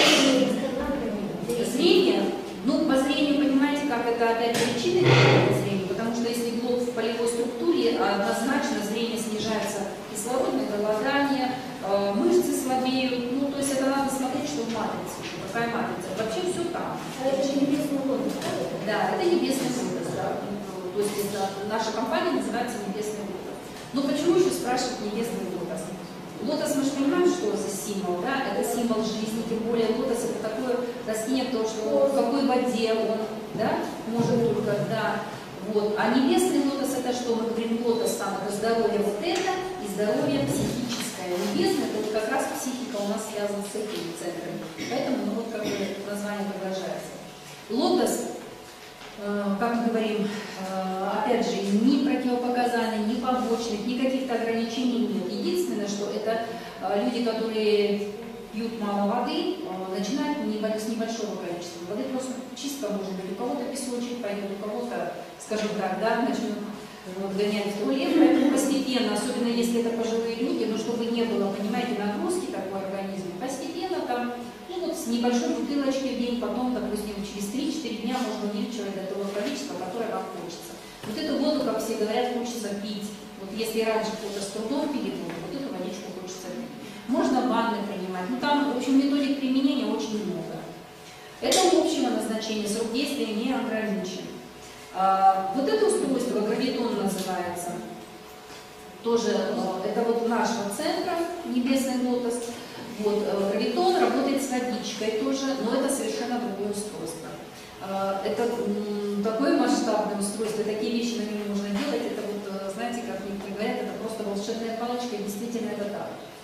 Зрение? Ну, по зрению, понимаете, как это опять причины по зрению, потому что если блок в полевой структуре, однозначно зрение снижается, кислородное голодание, мышцы слабеют, ну, то есть это надо смотреть, что в матрице, какая матрица. Вообще все там. Это же небесный лотос, правда? Да, это небесный лотос, да. То есть это, наша компания называется небесный лотос. Но почему еще спрашивают небесный лотос? Лотос, мы же понимаем, что за символ, да? Это символ жизни, тем более лотос это такое растение, то, что в какой воде он, да, может только, да. Вот. А небесный лотос это что? Мы говорим, лотос там, это здоровье вот это и здоровье психическое. Небесное, это вот как раз психика у нас связана с этими центрами. Поэтому ну, вот как бы название продолжается. Лотос, как мы говорим, опять же, ни противопоказаний, ни побочных, ни каких-то ограничений нет. Единственное, что это люди, которые пьют мало воды, начинают с небольшого количества воды. Просто чистка может быть. У кого-то песочек пойдет, у кого-то, скажем так, да, начнут гонять в туалет. Поэтому постепенно, особенно если это пожилые люди, но чтобы не было, понимаете, нагрузки такой организма, постепенно там, ну вот с небольшой бутылочки в день, потом, допустим, через 3-4 дня можно увеличивать до того количества, которое вам хочется. Вот эту воду, как все говорят, хочется пить. Вот если раньше кто-то с трудом пили воду, вот эту водичку хочется пить. Можно ванны принимать. Ну там, в общем, методик применения очень много. Это общего назначения, срок действия не ограничен. Вот это устройство, гравитон называется, тоже это вот нашего центра, небесный лотос. Вот, гравитон работает с водичкой тоже, но это совершенно другое устройство. Это такое масштабное устройство, такие вещи на нем можно делать. Это вот, знаете, как некоторые говорят, это просто волшебная палочка, и действительно это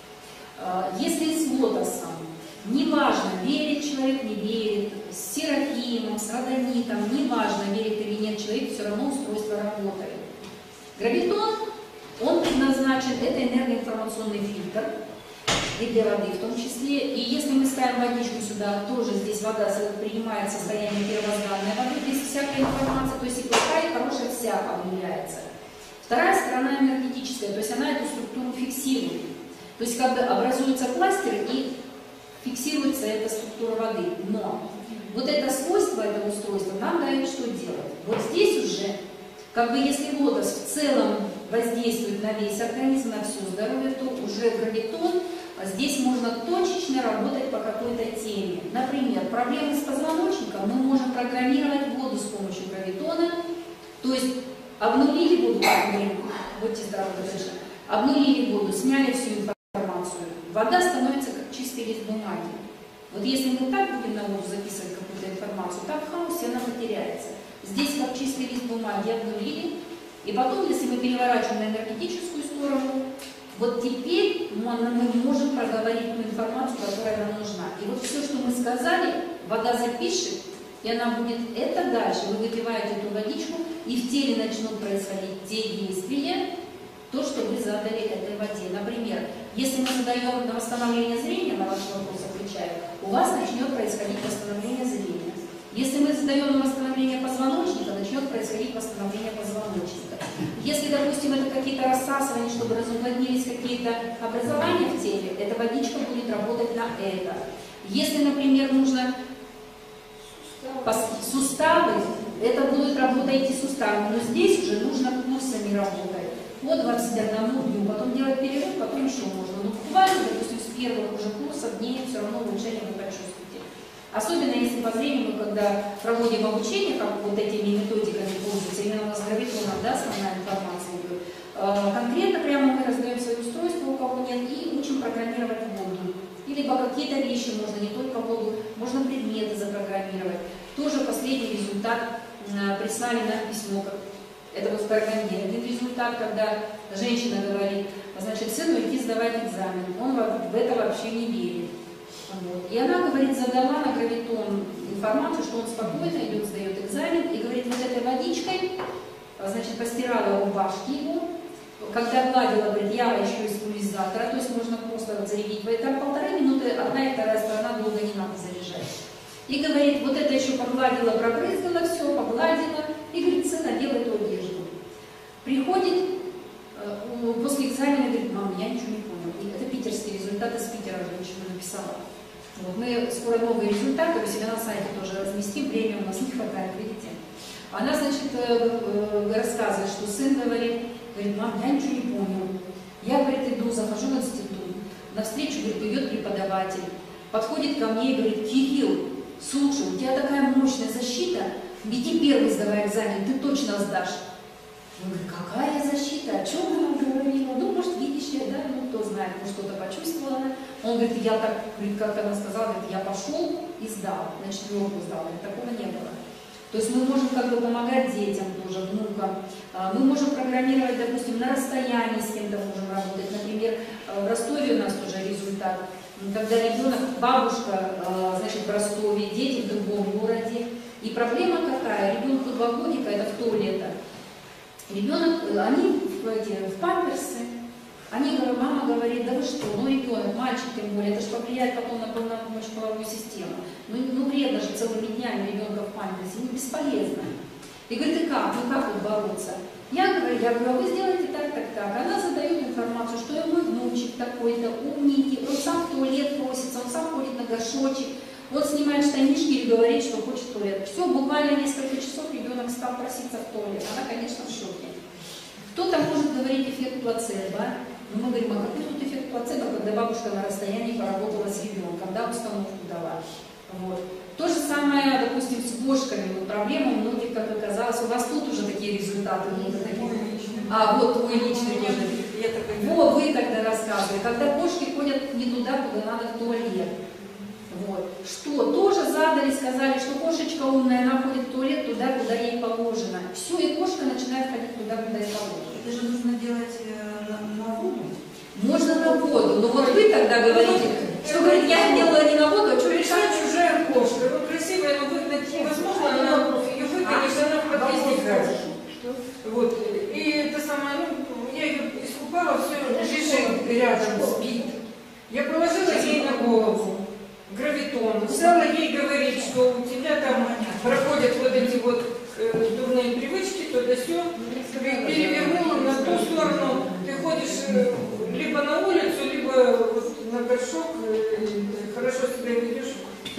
так. Если с лотосом, неважно, верит человек, не верит, с серафимом, с родонитом, неважно, верит или нет человек, все равно устройство работает. Гравитон, он предназначен, это энергоинформационный фильтр, и для воды в том числе. И если мы ставим водичку сюда, тоже здесь вода принимает состояние первозданной воды, без всякой информации, то есть и плохая, и хорошая вся обнуляется. Вторая сторона энергетическая, то есть она эту структуру фиксирует. То есть как бы образуется кластер и фиксируется эта структура воды. Но вот это свойство этого устройства нам дает что делать. Вот здесь уже, как бы если лотос в целом воздействует на весь организм, на все здоровье, то уже гравитон, здесь можно точечно работать по какой-то теме. Например, проблемы с позвоночником, мы можем программировать воду с помощью гравитона, то есть обнулили воду, будьте здоровы, дальше, обнулили воду, сняли всю информацию, вода становится как чистый лист бумаги. Вот если мы так будем на воду записывать какую-то информацию, так в хаосе она потеряется. Здесь как чистый лист бумаги обнулили, и потом, если мы переворачиваем на энергетическую сторону, вот теперь мы можем проговорить ту информацию, которая нам нужна. И вот все, что мы сказали, вода запишет, и она будет это дальше. Вы выпиваете эту водичку, и в теле начнут происходить те действия, то, что вы задали этой воде. Например, если мы задаем на восстановление зрения, на ваш вопрос отвечаю, у вас начнет происходить восстановление зрения. Если мы задаем на восстановление позвоночника, начнет происходить восстановление позвоночника. Если, допустим, это какие-то рассасывания, чтобы разуплотнились какие-то образования в теле, эта водичка будет работать на это. Если, например, нужно суставы, это будут работать эти суставы, но здесь уже нужно курсами работать. По 21 дню, потом делать перерыв, потом еще можно. Но буквально, допустим, с первых уже курсов дней все равно улучшение вы почувствуете. Особенно если по зрению мы, когда проводим обучение, как вот этими методиками пользуются, именно у нас гравитоном, да, основная информация идет, конкретно прямо мы раздаем свое устройство, у кого нет, и учим программировать воду. Или какие-то вещи можно, не только воду, можно предметы запрограммировать. Тоже последний результат прислали нам письмо, это вот в Караганде. Один результат, когда женщина говорит, значит, сыну идти сдавать экзамен, он в это вообще не верит. Вот. И она, говорит, задала на гравитон информацию, что он спокойно идет, сдает экзамен, и говорит, вот этой водичкой, значит, постирала рубашки его, когда гладила, говорит, я еще из пульверизатора, то есть можно просто зарядить, там 1,5 минуты, одна и вторая сторона долго не надо заряжать. И говорит, вот это еще погладила, пробрызгала все, погладила, и говорит, сын, одел эту одежду. Приходит, написала. Вот, мы скоро новые результаты у себя на сайте тоже разместим, времени у нас не хватает, видите. Она, значит, рассказывает, что сын говорит, мам, я ничего не понял. Я, говорит, иду, захожу в институт, навстречу, говорит, идет преподаватель, подходит ко мне и говорит, Кирилл, слушай, у тебя такая мощная защита, иди первый сдавай экзамен, ты точно сдашь. Он говорит, какая защита, о чем она говорила? Ну, может, видишь, да, ну, кто знает, может, что-то почувствовала. Он говорит, я так, как она сказала, говорит, я пошел и сдал, на 4-ку сдал, такого не было. То есть мы можем как бы помогать детям тоже, внукам. Мы можем программировать, допустим, на расстоянии с кем-то можем работать. Например, в Ростове у нас тоже результат. Когда ребенок, бабушка, значит, в Ростове, дети в другом городе. И проблема какая? Ребенку 2 годика, это в то лето. Ребенок, они в памперсы. Они говорят, мама говорит, да вы что, ну ребенок, мальчик тем более, это же повлияет потом на мочеполовую систему. Ну вредно же целыми днями ребенка в памперсе, ну бесполезно. И говорит, и как? Ну как вот бороться? Я говорю, а вы сделаете так. Она задает информацию, что мой внучек такой-то, умненький, он сам в туалет просится, он сам ходит на горшочек, он снимает штанишки и говорит, что хочет в туалет. Все, буквально несколько часов ребенок стал проситься в туалет. Она, конечно, в шоке. Кто-то может говорить эффект плацебо. Но мы говорим, а какой тут эффект плацебо, когда бабушка на расстоянии поработала с ребенком, да, установку дала. Вот. То же самое, допустим, с кошками. Вот проблема у многих, как оказалось, у вас тут уже такие результаты. А, вот твой личный тоже. Вот, вы тогда рассказывали. Когда кошки ходят не туда, куда надо, в туалет. Вот. Что? Тоже задали, сказали, что кошечка умная, она ходит в туалет туда, куда ей положено. Все, и кошка начинает ходить туда, куда ей положено. Это же нужно делать на воду. Можно на воду, но вот вы тогда говорите, что говорит, я делала не на воду, а что Пришла чужая кошка, ну красивая, но выгнать невозможно, она ее выгонишь, она в подъезде кошка. Вот. И это самое, ну, я ее искупала, все, лежит рядом, спит. Я положила ей на голову гравитон, стала ей говорить, что у тебя там проходят вот эти вот дурные привычки, то да сё, перевернула на ту сторону, ты ходишь либо на улицу, либо вот на горшок, хорошо себя ведешь.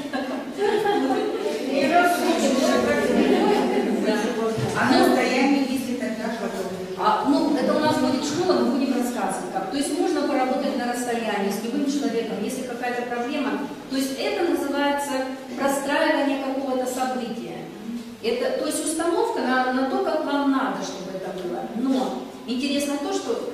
Ни разу а на расстоянии, если тогда ну, это у нас будет школа, мы будем рассказывать как. То есть можно поработать на расстоянии с любым человеком, если какая-то проблема. То есть это называется простраивание какого-то события. Это, то есть установка на то, как вам надо, чтобы это было. Но интересно то, что...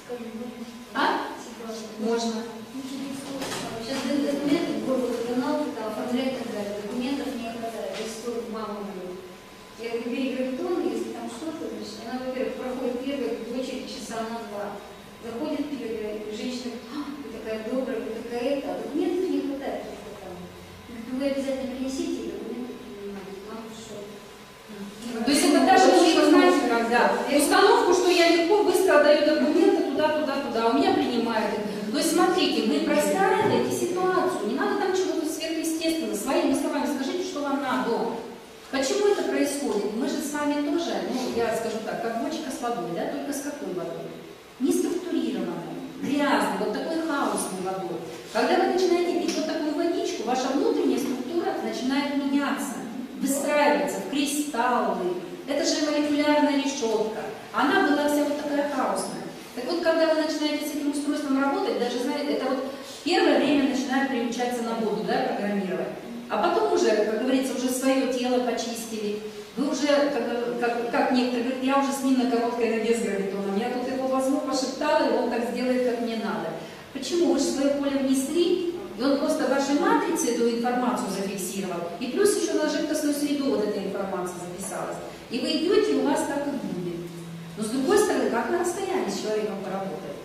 Можно. Сейчас документы в горводоканал оформлять и так далее. Документов не хватает. Я сколько мама говорит. Я говорю, бери гравитон, если там что-то, значит, она, во-первых, проходит первые очередь часа на 2. Заходит первая, женщина, вы такая добрая, вы такая это, а документов не хватает. Вы обязательно принесите документы, хорошо. То есть это даже нужно знать, когда установку, что я легко, быстро отдаю документы туда, у меня принимают. То есть смотрите, вы простраиваете ситуацию, не надо там чего-то сверхъестественного, своими словами скажите, что вам надо. Почему это происходит? Мы же с вами тоже, ну я скажу так, как бочка с водой, да, только с какой водой? Не структурированной, грязной, вот такой хаосной водой. Когда вы начинаете пить вот такую водичку, ваша внутренняя структура начинает меняться, выстраиваться в кристаллы. Это же молекулярная решетка. Она была вся вот такая хаосная. Так вот, когда вы начинаете с этим устройством работать, даже, знаете, это вот первое время начинает приучаться на воду, да, программировать. А потом уже, как говорится, уже свое тело почистили. Вы уже, как некоторые говорят, я уже с ним на короткой ноге с гравитоном. Я тут его возьму, пошептала, и он так сделает, как мне надо. Почему? Вы же свое поле внесли, и он просто в вашей матрице эту информацию зафиксировал. И плюс еще на жидкостную среду вот эта информация записалась. И вы идете, и у вас так и будет. Но с другой стороны, как на расстоянии с человеком поработать?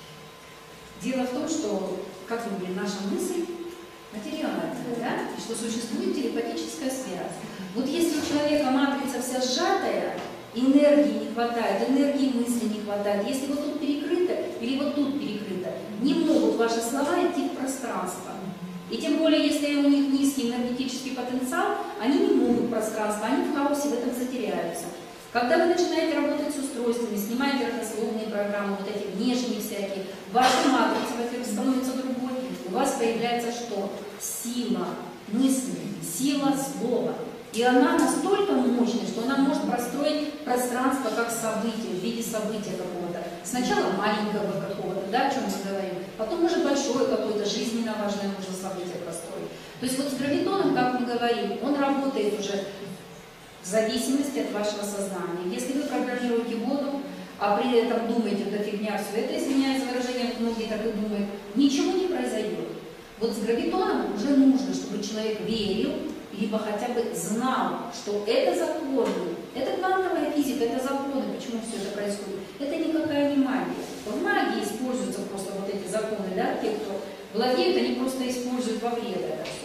Дело в том, что, как вы говорили, наша мысль материальная, да? И что существует телепатическая связь. Вот если у человека матрица вся сжатая, энергии не хватает, энергии мысли не хватает, если вот тут перекрыто или вот тут перекрыто, не могут ваши слова идти в пространство. И тем более, если у них низкий энергетический потенциал, они не могут в пространство, они в хаосе в этом затеряются. Когда вы начинаете работать с устройствами, снимаете родословные программы, вот эти внешние всякие, ваша матрица, во-первых, становится другой, у вас появляется что? Сила мысли, сила слова. И она настолько мощная, что она может простроить пространство как событие, в виде события какого-то. Сначала маленького какого-то, да, о чем мы говорим, потом уже большое какое-то жизненно важное можно событие простроить. То есть вот с гравитоном, как мы говорим, он работает уже в зависимости от вашего сознания. Если вы программируете воду, а при этом думаете, это фигня, все это, извиняюсь за выражение, многие так и думают, ничего не произойдет. Вот с гравитоном уже нужно, чтобы человек верил, либо хотя бы знал, что это законы, это квантовая физика, это законы, почему все это происходит. Это никакая не магия. В магии используются просто вот эти законы, да, те, кто владеют, они просто используют во вред это все.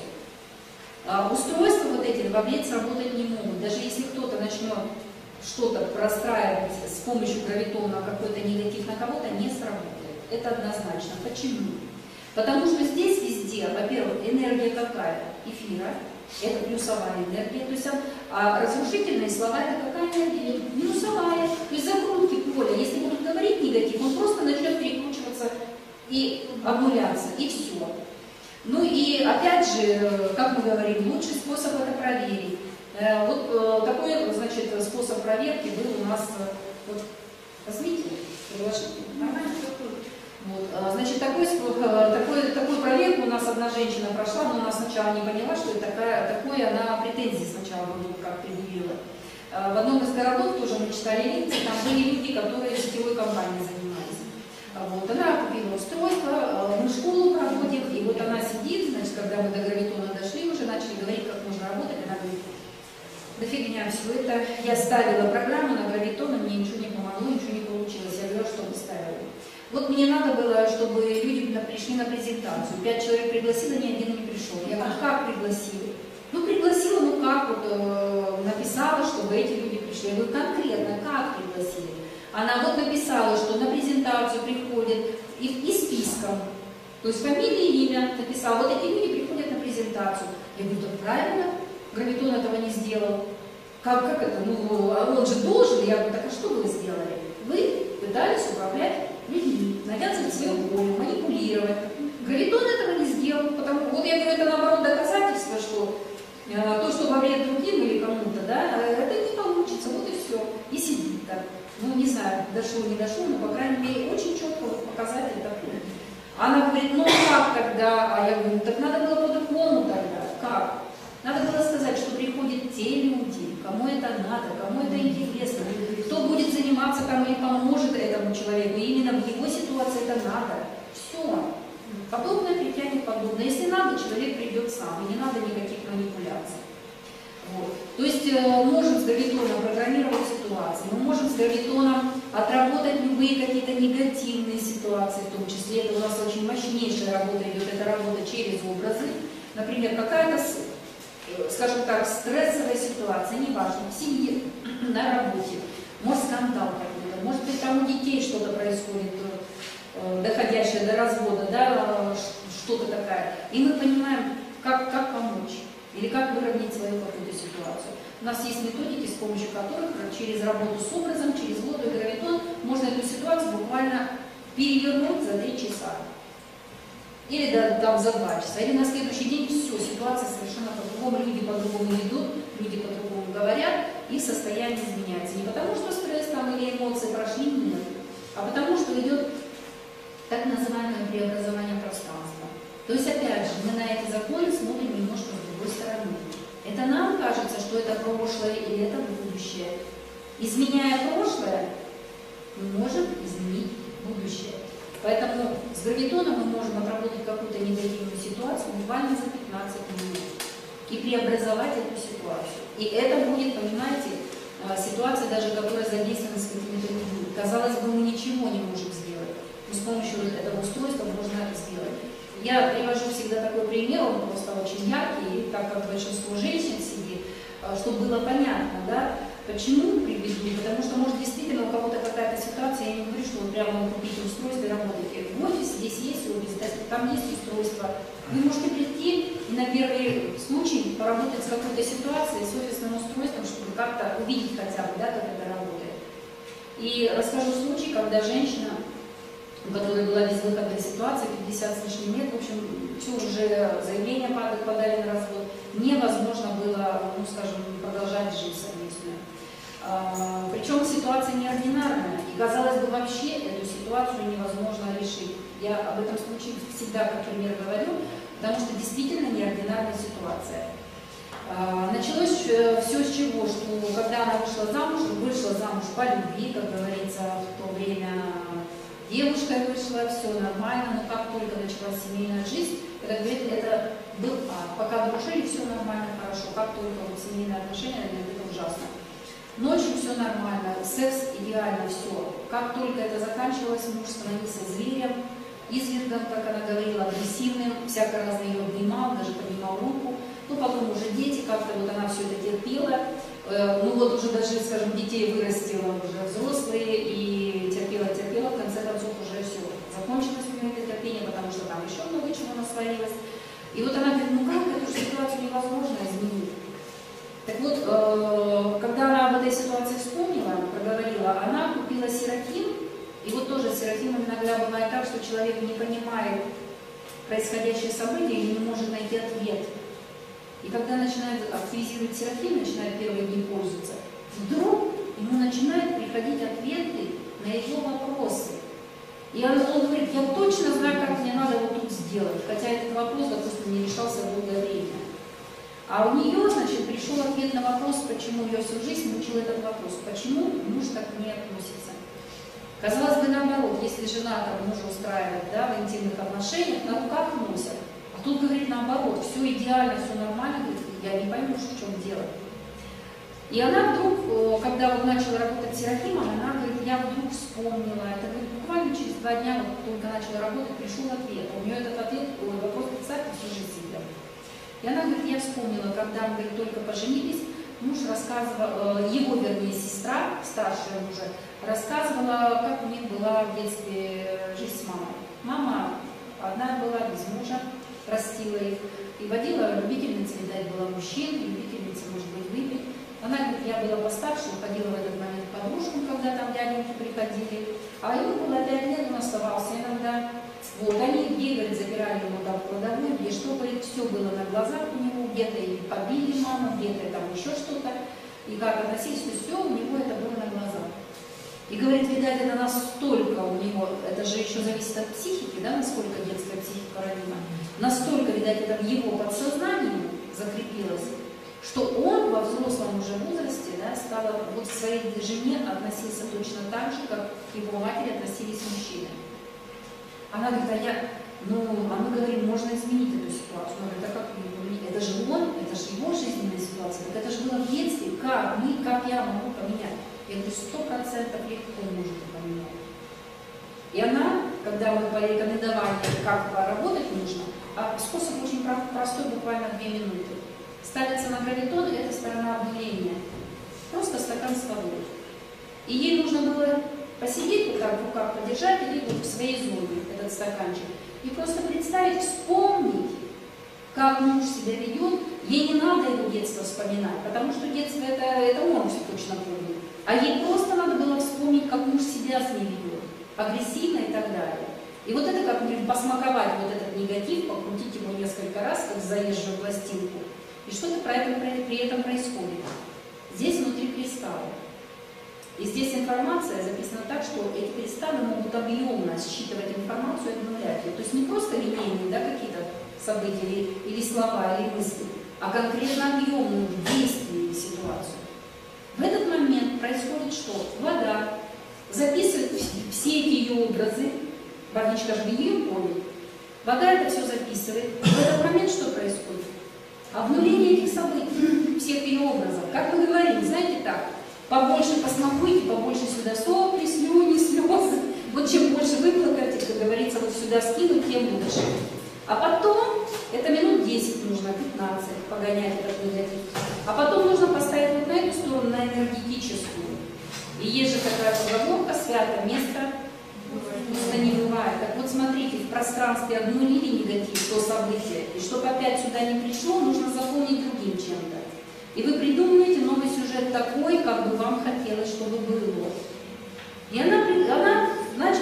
А устройства вот эти во вред сработать не могут. Даже если кто-то начнет что-то простраивать с помощью гравитона, какой-то негатив на кого-то, не сработает. Это однозначно. Почему? Потому что здесь везде, во-первых, энергия какая? Эфира. Это плюсовая энергия. То есть разрушительные слова это какая энергия? Минусовая. То есть закрутки поля. Если будут говорить негатив, он просто начнет перекручиваться и обнуляться. И все. Ну и опять же, как мы говорим, лучший способ это проверить. Вот такой, значит, способ проверки был у нас, вот, возьмите, приглашите, нормально? Вот, значит, такую проверку у нас одна женщина прошла, но она сначала не поняла, что это такое, она претензии сначала вроде как предъявила. В одном из городов тоже мы читали лекции, там были люди, которые сетевой компанией занимались. Вот, она купила устройство, мы школу проводим, и вот она сидит, значит, когда мы до гравитона дошли, уже начали говорить, как можно работать, она говорит, да фигня все это, я ставила программу на гравитон, мне ничего не помогло, ничего не получилось, я говорю, что вы ставили. Вот мне надо было, чтобы люди пришли на презентацию, 5 человек пригласила, ни один не пришел. Я говорю, как пригласила? Ну пригласила, ну как, вот написала, чтобы эти люди пришли. Я говорю, конкретно, как пригласили? Она вот написала, что на презентацию приходят и списком, то есть фамилия и имя написала, вот эти люди приходят на презентацию. Я говорю, да правильно, гравитон этого не сделал. Как это? Ну, он же должен. Я говорю, так а что вы сделали? Вы пытались управлять людьми, навязывать свою волю, манипулировать. Гравитон этого не сделал, потому вот я говорю, это наоборот доказательство, что то, что во вред другим или кому-то, да, это не получится, вот и все. И сидит так. Ну, не знаю, дошло, не дошло, но, по крайней мере, очень четко вот показатель такой. Она говорит, ну как тогда? А я говорю, так надо было по-другому тогда. Как? Надо было сказать, что приходят те люди, кому это надо, кому это интересно, кто будет заниматься там или поможет этому человеку, и именно в его ситуации это надо. Все. Подобное притянет подобное. Если надо, человек придет сам, и не надо никаких манипуляций. Вот. То есть можем с гравитоном программировать ситуации, мы можем с гравитоном отработать любые какие-то негативные ситуации, в том числе это у нас очень мощнейшая работа идет, это работа через образы. Например, какая-то, скажем так, стрессовая ситуация, неважно, в семье, на работе, может скандал какой-то, может быть там у детей что-то происходит, доходящее до развода, да, что-то такое. И мы понимаем, как помочь или как выровнять свою какую-то ситуацию. У нас есть методики, с помощью которых через работу с образом, через воду и гравитон можно эту ситуацию буквально перевернуть за 3 часа. Или там за 2 часа. Или на следующий день все, ситуация совершенно по-другому, люди по-другому идут, люди по-другому говорят, их состояние изменяется. Не потому, что стресс там или эмоции прошли, нет, а потому, что идет так называемое преобразование пространства. То есть, опять же, мы на эти законы смотрим немножко с другой стороны. Это нам кажется, что это прошлое или это будущее. Изменяя прошлое, мы можем изменить будущее. Поэтому с гравитоном мы можем отработать какую-то негативную ситуацию буквально за 15 минут и преобразовать эту ситуацию. И это будет, понимаете, ситуация даже, которая задействована с какими-то людьми. Казалось бы, мы ничего не можем сделать, но с помощью этого устройства можно это сделать. Я привожу всегда такой пример, он просто очень яркий, так как большинство женщин сидит, чтобы было понятно, да, почему приведу, потому что, может, действительно у кого-то какая-то ситуация, я не говорю, что вы прямо купите устройство и работаете. В офисе здесь есть офис, там есть устройство. Вы можете прийти и на первый случай поработать с какой-то ситуацией, с офисным устройством, чтобы как-то увидеть хотя бы, да, как это работает. И расскажу случай, когда женщина у которой была безвыходная ситуация, 50 с лишним лет, в общем, все уже заявления подали на развод, невозможно было, ну, скажем, продолжать жизнь совместную. Причем ситуация неординарная, и, казалось бы, вообще эту ситуацию невозможно решить. Я об этом случае всегда как пример говорю, потому что действительно неординарная ситуация. Началось все с чего, что когда она вышла замуж по любви, как говорится, в то время девушка вышла, все нормально, но как только началась семейная жизнь, это был ад. Пока дружили, все нормально, хорошо, как только вот семейные отношения, это ужасно. Ночью все нормально, секс идеально, все. Как только это заканчивалось, муж становился зверем, извергом, как она говорила, агрессивным, всяко разно ее обнимал, даже поднимал руку. Ну, потом уже дети, как-то вот она все это терпела. Ну, вот уже даже, скажем, детей вырастила уже взрослые и терпела, в конце концов уже все. Закончилось у нее это терпение, потому что там еще много чего насвалилось. И вот она говорит, ну как эту ситуацию невозможно изменить? Так вот, когда она об этой ситуации вспомнила, проговорила, она купила серотин. И вот тоже с серотином иногда бывает так, что человек не понимает происходящее событие и не может найти ответ. И когда начинает активизировать серотин, начинает первые дни пользоваться, вдруг ему начинают приходить ответы на его вопросы. И он говорит, я точно знаю, как мне надо вот тут сделать, хотя этот вопрос, допустим, не решался долгое время. А у нее, значит, пришел ответ на вопрос, почему ее всю жизнь мучил этот вопрос, почему муж так к ней относится. Казалось бы, наоборот, если жена там мужа устраивает, да, в интимных отношениях, на руках носят. А тут, говорит, наоборот, все идеально, все нормально, говорит, я не пойму, в чем дело. И она вдруг, когда вот начала работать с Серафимом, она говорит, я вдруг вспомнила, это говорит, буквально через 2 дня, вот только начала работать, пришел ответ. У нее этот вопрос, представьте, всю жизнь сидел. И она говорит, я вспомнила, когда мы, говорит, только поженились, муж рассказывал, его, вернее, сестра, старшая мужа, рассказывала, как у них была в детстве жизнь с мамой. Мама одна была, без мужа, растила их, и водила, любительница, видать, была мужчин, любительница, может быть, выпить. Она говорит, я была постарше, уходила в этот момент к подружкам, когда там дяденьки приходили, а ему было 5 лет, он оставался иногда. Вот, они, ей, говорит, забирали ему там в кладовую, где что, говорит, все было на глазах у него, где-то и побили маму, где-то там еще что-то, и как относились, то есть все у него это было на глазах. И говорит, видать, это настолько у него, это же еще зависит от психики, да, насколько детская психика родима, настолько, видать, это в его подсознании закрепилось, что он во взрослом уже возрасте, да, стал вот к своей жене относился точно так же, как к его матери относились мужчины. Она говорит, а мы говорим, можно изменить эту ситуацию. Она говорит, а как это же он, это же его жизненная ситуация, так это же было в детстве, как я могу поменять? Я говорю, 100% легко можно поменять. И она, когда мы порекомендовали, как работать нужно, а способ очень простой, буквально 2 минуты. Ставится на гравитон, это сторона обнуления. Просто стакан с водой. И ей нужно было посидеть, вот так в руках подержать, или вот в своей зоне этот стаканчик. И просто представить, вспомнить, как муж себя ведет. Ей не надо его детство вспоминать, потому что детство это он все точно помнит. А ей просто надо было вспомнить, как муж себя с ней ведет, агрессивно и так далее. И вот это как посмаковать вот этот негатив, покрутить его несколько раз, как заезжую пластинку. И что-то при этом происходит. Здесь внутри кристаллы. И здесь информация записана так, что эти кристаллы могут объемно считывать информацию и обнулять ее. То есть не просто линейные, да, какие-то события или слова, или мысли, а конкретно объемную действие ситуацию. В этот момент происходит что? Вода записывает все эти ее образы, водичка же не ее помнит. Вода это все записывает. В этот момент что происходит? Обнуление этих событий, всех ее образов. Как мы говорим, знаете так, побольше посмакуйте, побольше сюда сопли, слюни, слезы. Вот чем больше выплакаете, как говорится, вот сюда скинуть, тем лучше. А потом, это минут 10 нужно, 15, погонять этот негатив. А потом нужно поставить вот на эту сторону, на энергетическую. И есть же такая поговорка, святое место пусто не бывает. Так вот смотрите, в пространстве обнулили негатив, то событие, и чтобы опять сюда не пришло, нужно заполнить другим чем-то. И вы придумываете новый сюжет такой, как бы вам хотелось, чтобы было. И она начала представлять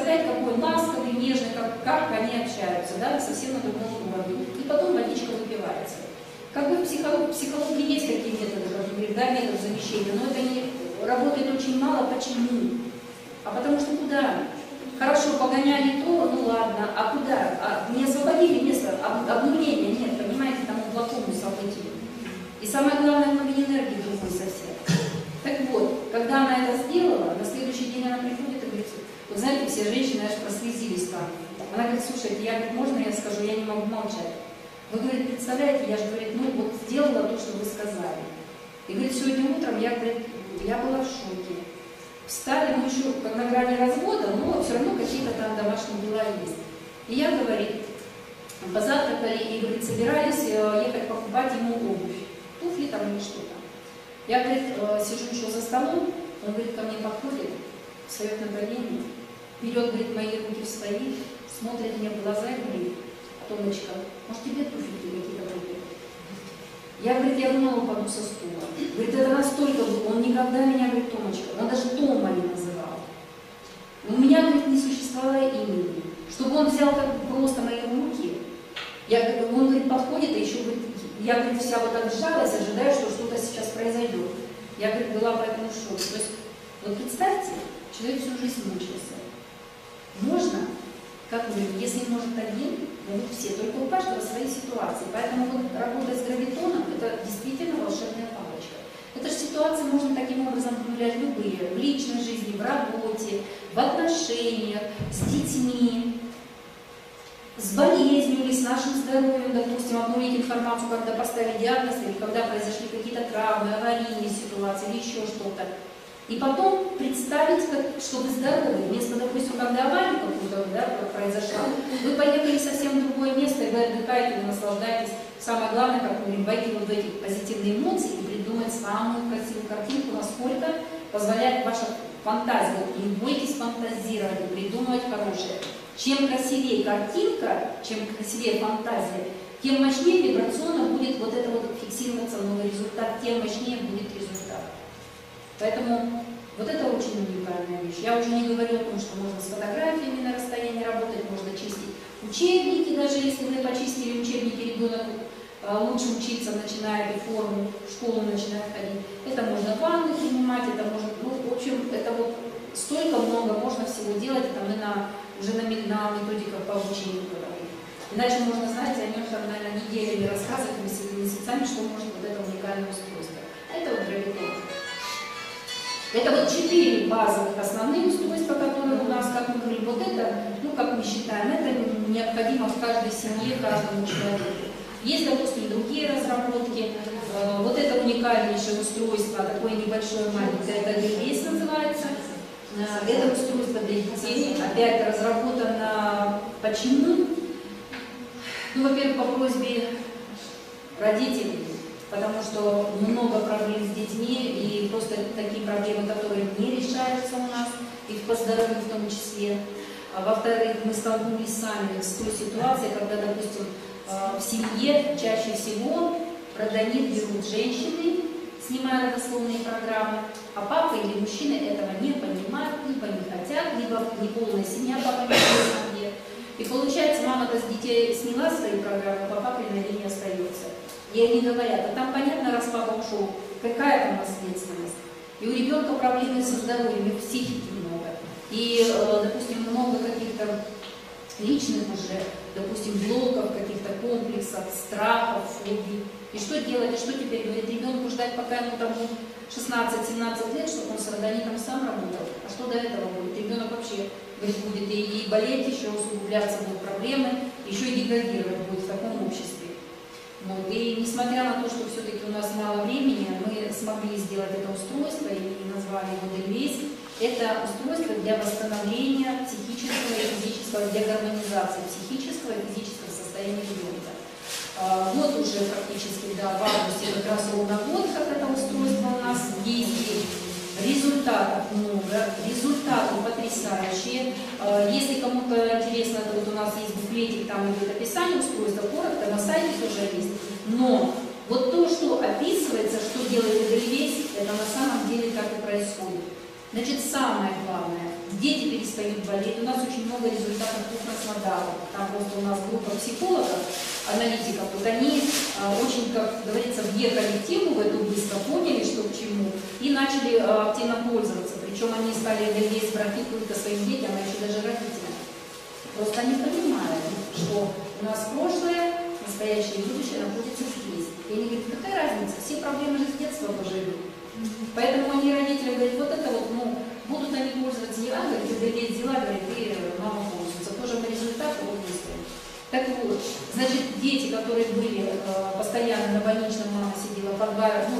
представить, какой ласковый, нежный, как они общаются, да, совсем на другом уровне. И потом водичка выпивается. Как бы в психологии есть какие методы, как говорит, да, метод замещения, но это не работает очень мало. Почему? А потому что куда? Хорошо, погоняли то, ну ладно, а куда? Не освободили место, обнуления нет, понимаете, тому плохому событию. И самое главное, уровень энергии другой совсем. Так вот, когда она это сделала, на следующий день она приходит и говорит, вы знаете, все женщины аж прослезились там. Она говорит, слушайте, я, говорит, можно я скажу, я не могу молчать. Вы, говорит, представляете, я же, говорит, ну вот сделала то, что вы сказали. И говорит, сегодня утром я, говорит, я была в шоке. Встали, мы еще как на грани развода, но все равно какие-то там домашние дела есть. И я, говорит, позавтракали и, говорит, собирались ехать покупать ему обувь. Туфли там или что-то. Я, говорит, сижу еще за столом, он, говорит, ко мне подходит, встает на колени, берет, говорит, мои руки в свои, смотрит мне в глаза и говорит, Томочка, может тебе туфельки какие-то купить? Я, говорит, я думала, упаду со стула. Говорит, это настолько, он никогда меня, говорит, Томочка, он даже Тома не называл. У меня, говорит, не существовало имени. Чтобы он взял как просто мои руки, он, говорит, подходит, и еще, говорит, я, говорит, вся вот так сжалась, ожидаю, что что-то сейчас произойдет. Я, говорит, была поэтому в шоке. То есть, вот представьте, человек всю жизнь мучился. Можно, как мы, если может один, могут все, только у каждого свои ситуации. Поэтому вот работа с гравитоном – это действительно волшебная палочка. Эта же ситуация можно таким образом проявлять любые, в личной жизни, в работе, в отношениях, с детьми, с болезнью или с нашим здоровьем, допустим, обнулить информацию, когда поставили диагноз, или когда произошли какие-то травмы, аварийные ситуации или еще что-то. И потом представить, что вы здоровы. Вместо, допустим, когда авария какую-то, да, произошла, вы поехали совсем в другое место, и вы отдыхаете, вы наслаждаетесь. Самое главное, как мы говорим, войти вот в эти позитивные эмоции и придумать самую красивую картинку, насколько позволяет ваша фантазия. Вот не бойтесь фантазировать и придумывать хорошее. Чем красивее картинка, чем красивее фантазия, тем мощнее вибрационно будет вот это вот фиксироваться новый результат, тем мощнее будет результат. Поэтому вот это очень уникальная вещь. Я уже не говорю о том, что можно с фотографиями на расстоянии работать, можно чистить учебники, даже если вы почистили учебники, ребенок лучше учиться, начиная эту форму, в школу начинает ходить. Это можно ванны принимать, это можно, ну, в общем, это вот столько много можно всего делать, это мы уже на методиках по обучению говорим. Иначе можно, знаете, о нем там, наверное, неделями рассказывать, месяцами, что может вот это уникальное устройство. А это вот гравитон. Это вот 4 базовых основных устройства, которые у нас, как мы говорим, вот это, ну, как мы считаем, это необходимо в каждой семье, каждому человеку. Есть, допустим, другие разработки. Вот это уникальнейшее устройство, такое небольшое, маленькое, это Гербейс называется. Это устройство для детей, опять разработано. Почему? Ну, во-первых, по просьбе родителей. Потому что много проблем с детьми и просто такие проблемы, которые не решаются у нас, и по здоровью в том числе. Во-вторых, мы столкнулись сами с той ситуацией, когда, допустим, в семье чаще всего родонит берут женщины, снимая родословные программы, а папа или мужчины этого не понимают, либо не хотят, либо неполная семья, папа не знает. И получается, мама-то с детей сняла свои программы, а папа на линии остается. И они говорят, а там понятно, раз папа ушел, какая там наследственность. И у ребенка проблемы со здоровьем, и психики много. И, допустим, много каких-то личных уже, допустим, блоков, каких-то комплексов, страхов, фобий. И что делать, и что теперь говорит ребенку ждать, пока ему там будет 16-17 лет, чтобы он с родонитом сам работал. А что до этого будет? Ребенок вообще, говорит, будет и болеть, еще усугубляться будут проблемы, еще и деградировать будет в таком обществе. Вот. И несмотря на то, что все-таки у нас мало времени, мы смогли сделать это устройство и назвали его Гербейс. Это устройство для восстановления психического и физического, для гармонизации психического и физического состояния ребенка. Вот уже практически, да, в августе как раз ровно год, как это устройство у нас в действии. Результатов много, результаты потрясающие. Если кому-то интересно, то вот у нас есть буклетик, там идет описание устройства, коротко, на сайте тоже есть. Но вот то, что описывается, что делает Гербейс, это на самом деле так и происходит. Значит, самое главное, дети перестают болеть. У нас очень много результатов по Краснодару. Там просто у нас группа психологов, аналитиков, вот они очень, как говорится, въехали в тему, в эту быстро поняли, что к чему, и начали активно пользоваться. Причем они стали весь брать только своим детям, а еще даже родителям. Просто они понимают, что у нас прошлое, настоящее и будущее находится здесь. И они говорят, какая разница, все проблемы же с детства пожили. Поэтому они родителям говорят, вот это вот, ну, будут они пользоваться, не надо, когда дети дела, говорит, и мама пользуется. Тоже по результату вот выставим. Так вот, значит, дети, которые были постоянно на больничном, мама сидела по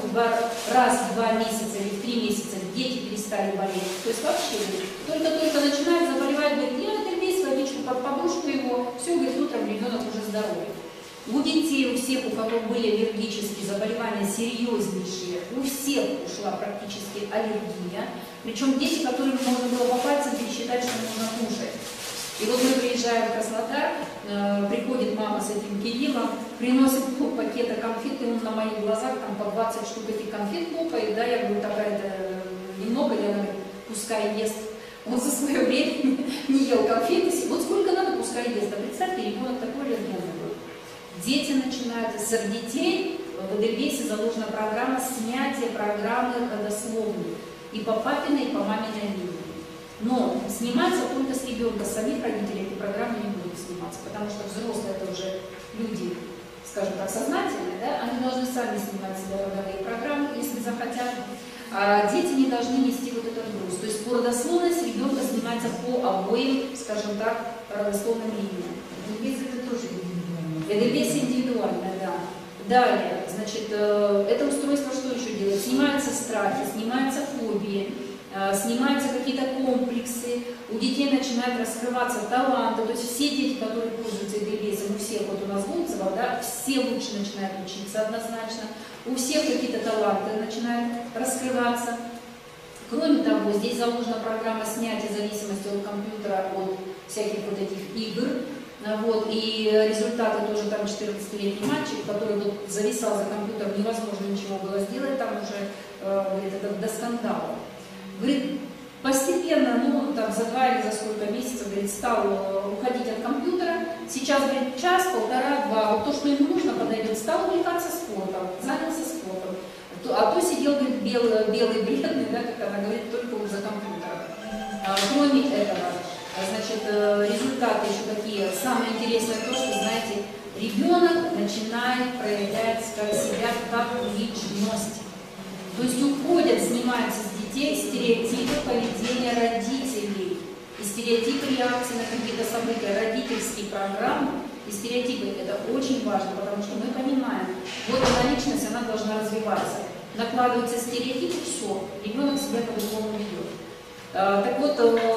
раз в 2 месяца или в 3 месяца, дети перестали болеть. То есть вообще, только-только начинает заболевать, говорит, я терпеть водичку под подушку его, все, говорит, утром ребенок уже здоровый. У детей, у всех, у кого были аллергические заболевания серьезнейшие, у всех ушла практически аллергия. Причем дети, которым можно было по пальцам пересчитать, что нужно кушать. И вот мы приезжаем в Краснодар, приходит мама с этим Кириллом, приносит пакета конфет, и он на моих глазах там по 20 штук этих конфет лопает, да, я говорю, такая-то немного, я говорю, пускай ест. Он за свое время не ел конфеты, вот сколько надо, пускай ест. А представьте, ребенок такой аллергенный был. Дети начинают, из детей в Эдельвейсе заложена программа снятия программы родословной и по папиной, и по маминой линии. Но сниматься только с ребенка, самих родителей эти программы не будут сниматься, потому что взрослые это уже люди, скажем так, сознательные, да, они должны сами снимать себе родовые программы, если захотят. А дети не должны нести вот этот груз. То есть по родословности ребенка снимается по обоим, скажем так, родословным линиям. Эдельвейс это тоже индивидуально. Эдельвейс индивидуально, да. Далее, значит, это устройство что еще делает? Снимаются страхи, снимаются фобии, снимаются какие-то комплексы, у детей начинают раскрываться таланты, то есть все дети, которые пользуются Эдельвейсом, у всех, вот у нас Гунцева, да, все лучше начинают учиться однозначно, у всех какие-то таланты начинают раскрываться. Кроме того, здесь заложена программа снятия зависимости от компьютера, от всяких вот этих игр. Вот, и результаты тоже там 14-летний мальчик, который вот зависал за компьютером, невозможно ничего было сделать, там уже, говорит, это до скандала. Говорит, постепенно, ну, там, за 2 или за сколько месяцев, говорит, стал уходить от компьютера. Сейчас, говорит, час, полтора, 2, вот то, что ему нужно, подойдет, стал увлекаться спортом, занялся спортом. А то сидел, говорит, белый, бледный, да, как она говорит, только уже за компьютером. Кроме этого, значит, результаты еще какие. Самое интересное то, что, знаете, ребенок начинает проявлять себя как личность. То есть уходят, снимаются с детей стереотипы поведения родителей и стереотипы реакции на какие-то события, родительские программы и стереотипы. Это очень важно, потому что мы понимаем, вот эта личность, она должна развиваться. Накладываются стереотипы, все, ребенок себя по-другому ведет. Так вот,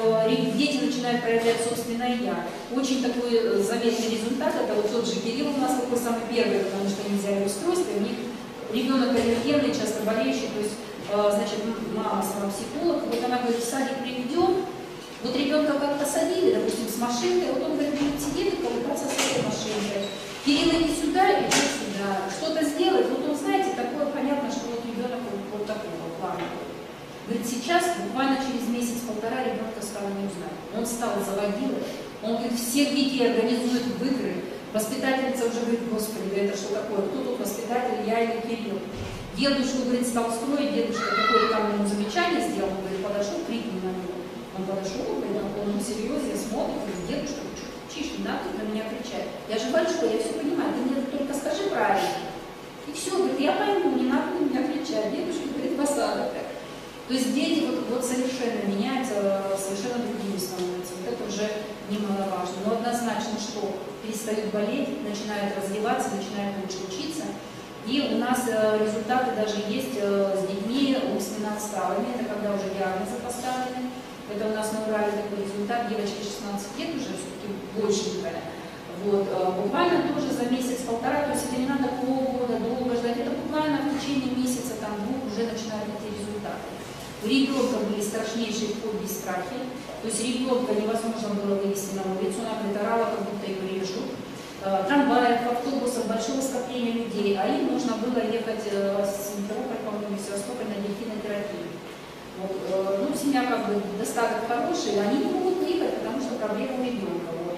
дети начинают проявлять собственное «я». Очень такой заметный результат, это вот тот же Кирилл у нас такой самый первый, потому что они взяли устройство, и у них ребенок аллергенный, часто болеющий, то есть, значит, мама сама психолог, вот она говорит, в садик приведем, вот ребенка как посадили, допустим, с машинкой, вот он говорит, будет сидеть и колупаться с этой машинкой. Кирилл иди сюда, иди сюда, что-то сделать, вот он, знаете, такое понятно, что вот ребенок вот такого плана. Говорит, сейчас, буквально через месяц-полтора, ребенка стало не узнать. Он стал заводилой, он, говорит, всех детей организует в игры. Воспитательница уже говорит, господи, это что такое? Кто тут воспитатель, я или Кирилл? Дедушку, говорит, стал строить, дедушка какое-то там ему замечание сделал, он, говорит, подошел, крикнул на него. Он подошел, говорит, он серьезно смотрит, говорит, дедушка, ты что кричишь, не надо на меня кричать. Я же большой, я все понимаю, ты мне только скажи правильно. И все, говорит, я пойму, не надо на меня кричать. Дедушка, говорит, в осадок. То есть дети вот совершенно меняются, совершенно другими становятся. Вот это уже немаловажно. Но однозначно, что перестают болеть, начинают развиваться, начинают лучше учиться. И у нас результаты даже есть с детьми умственно отсталыми. Это когда уже диагнозы поставлены. Это у нас на Урале такой результат. Девочке 16 лет уже, все-таки большенькая. Вот, буквально тоже за месяц-полтора, то есть это не надо полгода, долго ждать. Это буквально в течение месяца, там, 2 уже начинают эти результаты. У ребенка были страшнейшие фобии, страхи. То есть ребенка невозможно было вывести на улицу, она орала, как будто его режут. Трамваев, автобусов, большого скопления людей, а им нужно было ехать с Симферополя, по-моему, в Севастополь на дельфинотерапию. Вот, ну, семья как бы достаток хороший, они не могут выехать, потому что проблема у ребенка. Вот.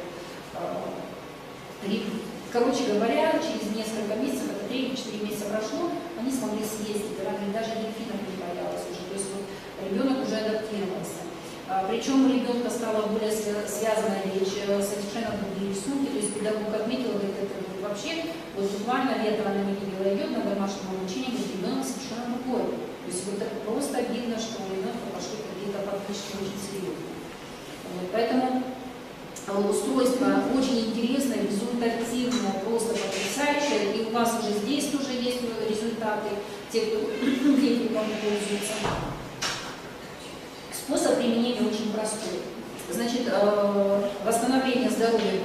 Короче говоря, через несколько месяцев, это 3-4 месяца прошло, они смогли съездить, даже дельфинов не боялась уже, то есть вот, ребенок уже адаптировался. Причем у ребенка стала более связанная речь, совершенно другие рисунки, то есть педагог отметила, говорит, это вообще, вот буквально летом она не видела ее на домашнем обучении, говорит, ребенок совершенно другой. То есть вот это просто видно, что у ребенка пошли какие-то подвижки очень серьезные. Вот, поэтому устройство очень интересное, результативное, просто потрясающее, и у вас уже здесь тоже есть результаты, те, кто техником пользуется. Способ применения очень простой. Значит, восстановление здоровья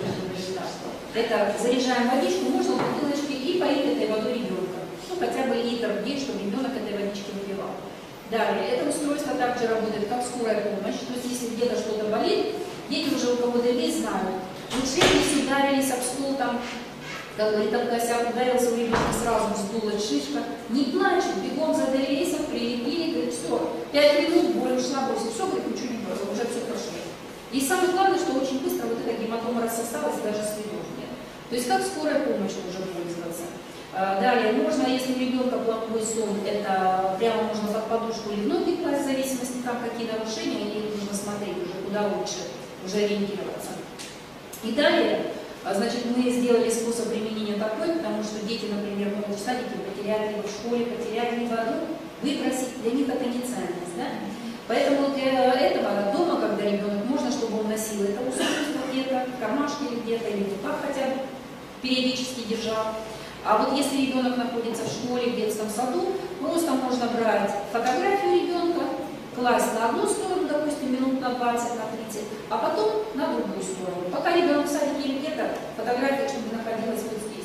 это заряжаем водичку, можно в бутылочке и поить этой водой ребенка. Ну, хотя бы литр в день, чтобы ребенок этой водички выпивал. Далее, это устройство также работает как скорая помощь, то есть если где-то что-то болит, дети уже у кого ДВ знают. Лучше, если ударились об стол, там, как говорит Абгасян, ударился у ребенка, сразу вздулась шишка, не плачет, бегом за ДВСом, прилепили, говорит, все, 5 минут, боль ушла, бросит, все, говорит, ничего не было, уже все прошло. И самое главное, что очень быстро вот эта гематома рассосалась, даже следов нет. То есть как скорая помощь уже пользоваться. Далее, можно, если у ребенка плохой сон, это прямо можно под подушку или в ноги класть, в зависимости там какие нарушения, и нужно смотреть уже куда лучше, уже ориентироваться. И далее, значит, мы сделали способ применения такой, потому что дети, например, могут в садике потерять, либо в школе потерять, либо выпросить, для них это не ценность, да? Поэтому для этого дома, когда ребенок, можно, чтобы он носил это устройство где-то, в кармашке или где-то, или в руках хотя бы периодически держал. А вот если ребенок находится в школе, в детском саду, просто можно брать фотографию ребенка, класть на одну сторону, допустим, минут на 20, на 30, а потом на другую сторону. Пока ребенок в садике или где-то, фотография, чтобы находилась вот здесь.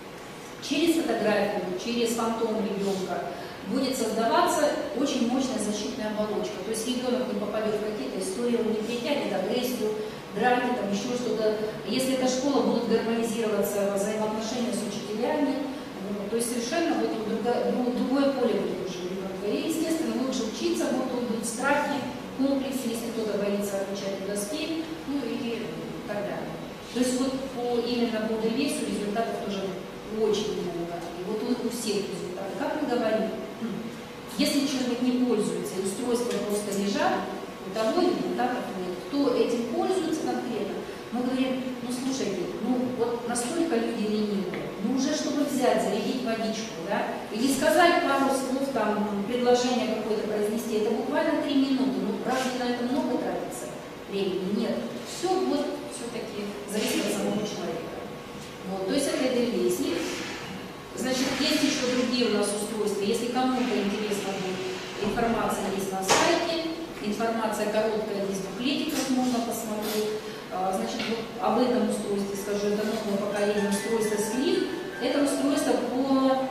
Через фотографию, через фантом ребенка будет создаваться очень мощная защитная оболочка. То есть ребенок не попадет в какие-то истории, он не притянет агрессию, драки, там еще что-то. Если эта школа, будут гармонизироваться взаимоотношения с учителями, то есть совершенно вот другое поле будет уже ребенка. И, естественно, лучше учиться, вот будут страхи, комплексы, если кто-то боится отвечать у доски, ну и так далее. То есть вот именно по ДВСу результатов тоже очень много. И вот у всех результатов. Как мы говорим, если человек не пользуется, и устройства просто лежат, у того результатов нет. Кто этим пользуется конкретно, мы говорим, ну слушайте, ну вот настолько люди ленивые, ну уже чтобы взять, зарядить водичку, да, или сказать пару слов, там, предложение какое-то произнести, это буквально 3 минуты, ну разве на это много тратится времени? Нет. Все вот все-таки зависит от самого человека. Вот, то есть это ДВС. Значит, есть еще другие у нас устройства. Если кому-то интересно будет, информация есть на сайте, информация короткая, здесь в буклетиках можно посмотреть. Значит, вот об этом устройстве скажу, это новое поколение устройства СЛИФ. Это устройство по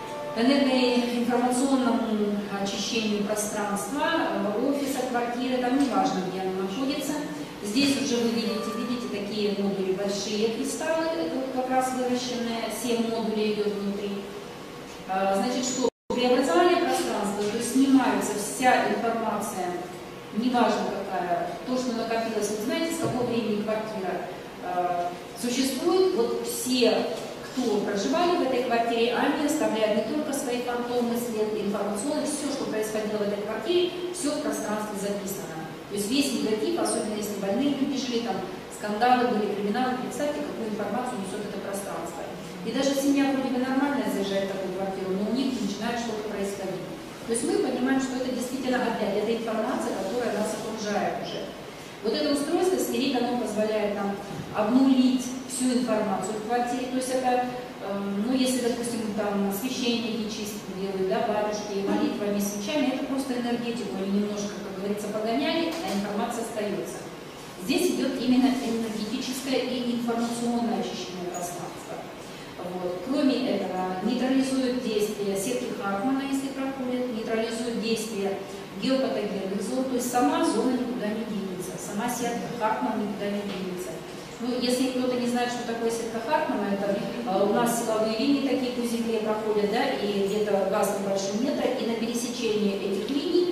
энергоинформационному очищению пространства, офиса, квартиры, там неважно, где оно находится. Здесь уже вы видите такие модули, большие кристаллы, это вот как раз выращенные, 7 модулей идет внутри. Значит, что преобразование пространства, то есть снимается вся информация, неважно какая, то, что накопилось, вы знаете, с какого времени квартира существует, вот все, кто проживали в этой квартире, они оставляют не только свои фантомы, след, информационные, все, что происходило в этой квартире, все в пространстве записано. То есть весь негатив, особенно если больные люди жили, там скандалы были, криминалы, представьте, какую информацию несет это пространство. И даже семья вроде бы нормально заезжает в такую квартиру, но у них начинает что-то происходить. То есть мы понимаем, что это действительно опять, это информация, которая нас окружает уже. Вот это устройство стерит, оно позволяет нам обнулить всю информацию в квартире. То есть это, ну если, допустим, там священники чистки делают, да, батюшки, молитвами, свечами, это просто энергетику, они немножко, как говорится, погоняли, а информация остается. Здесь идет именно энергетическое и информационное очищение пространства. Вот. Кроме этого, нейтрализует действие сетки Хармана, если проходит, нейтрализует действие геопатогенных зон, то есть сама зона никуда не денется, сама сетка Хармана никуда не денется. Ну, если кто-то не знает, что такое сетка Хармана, это у нас силовые линии такие по земле проходят, да, и где-то газ небольшой метр, и на пересечении этих линий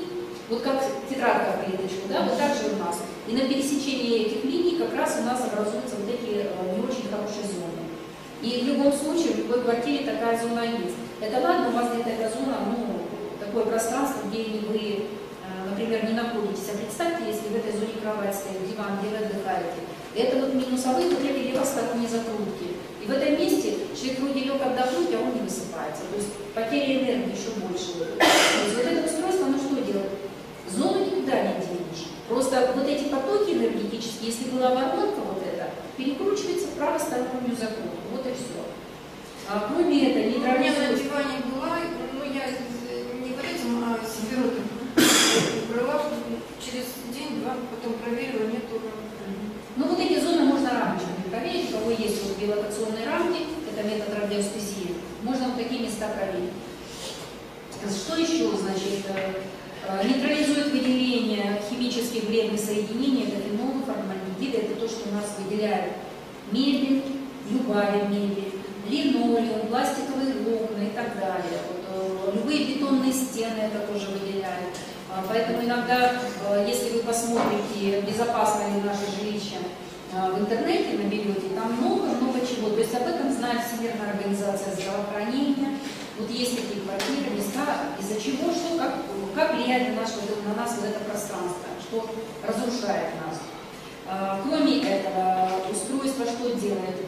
Вот как тетрадка в клеточку, да, вот так же у нас. И на пересечении этих линий как раз у нас образуются вот эти не очень хорошие зоны. И в любом случае, в любой квартире такая зона есть. Это ладно, у вас где-то эта зона, ну, такое пространство, где вы, например, не находитесь. А представьте, если в этой зоне кровать стоит, диван, где вы отдыхаете. Это вот минусовые вот эти левосторонние закрутки. И в этом месте человек вроде лег отдохнуть, а он не высыпается. То есть потеря энергии еще больше. То есть вот это устройство, оно что делает? Зону никуда не денешь. Просто вот эти потоки энергетические, если была воронка вот эта, перекручивается в правостороннюю закрутку. Вот и все. А кроме этого, У меня на нейтрализует. диване была, ну я не в этом, а сидела брала через день-два, потом проверила, нету. Ну вот эти зоны можно рамочками проверить. У кого есть вот билокационные рамки, это метод радиоспезии, можно вот такие места проверить. Что еще, значит, нейтрализует выделение химических вредных соединений, это фенолы, формальдегиды, это то, что у нас выделяет мебель, любая мебель, линолеум, пластиковые окна и так далее. Вот, любые бетонные стены это тоже выделяют. Поэтому иногда, если вы посмотрите, безопасно ли наше жилище в интернете, наберете, там много-много чего. То есть об этом знает Всемирная организация здравоохранения. Вот есть такие квартиры, места, из-за чего, что, как влияет на нас вот это пространство, что разрушает нас. Кроме этого, устройство что делает?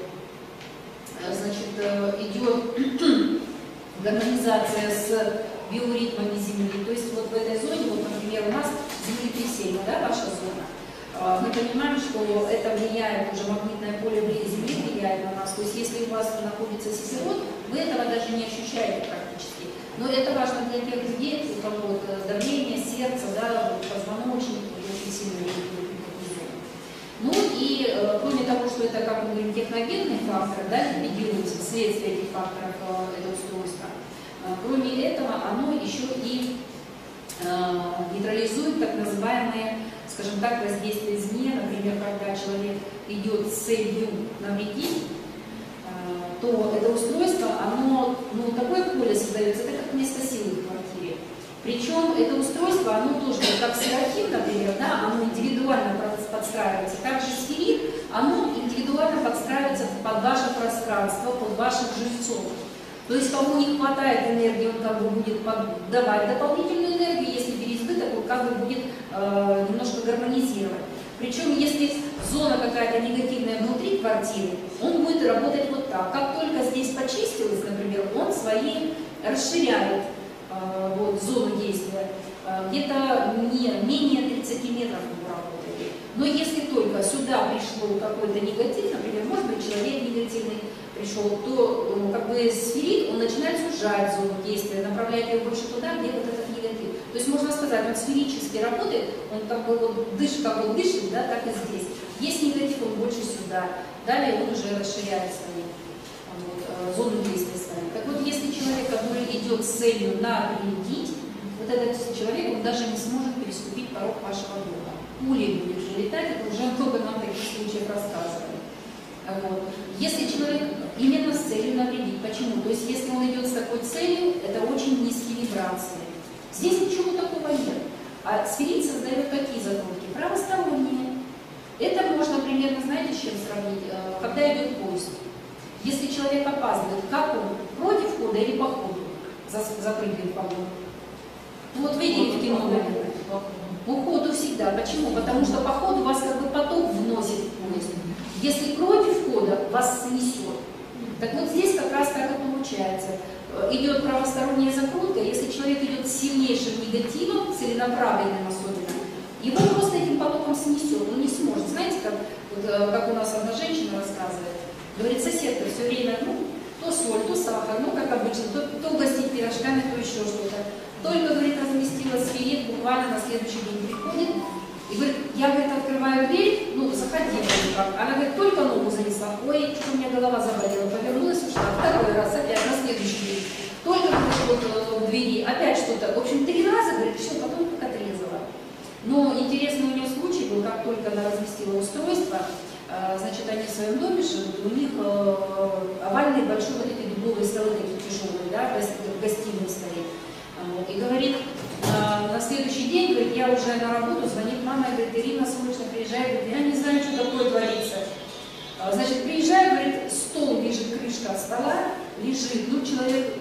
Значит, идет гармонизация с биоритмами Земли. То есть вот в этой зоне, вот, например, у нас Земли-Трисельма, да, ваша зона, мы понимаем, что это влияет, уже магнитное поле Земли влияет на нас. То есть если у вас находится кислород, вы этого даже не ощущаете практически. Но это важно для тех людей, у кого вот давление, сердце, да, позвоночник, очень сильно реагирует на эту зону. Ну и кроме того, что это, как мы говорим, техногенный фактор, да, ликвидируется вследствие этих факторов это устройство. Кроме этого, оно еще и нейтрализует так называемые, скажем так, воздействия извне. Например, когда человек идет с целью навредить, то это устройство, оно, ну, такое поле создается, это как место силы в квартире. Причем это устройство, оно тоже, как серафим, например, да, оно индивидуально подстраивается. Также сферит, оно индивидуально подстраивается под ваше пространство, под ваших жильцов. То есть, кому не хватает энергии, он как бы будет давать дополнительную энергию, если переизбыток, он как бы будет немножко гармонизировать. Причем, если зона какая-то негативная внутри квартиры, он будет работать вот так. Как только здесь почистилось, например, он свои расширяет вот, зону действия. Где-то менее 30 метров он работает. Но если только сюда пришло какой-то негатив, например, может быть, человек негативный пришел, то как бы сферит, он начинает сужать зону действия, направлять ее больше туда, где вот этот негатив. То есть можно сказать, он сферически работает, он как бы вот дышит, как он дышит, да, так и здесь. Есть негатив, он больше сюда. Далее он уже расширяет свою зону действия свою. Так вот, если человек, который идет с целью навредить, вот этот человек, он даже не сможет переступить порог вашего дома. Пули будет залетать, это уже много нам таких случаев рассказывали. Вот. Если человек именно с целью навредить, почему? То есть если он идет с такой целью, это очень низкие вибрации. Здесь ничего такого нет. А сферит создает какие закрутки? Правосторонние. Это можно примерно, знаете, с чем сравнить? Когда идет поезд. Если человек опаздывает, как он? Против хода или по ходу? Запрыгивает в вагон. Вот видели в кино, наверное. По ходу всегда. Почему? Потому что по ходу вас как бы поток вносит в поезд. Если против хода, вас снесет. Так вот здесь как раз так и получается. Идет правосторонняя закрутка, если человек идет с сильнейшим негативом, целенаправленным особенно, его просто этим потоком снесет, он не сможет. Знаете, как у нас одна женщина рассказывает, говорит, соседка все время, ну, то соль, то сахар, ну, как обычно, то угостить пирожками, то еще что-то. Только, говорит, разместила сферит, буквально на следующий день приходит, и говорит, я, говорит, открываю дверь, ну, заходи, как. Она, говорит, только ногу занесла, ой, что у меня голова заболела, повернулась, ушла, второй раз, опять, на следующий день. Только, говорит, вот в двери, опять что-то, в общем, 3 раза, говорит, все, потом как отрезала. Но интересный у нее случай был, как только она разместила устройство, значит, они в своем доме живут, у них овальные большие вот эти дубовые столы такие тяжелые, да, в гостиной стоит. И говорит, на на следующий день, говорит, я уже на работу, звонит мама, и говорит, Ирина срочно приезжает, говорит, я не знаю, что такое творится. Значит, приезжаю, говорит, стол лежит, крышка от стола лежит, ну, человек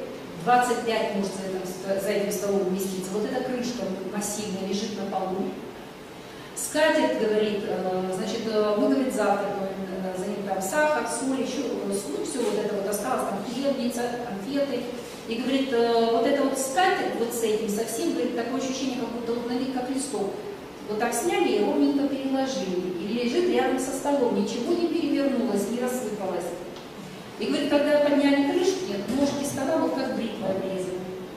25 может за этим столом вместиться. Вот эта крышка массивная лежит на полу. Скатерть, говорит, значит, мы, говорит, завтракаем, за ним там сахар, соль, еще, ну, все вот это вот осталось, там хлебница, конфеты. И, говорит, вот эта вот скатерть, вот с этим совсем, говорит, такое ощущение, как будто вот на вид как листок. Вот так сняли и ровненько переложили. И лежит рядом со столом, ничего не перевернулось, не рассыпалось. И, говорит, когда подняли крышки, ножки стола вот как бритва обрезаны.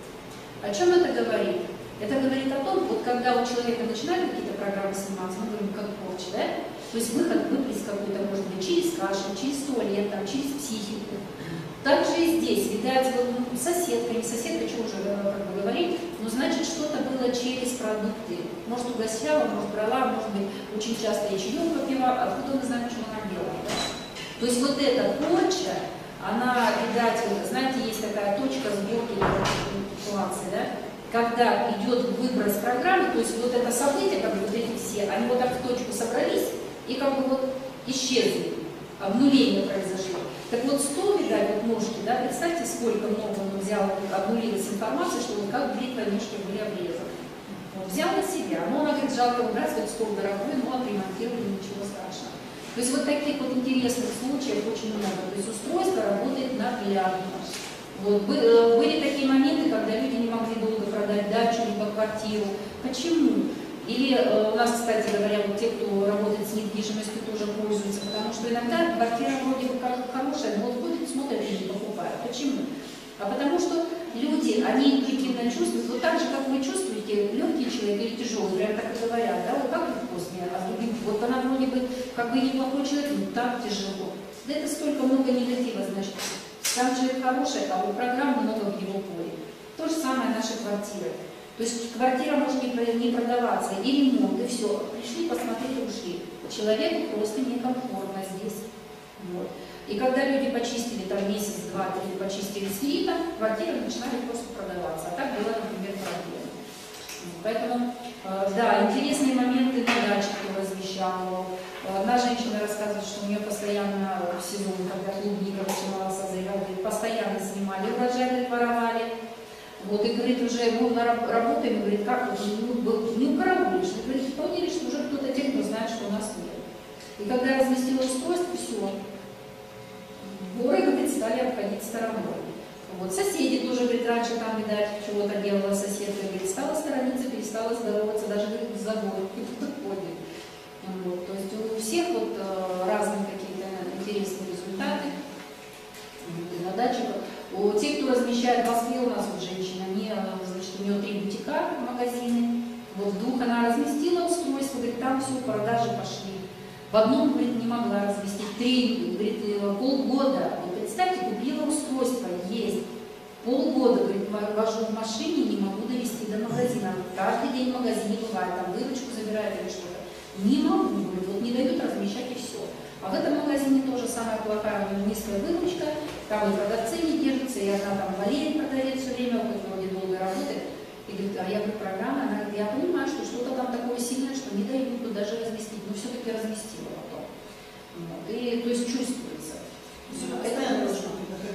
О чем это говорит? Это говорит о том, вот когда у человека начинают какие-то программы сниматься, мы говорим, как порча, да? То есть выход, выплеск какой-то, может быть, через кашель, через туалет, там, через психику. Также и здесь, видать, вот, соседка, не соседка, что уже как бы говорить, но значит, что-то было через продукты. Может, угощала, может, брала, может быть, очень часто и чаек попила, откуда мы знаем, что она делала. Да? То есть вот эта порча, она, видать, вот, знаете, есть такая точка сборки ситуации, да? Когда идет выброс программы, то есть вот это событие, как бы вот эти все, они вот так в точку собрались и как бы вот исчезли, обнуление произошло. Так вот стол, видать, вот ножки, да, представьте, сколько много он взял, обнулилась информация, что вот как бритва ножки были обрезаны. Вот, взял на себя, но она говорит, жалко убрать, вот стол дорогой, но отремонтировали, ничего страшного. То есть вот таких вот интересных случаев очень много. То есть устройство работает наглядно. Вот. Были такие моменты, когда люди не могли долго продать дачу либо квартиру. Почему? Или у нас, кстати говоря, вот те, кто работает с недвижимостью, тоже пользуются, потому что иногда квартира вроде бы как хорошая, но вот ходят, смотрят и не покупают. Почему? А потому что люди, они интуитивно чувствуют, вот так же, как вы чувствуете, легкий человек или тяжелый, прям так и говорят, да, вот как легко с ней, а с другим, вот она вроде бы как бы неплохой человек, но так тяжело. Да это столько много негатива, значит. Сам человек хороший, а у программы много в его поле. То же самое наши квартиры. То есть квартира может не продаваться, и ремонт, и все. Пришли, посмотрели, ушли. Человеку просто некомфортно здесь. Вот. И когда люди почистили там месяц, два, три, почистили сферитом, квартиры начинали просто продаваться. А так была, например, проблема. Поэтому, да, интересные моменты на даче, кто размещал. Одна женщина рассказывает, что у нее постоянно в сезон, когда клубника начинала созревать, постоянно снимали урожай, воровали. Вот, и говорит, уже мы работаем, и говорит, как вот, не укараулишь. И говорит, поняли, что уже кто-то те, кто знает, что у нас нет. И когда я разместила устройство, все. Горы, говорит, стали обходить стороной. Вот, соседи тоже, говорит, раньше там, видать, чего-то делала соседка, говорит, стала сторониться, перестала здороваться, даже, говорит, в забор, и кто-то ходит. Вот, то есть у всех вот разные какие-то интересные результаты на даче. Те, кто размещает в Москве, у нас вот женщина, значит, у нее 3 бутика, магазины, вот в 2 она разместила устройство, говорит, там все, продажи пошли. В одном, говорит, не могла разместить, 3, говорит, полгода. Вот представьте, купила устройство, есть. Полгода, говорит, вожу в машине, не могу довести до магазина. Каждый день в магазине бывает, там выручку забирает или что-то. Не могу, говорит, вот не дают размещать и все. А в этом магазине тоже самая плохая, у него низкая выручка, там и продавцы не держатся, и она там болеет, продавец все время, хоть вроде долго работает. И говорит, а я говорю, программа, она говорит, я понимаю, что что-то там такое сильное, что не дают тут даже разместить, но все-таки разместила потом. Вот. И то есть чувствуется. Это нужно.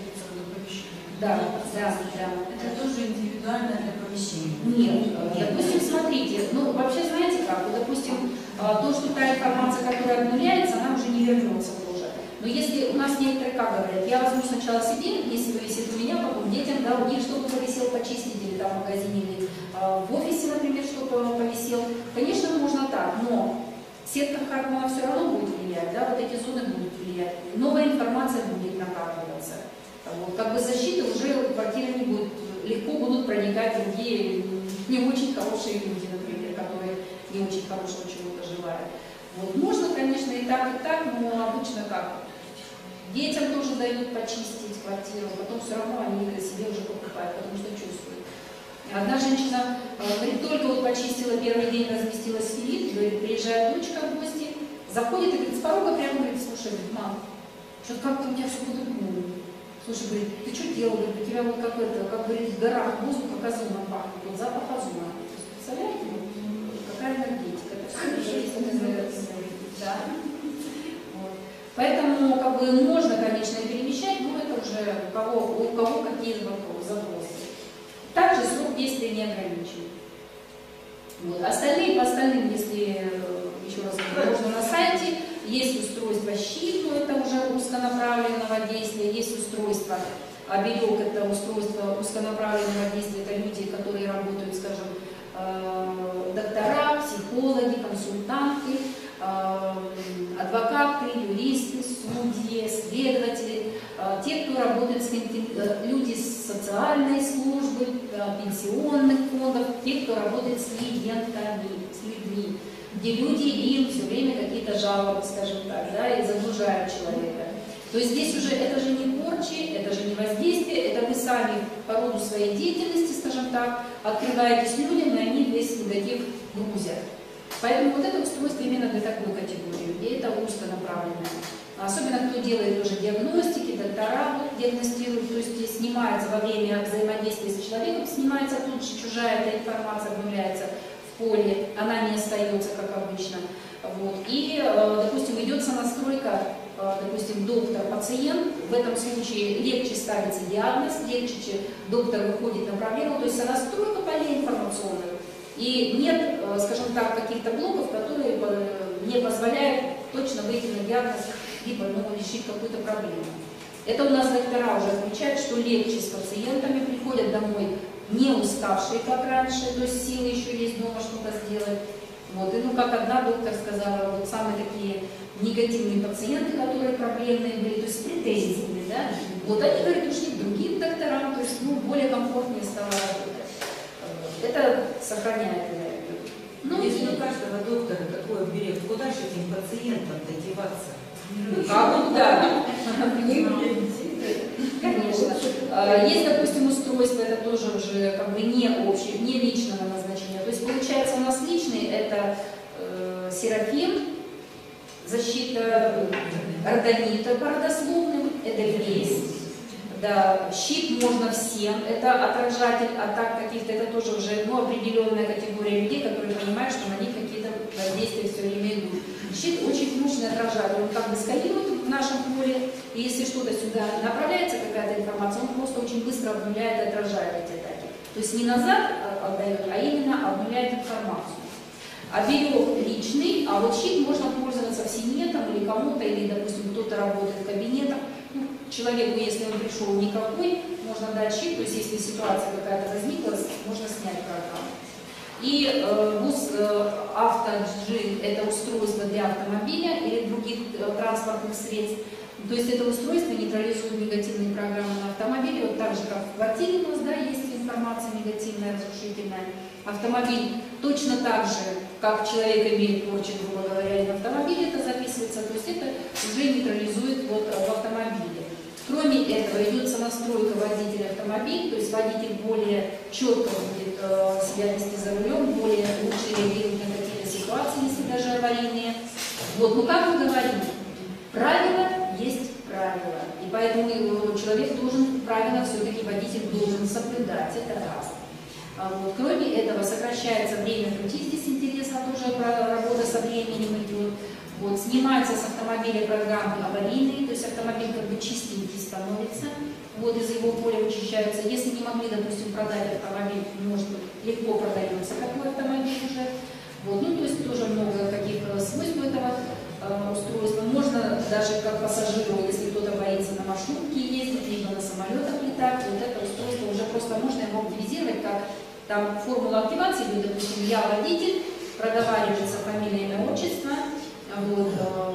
Да, да, да. Это тоже индивидуально для помещения. Нет, допустим, смотрите, ну вообще знаете как, вот, допустим, то, что та информация, которая обнуляется, она уже не вернется тоже. Но если у нас некоторые как говорят, я возьму сначала себе, если повисит у меня, потом детям, да, у них что-то повисел почистить, или там в магазине, или в офисе, например, что-то повисел. Конечно, можно так, но сетка Хармона все равно будет влиять, да, вот эти зоны будут влиять. Новая информация будет накапливаться. Вот, как бы защиты уже в квартире не будет, легко будут проникать другие не очень хорошие люди, например, которые не очень хорошего чего-то желают. Вот, можно, конечно, и так, но обычно как? Детям тоже дают почистить квартиру, потом все равно они себе уже покупают, потому что чувствуют. Одна женщина, говорит, только вот почистила первый день, разместилась в Филипп, говорит, приезжает дочка в гости, заходит и говорит, с порога прямо говорит, слушай, мам, что-то как-то у меня все по-другому. Слушай, говорит, ты что делал? Говорит, у тебя вот как это, как говорит, в горах воздух, как озоном пахнет, вот запах озона. Представляете? Какая энергетика? Это все есть энергетика. Да. Вот. Поэтому как бы можно, конечно, перемещать, но это уже у кого какие запросы. Также срок действия не ограничен. Вот. Остальные, по остальным, если еще раз можно на сайте, есть устройство щит, но это уже узконаправленного действия, есть устройство оберег, это устройство узконаправленного действия, это люди, которые работают, скажем, доктора, психологи, консультанты, адвокаты, юристы, судьи, следователи, те, кто работает люди с социальной службы, пенсионных фондов, те, кто работает с клиентами, с людьми, где люди им все время какие-то жалобы, скажем так, да, и загружают человека. То есть здесь уже это же не порчи, это же не воздействие, это вы сами по роду своей деятельности, скажем так, открываетесь людям, и они весь негатив грузят. Поэтому вот это устройство именно для такой категории людей, это узконаправленное. Особенно кто делает уже диагностики, доктора вот, диагностируют, то есть снимается во время взаимодействия с человеком, снимается тут же чужая эта информация, обновляется в поле, она не остается, как обычно. Вот. И, допустим, идет сонастройка, допустим, доктор-пациент, в этом случае легче ставится диагноз, легче доктор выходит на проблему, то есть сонастройка полей информационных. И нет, скажем так, каких-то блоков, которые не позволяют точно выйти на диагноз, либо решить какую-то проблему. Это у нас доктора уже отмечают, что легче с пациентами, приходят домой не уставшие, как раньше, то есть силы еще есть дома что-то сделать. Вот. И как одна доктор сказала, вот самые такие негативные пациенты, которые проблемные были, то есть с претензиями, да, вот они, говорят, ушли к другим докторам, то есть более комфортнее стало работать. Это сохраняет энергию. Ну, если у каждого доктора такой оберег, куда же этим пациентам-то деваться? А да. Конечно. Есть, допустим, устройство, это тоже уже как бы не общее, не личного назначения. То есть получается у нас личный это серафим, защита родонита по родословным, это есть. Да, щит можно всем, это отражатель атак каких-то, это тоже уже определенная категория людей, которые понимают, что на них какие-то воздействия все время идут. Щит очень мощный отражатель, он как бы сканирует в нашем поле, и если что-то сюда направляется, какая-то информация, он просто очень быстро обнуляет и отражает эти атаки. То есть не назад отдает, а именно обнуляет информацию. Оберег личный, а вот щит можно пользоваться в семье там, или кому-то, или, допустим, кто-то работает в кабинетах. Человеку, если он пришел никакой, можно дать щит, то есть если ситуация какая-то возникла, можно снять программу. И ВУЗ AutoG – это устройство для автомобиля или других транспортных средств. То есть это устройство нейтрализует негативные программы на автомобиле, вот так же, как в квартире у нас, да, есть информация негативная, разрушительная. Автомобиль точно так же, как человек имеет порчу, грубо говоря, и в автомобиле это записывается, то есть это уже нейтрализует вот в автомобиле. Кроме этого идет сонастройка водителя автомобиля, то есть водитель более четко будет себя вести за рулем, более лучше реагировать на какие-то ситуации, если даже аварийные. Вот, ну как мы говорим, правило есть правило, и поэтому человек должен, правило все-таки водитель должен соблюдать, это раз. Вот. Кроме этого сокращается время пути, здесь интересно, тоже работа со временем идет. Вот, снимается с автомобиля программы аварийные, то есть автомобиль как бы чистенький становится, вот, из его поля вычищаются. Если не могли, допустим, продать автомобиль, может быть, легко продается такой автомобиль уже. Вот, ну, то есть тоже много каких свойств этого устройства. Можно даже как пассажиру, если кто-то боится на маршрутке ездить, либо на самолетах летать, вот это устройство уже просто можно его активизировать, как там формула активации будет, допустим, я водитель, проговаривается фамилия, имя, отчество. Вот,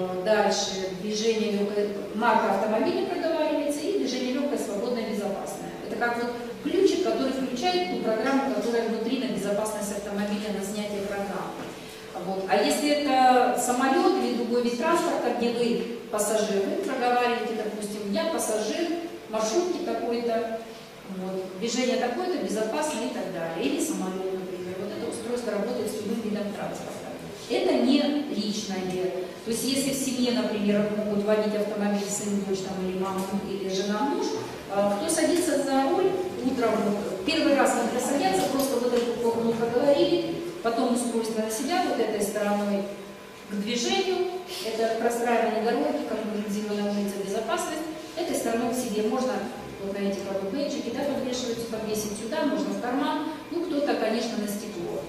дальше движение легкое, марка автомобиля проговаривается, и движение легкое, свободное, безопасное. Это как вот ключик, который включает ту программу, которая внутри на безопасность автомобиля, на снятие программы. Вот. А если это самолет или другой вид транспорта, где вы пассажир, вы проговариваете, допустим, я пассажир, маршрутки такой-то, вот, движение такое-то, безопасное и так далее. Или самолет, например. Вот это устройство работает с любым видом транспорта. Это не личное. То есть если в семье, например, могут водить автомобиль сын, дочь там, или мама, или жена, муж, кто садится за руль утром, первый раз, когда садятся, просто вот эту формулу проговорили, потом устройство на себя вот этой стороной к движению, это простраивание дороги, как мы видим на улице, безопасность, этой стороной к себе можно вот на эти как бы бейджики, да, подвешиваются, подвесить сюда, можно в карман, ну кто-то, конечно, на стекло.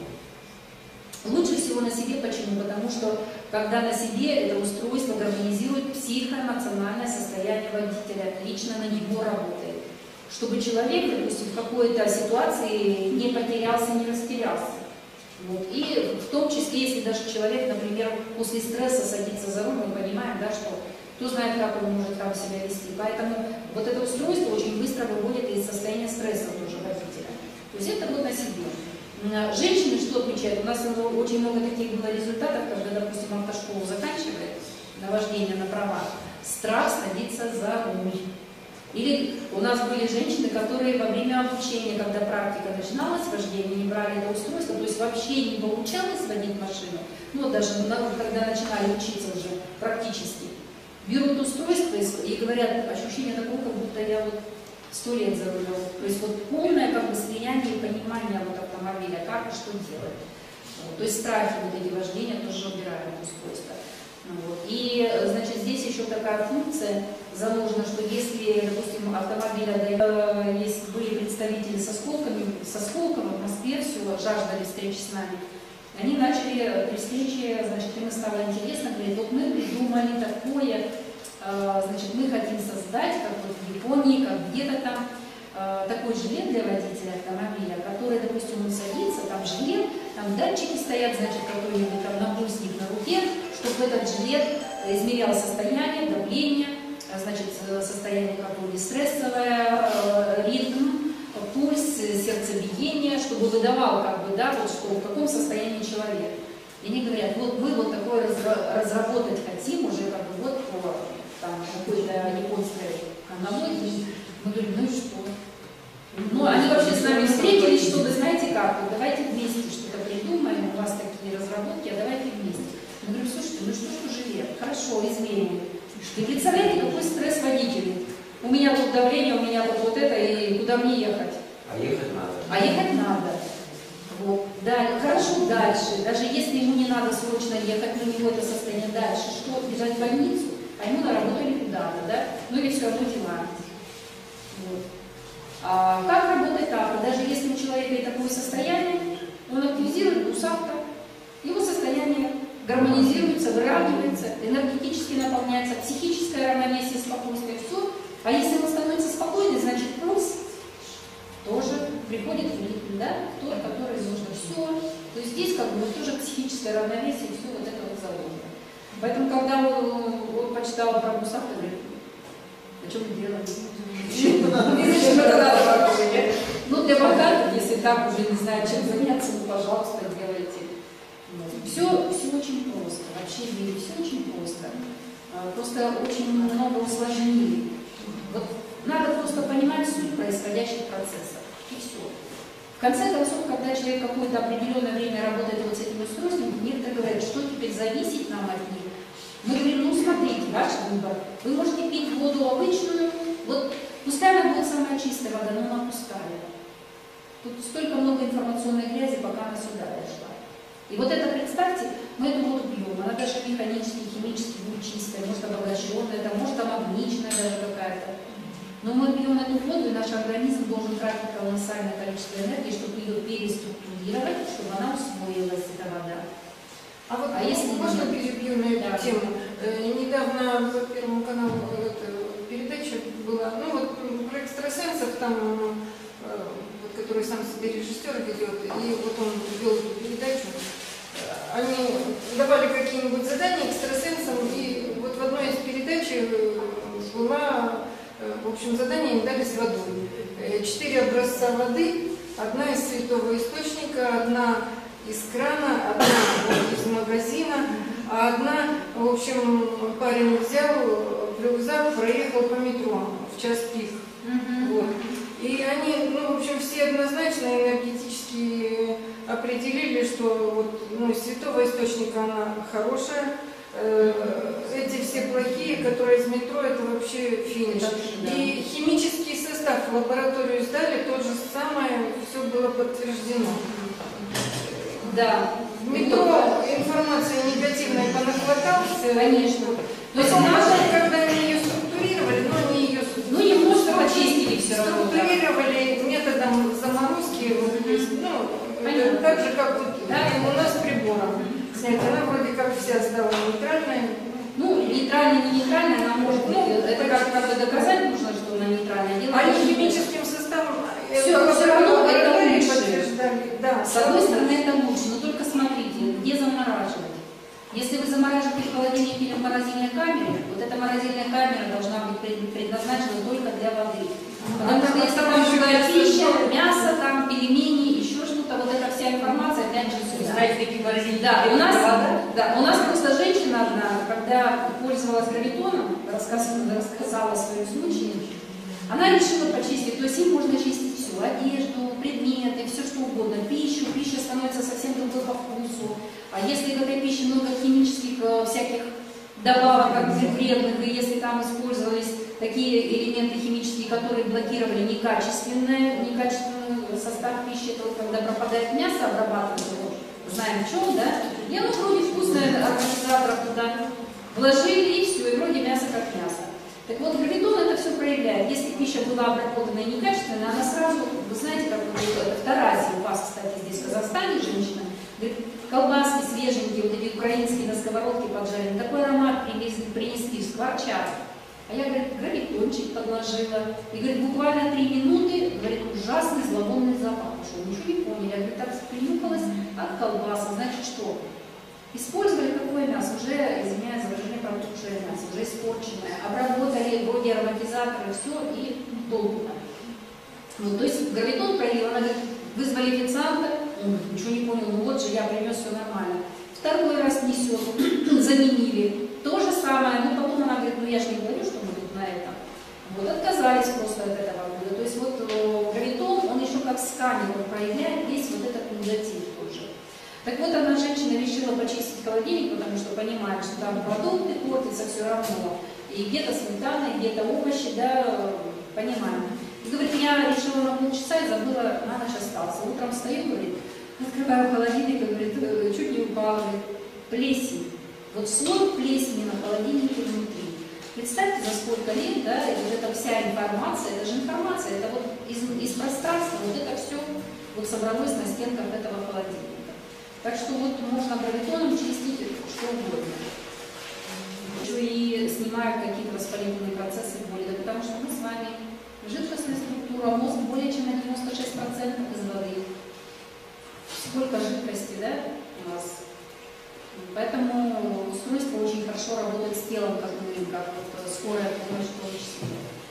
Лучше всего на себе, почему? Потому что когда на себе это устройство гармонизирует психоэмоциональное состояние водителя, лично на него работает. Чтобы человек, допустим, в какой-то ситуации не потерялся, не растерялся. Вот. И в том числе, если даже человек, например, после стресса садится за руль, мы понимаем, да, что кто знает, как он может там себя вести. Поэтому вот это устройство очень быстро выводит из состояния стресса тоже водителя. То есть это вот на себе. Женщины что отмечают? У нас очень много таких было результатов, когда, допустим, автошколу заканчивает на вождение на правах, страх садиться за руль. Или у нас были женщины, которые во время обучения, когда практика начиналась, вождение, не брали это устройство, то есть вообще не получалось водить машину, ну даже когда начинали учиться уже практически, берут устройство и говорят, ощущение такое, как будто я вот 100 лет за рулем. То есть вот полное как бы слияние и понимание вот автомобиля, как и что делать. Вот. То есть страхи вот эти вождения тоже убираем устройство. Вот. И, значит, здесь еще такая функция заложена, что если, допустим, автомобиль есть, были представители со Сколково в Москве, все, жаждали встречи с нами, они начали при встрече, значит, им стало интересно, говорят, вот мы придумали такое, значит, мы хотим создать, как вот в Японии, как где-то там, такой жилет для водителя автомобиля, который, допустим, он садится, там жилет, там датчики стоят, значит, какой-нибудь там напульсник на руке, чтобы этот жилет измерял состояние, давление, значит, состояние какое-то стрессовое, ритм, пульс, сердцебиение, чтобы выдавал, как бы, да, вот что, в каком состоянии человек. И они говорят, вот мы вот такое разработать хотим уже, как бы, вот по какой-то японской аналогии. Мы говорим, ну и что? Ну, они вообще с нами встретились, чтобы, знаете как, вот давайте вместе что-то придумаем, у вас такие разработки, а давайте вместе. Мы говорим, слушайте, ну что ж жилет? Хорошо, измерим. И представляете, какой стресс водителю? У меня тут давление, у меня тут вот это, и куда мне ехать? А ехать надо. А ехать надо. Вот. Да, хорошо, дальше. Даже если ему не надо срочно ехать, на него это состояние дальше, что, бежать в больницу? А ему на работу или куда-то, да? Ну или все равно дела. Вот. Как работает так? Даже если у человека и такое состояние, он активизирует гусавка, его состояние гармонизируется, выравнивается, энергетически наполняется, психическое равновесие, спокойствие, все. А если он становится спокойным, значит пульс тоже приходит в ритм, да? Тот, который нужно. Все. То есть здесь как бы вот тоже психическое равновесие, все вот это вот заложено. Поэтому, когда он почитал про гусавку, говорит, о чем вы делаете? Ну, для богатых, если так уже не знаю, чем заняться, ну, пожалуйста, делайте. Все очень просто. Вообще в мире все очень просто. Просто очень много усложнили. Вот надо просто понимать суть происходящих процессов. И все. В конце концов, когда человек какое-то определенное время работает вот с этим устройством, некоторые говорят, что теперь зависит нам от них. Мы говорим, ну смотрите, ваш выбор. Вы можете пить воду обычную, вот пускай она будет самая чистая вода, но она пустая. Тут столько много информационной грязи, пока она сюда дошла. И вот это, представьте, мы эту воду пьем, она даже механически, химически будет чистая, может обогащенная, может аммоничная даже какая-то. Но мы пьем эту воду, и наш организм должен тратить колоссальное количество энергии, чтобы ее переструктурировать, чтобы она усвоилась, эта вода. А вот если можно перебью на эту да. тему? Недавно по Первому каналу передача была, ну вот про экстрасенсов, там, вот, который сам себе режиссер ведет, и вот он вел эту передачу. Они давали какие-нибудь задания экстрасенсам, и вот в одной из передач была, в общем, задание они дали с водой. 4 образца воды, одна из святого источника, одна из крана, одна из магазина, а одна, в общем, парень взял в рюкзак, проехал по метро в час пик. Вот. И они, ну, в общем, все однозначно энергетически определили, что вот, ну, из святого источника она хорошая, эти все плохие, которые из метро, это вообще финиш. Да. И химический состав в лабораторию сдали, то же самое, все было подтверждено. Да. В метро информации негативной понахватался. Конечно. То есть Потом, наша, когда они ее структурировали, но они ее ну немножко почистили все равно. Да. структурировали методом заморозки, вот, то есть, ну, Понятно. так же, как вот, Да. у нас прибором. Снять, она вроде как вся стала нейтральной. Ну, нейтральная, не нейтральная, она может быть, это как бы доказать нужно, что она нейтральная. Дело Они в том, что химическим составом Все равно это лучше. подтверждали. Да. с одной стороны это лучше, но только смотрите, где замораживать. Если вы замораживаете в холодильнике или в морозильной камере, вот эта морозильная камера должна быть предназначена только для воды. Потому что если там другая пища, мясо, там пельмени, еще что-то, вот эта вся информация опять же сюда. Знаете, какие морозильники? Да, у нас просто женщина одна, когда пользовалась гравитоном, рассказала о своем случае, она решила почистить, то есть им можно чистить все, одежду, предметы, все что угодно, пищу, пища становится совсем другой по вкусу. А если в этой пище много химических всяких добавок, как вредных, и если там использовались такие элементы химические, которые блокировали некачественный состав пищи, то когда пропадает мясо, обрабатывают, знаем в чем, да, и оно вроде вкусное, организаторов туда вложили, и все, и вроде мясо как мясо. Так вот, гравитон это все проявляет. Если пища была обработана некачественно, она сразу, вы знаете, как вот в Таразе, у вас, кстати, здесь в Казахстане женщина, говорит, колбаски свеженькие, вот эти украинские на сковородке поджарены, такой аромат принесли, скворчат. А я, говорит, гравитончик подложила. И, говорит, буквально 3 минуты, говорит, ужасный зловонный запах пошел. Ничего не поняли. Я, говорит, так принюхалась от колбасы. Значит, что? Использовали какое мясо? Уже, извиняюсь, заражены протухшее мясо, уже испорченное. Обработали вроде ароматизаторы, все, и толку. Вот, то есть гравитон проявил, она говорит, вызвали официанта, он говорит, ничего не понял, ну вот же я принес, все нормально. Второй раз несет, заменили. То же самое, ну потом она говорит, ну я же не говорю, что мы тут на этом. Вот, отказались просто от этого года. То есть вот гравитон, он еще как сканер проявляет весь вот этот негатив тоже. Так вот, одна женщина решила почистить холодильник, потому что понимает, что там продукты портятся все равно. И где-то сметана, где-то овощи, да, понимаем. И говорит, я решила на полчаса и забыла, на ночь остался. Утром встаю, говорит, открываю холодильник, и говорит, чуть не упала, говорит, плесень. Вот слой плесени на холодильнике внутри. Представьте, за сколько лет, да, и вот эта вся информация, это же информация, это вот из пространства, вот это все вот собралось на стенках этого холодильника. Так что вот можно гравитоном чистить что угодно. Еще и снимают какие-то воспалительные процессы в боли, да, потому что мы с вами жидкостная структура, мозг более чем на 96% из воды. Сколько жидкости, да, у нас? Поэтому устройство очень хорошо работает с телом, как мы говорим, как вот скорая помощь в том числе.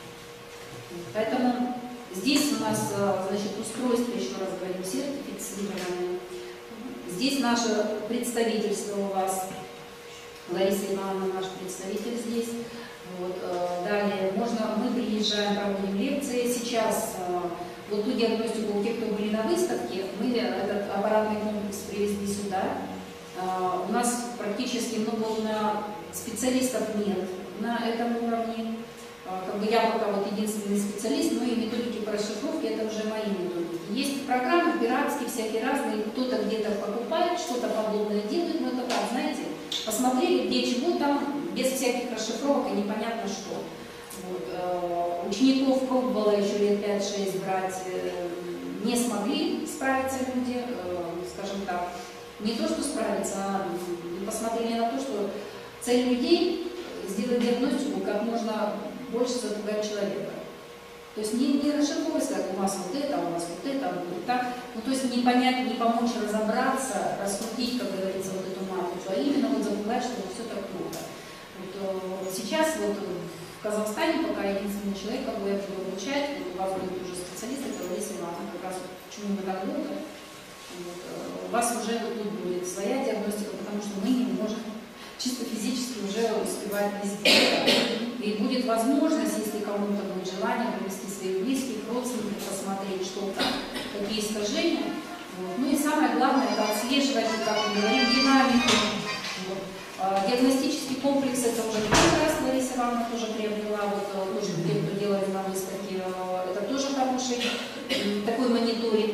Поэтому здесь у нас, значит, устройство, еще раз говорим, сертифицированное. Здесь наше представительство у вас, Лариса Ивановна, наш представитель здесь. Вот, далее мы приезжаем, проводим лекции. Сейчас вот ту диагностику, те, кто были на выставке, мы этот аппаратный комплекс привезли сюда. У нас практически специалистов нет на этом уровне. Как бы я пока вот единственный специалист, но и методики по расшифровке это уже мои методики. Есть программы пиратские, всякие разные, кто-то где-то покупает, что-то подобное делает, но это так, знаете, посмотрели где чего там, без всяких расшифровок и непонятно что. Вот. Учеников пробовала еще лет 5-6 брать, не смогли справиться люди, скажем так. Не то, что справиться, а посмотрели на то, что цель людей сделать диагностику как можно больше запугать человека. То есть не расшифровывать, как у вас вот это, у вас вот это, вот так. Ну, то есть не понять, не помочь разобраться, раскрутить, как говорится, вот эту матрицу, а именно вот запугать, что вот все так плохо. Вот, сейчас вот в Казахстане пока единственный человек, кого я буду обучать, вот у вас будет уже специалист, это Лариса Ивановна, как раз почему мы так долго. Вот, у вас уже вот тут будет своя диагностика, потому что мы не можем чисто физически уже успевать везде. И будет возможность, если кому-то будет желание, привести своих близких, родственников, посмотреть, что там, какие искажения. Вот. Ну и самое главное, это отслеживать, как мы говорим, динамику. Вот. Диагностический комплекс, это уже первый раз Лариса Ивановна тоже приобрела, вот тоже те, кто делали на выставке, это тоже хороший такой мониторинг. То есть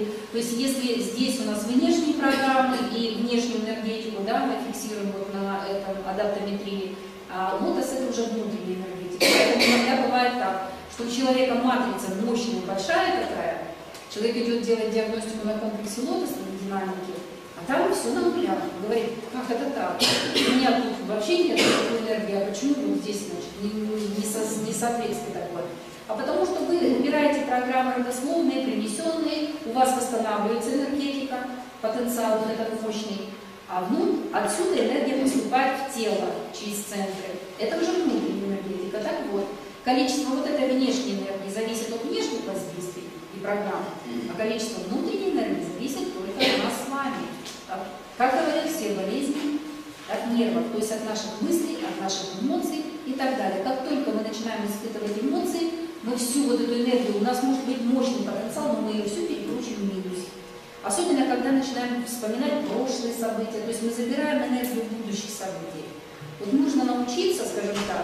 есть если здесь у нас внешние программы и внешнюю энергетику, да, мы фиксируем вот на этом адаптометрии, а лотос это уже внутренняя энергетика. Поэтому иногда бывает так, что у человека матрица мощная, большая такая, человек идет делать диагностику на комплексе лотоса, на динамике, а там все на нулях. Говорит, как это так? У меня тут вообще нет такой энергии, а почему вот здесь, значит, несоответствие такое? А потому что вы убираете программы родословные, принесенные, у вас восстанавливается энергетика, потенциал вот этот мощный, а отсюда энергия поступает в тело через центры. Это уже внутренняя энергетика. Так вот, количество вот этой внешней энергии зависит от внешних воздействий и программ, а количество внутренней энергии зависит только от нас с вами. Как говорят, все болезни от нервов, то есть от наших мыслей, от наших эмоций и так далее. Как только мы начинаем испытывать эмоции, мы всю вот эту энергию, у нас может быть мощный потенциал, но мы ее всю перекручиваем в минус. Особенно, когда начинаем вспоминать прошлые события, то есть мы забираем энергию будущих событий. Вот нужно научиться, скажем так,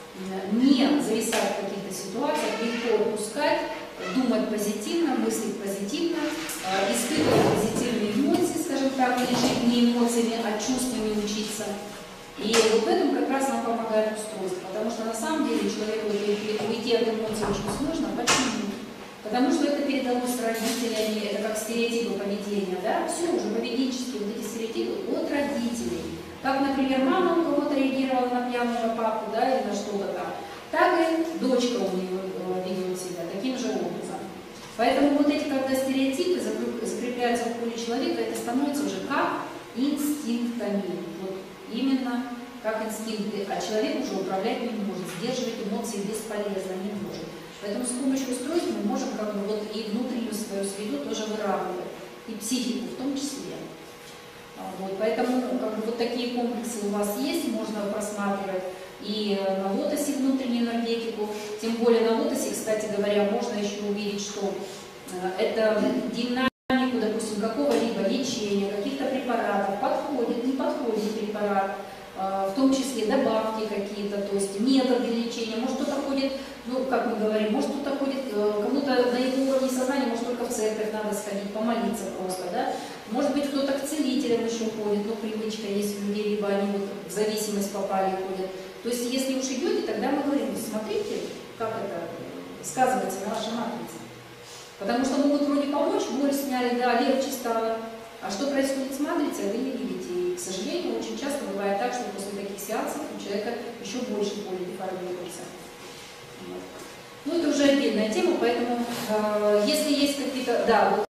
не зависать в каких-то ситуациях, легко отпускать, думать позитивно, мыслить позитивно, испытывать позитивные эмоции, скажем так, и жить не эмоциями, а чувствами учиться. И вот в этом как раз нам помогает устройство, потому что на самом деле человеку уйти от эмоций очень сложно. Почему? Потому что это передалось родителями, это как стереотипы поведения, да? Все уже поведенческие вот эти стереотипы от родителей. Как, например, мама у кого-то реагировала на пьяного папу, да, или на что-то там, так и дочка у нее ведет себя таким же образом. Поэтому вот эти, когда стереотипы закрепляются в поле человека, это становится уже как инстинктами. Вот именно как инстинкты, а человек уже управлять не может, сдерживать эмоции бесполезно не может. Поэтому с помощью устройств мы можем как бы вот и внутреннюю свою среду тоже выравнивать, и психику в том числе. Вот, поэтому как бы, вот такие комплексы у вас есть, можно просматривать и на лотосе внутреннюю энергетику, тем более на лотосе, кстати говоря, можно еще увидеть, что это динамику, допустим, какого-либо лечения, каких-то препаратов, подходит, не подходит препарат, в том числе добавки какие-то, то есть методы лечения, может кто-то ходит, ну, как мы говорим, может кто-то ходит, кому-то на его уровне сознания, может только в церковь надо сходить, помолиться просто, да, может быть кто-то к целителям еще ходит, но привычка есть у людей, либо они вот в зависимость попали, ходят. То есть если уж идете, тогда мы говорим, смотрите, как это сказывается на вашей матрице. Потому что могут вроде помочь, боль сняли, да, легче стало. А что происходит с матрицей, вы не видите. И, к сожалению, очень часто бывает так, что после таких сеансов у человека еще больше боли деформируется. Вот. Ну, это уже отдельная тема, поэтому если есть какие-то... Да,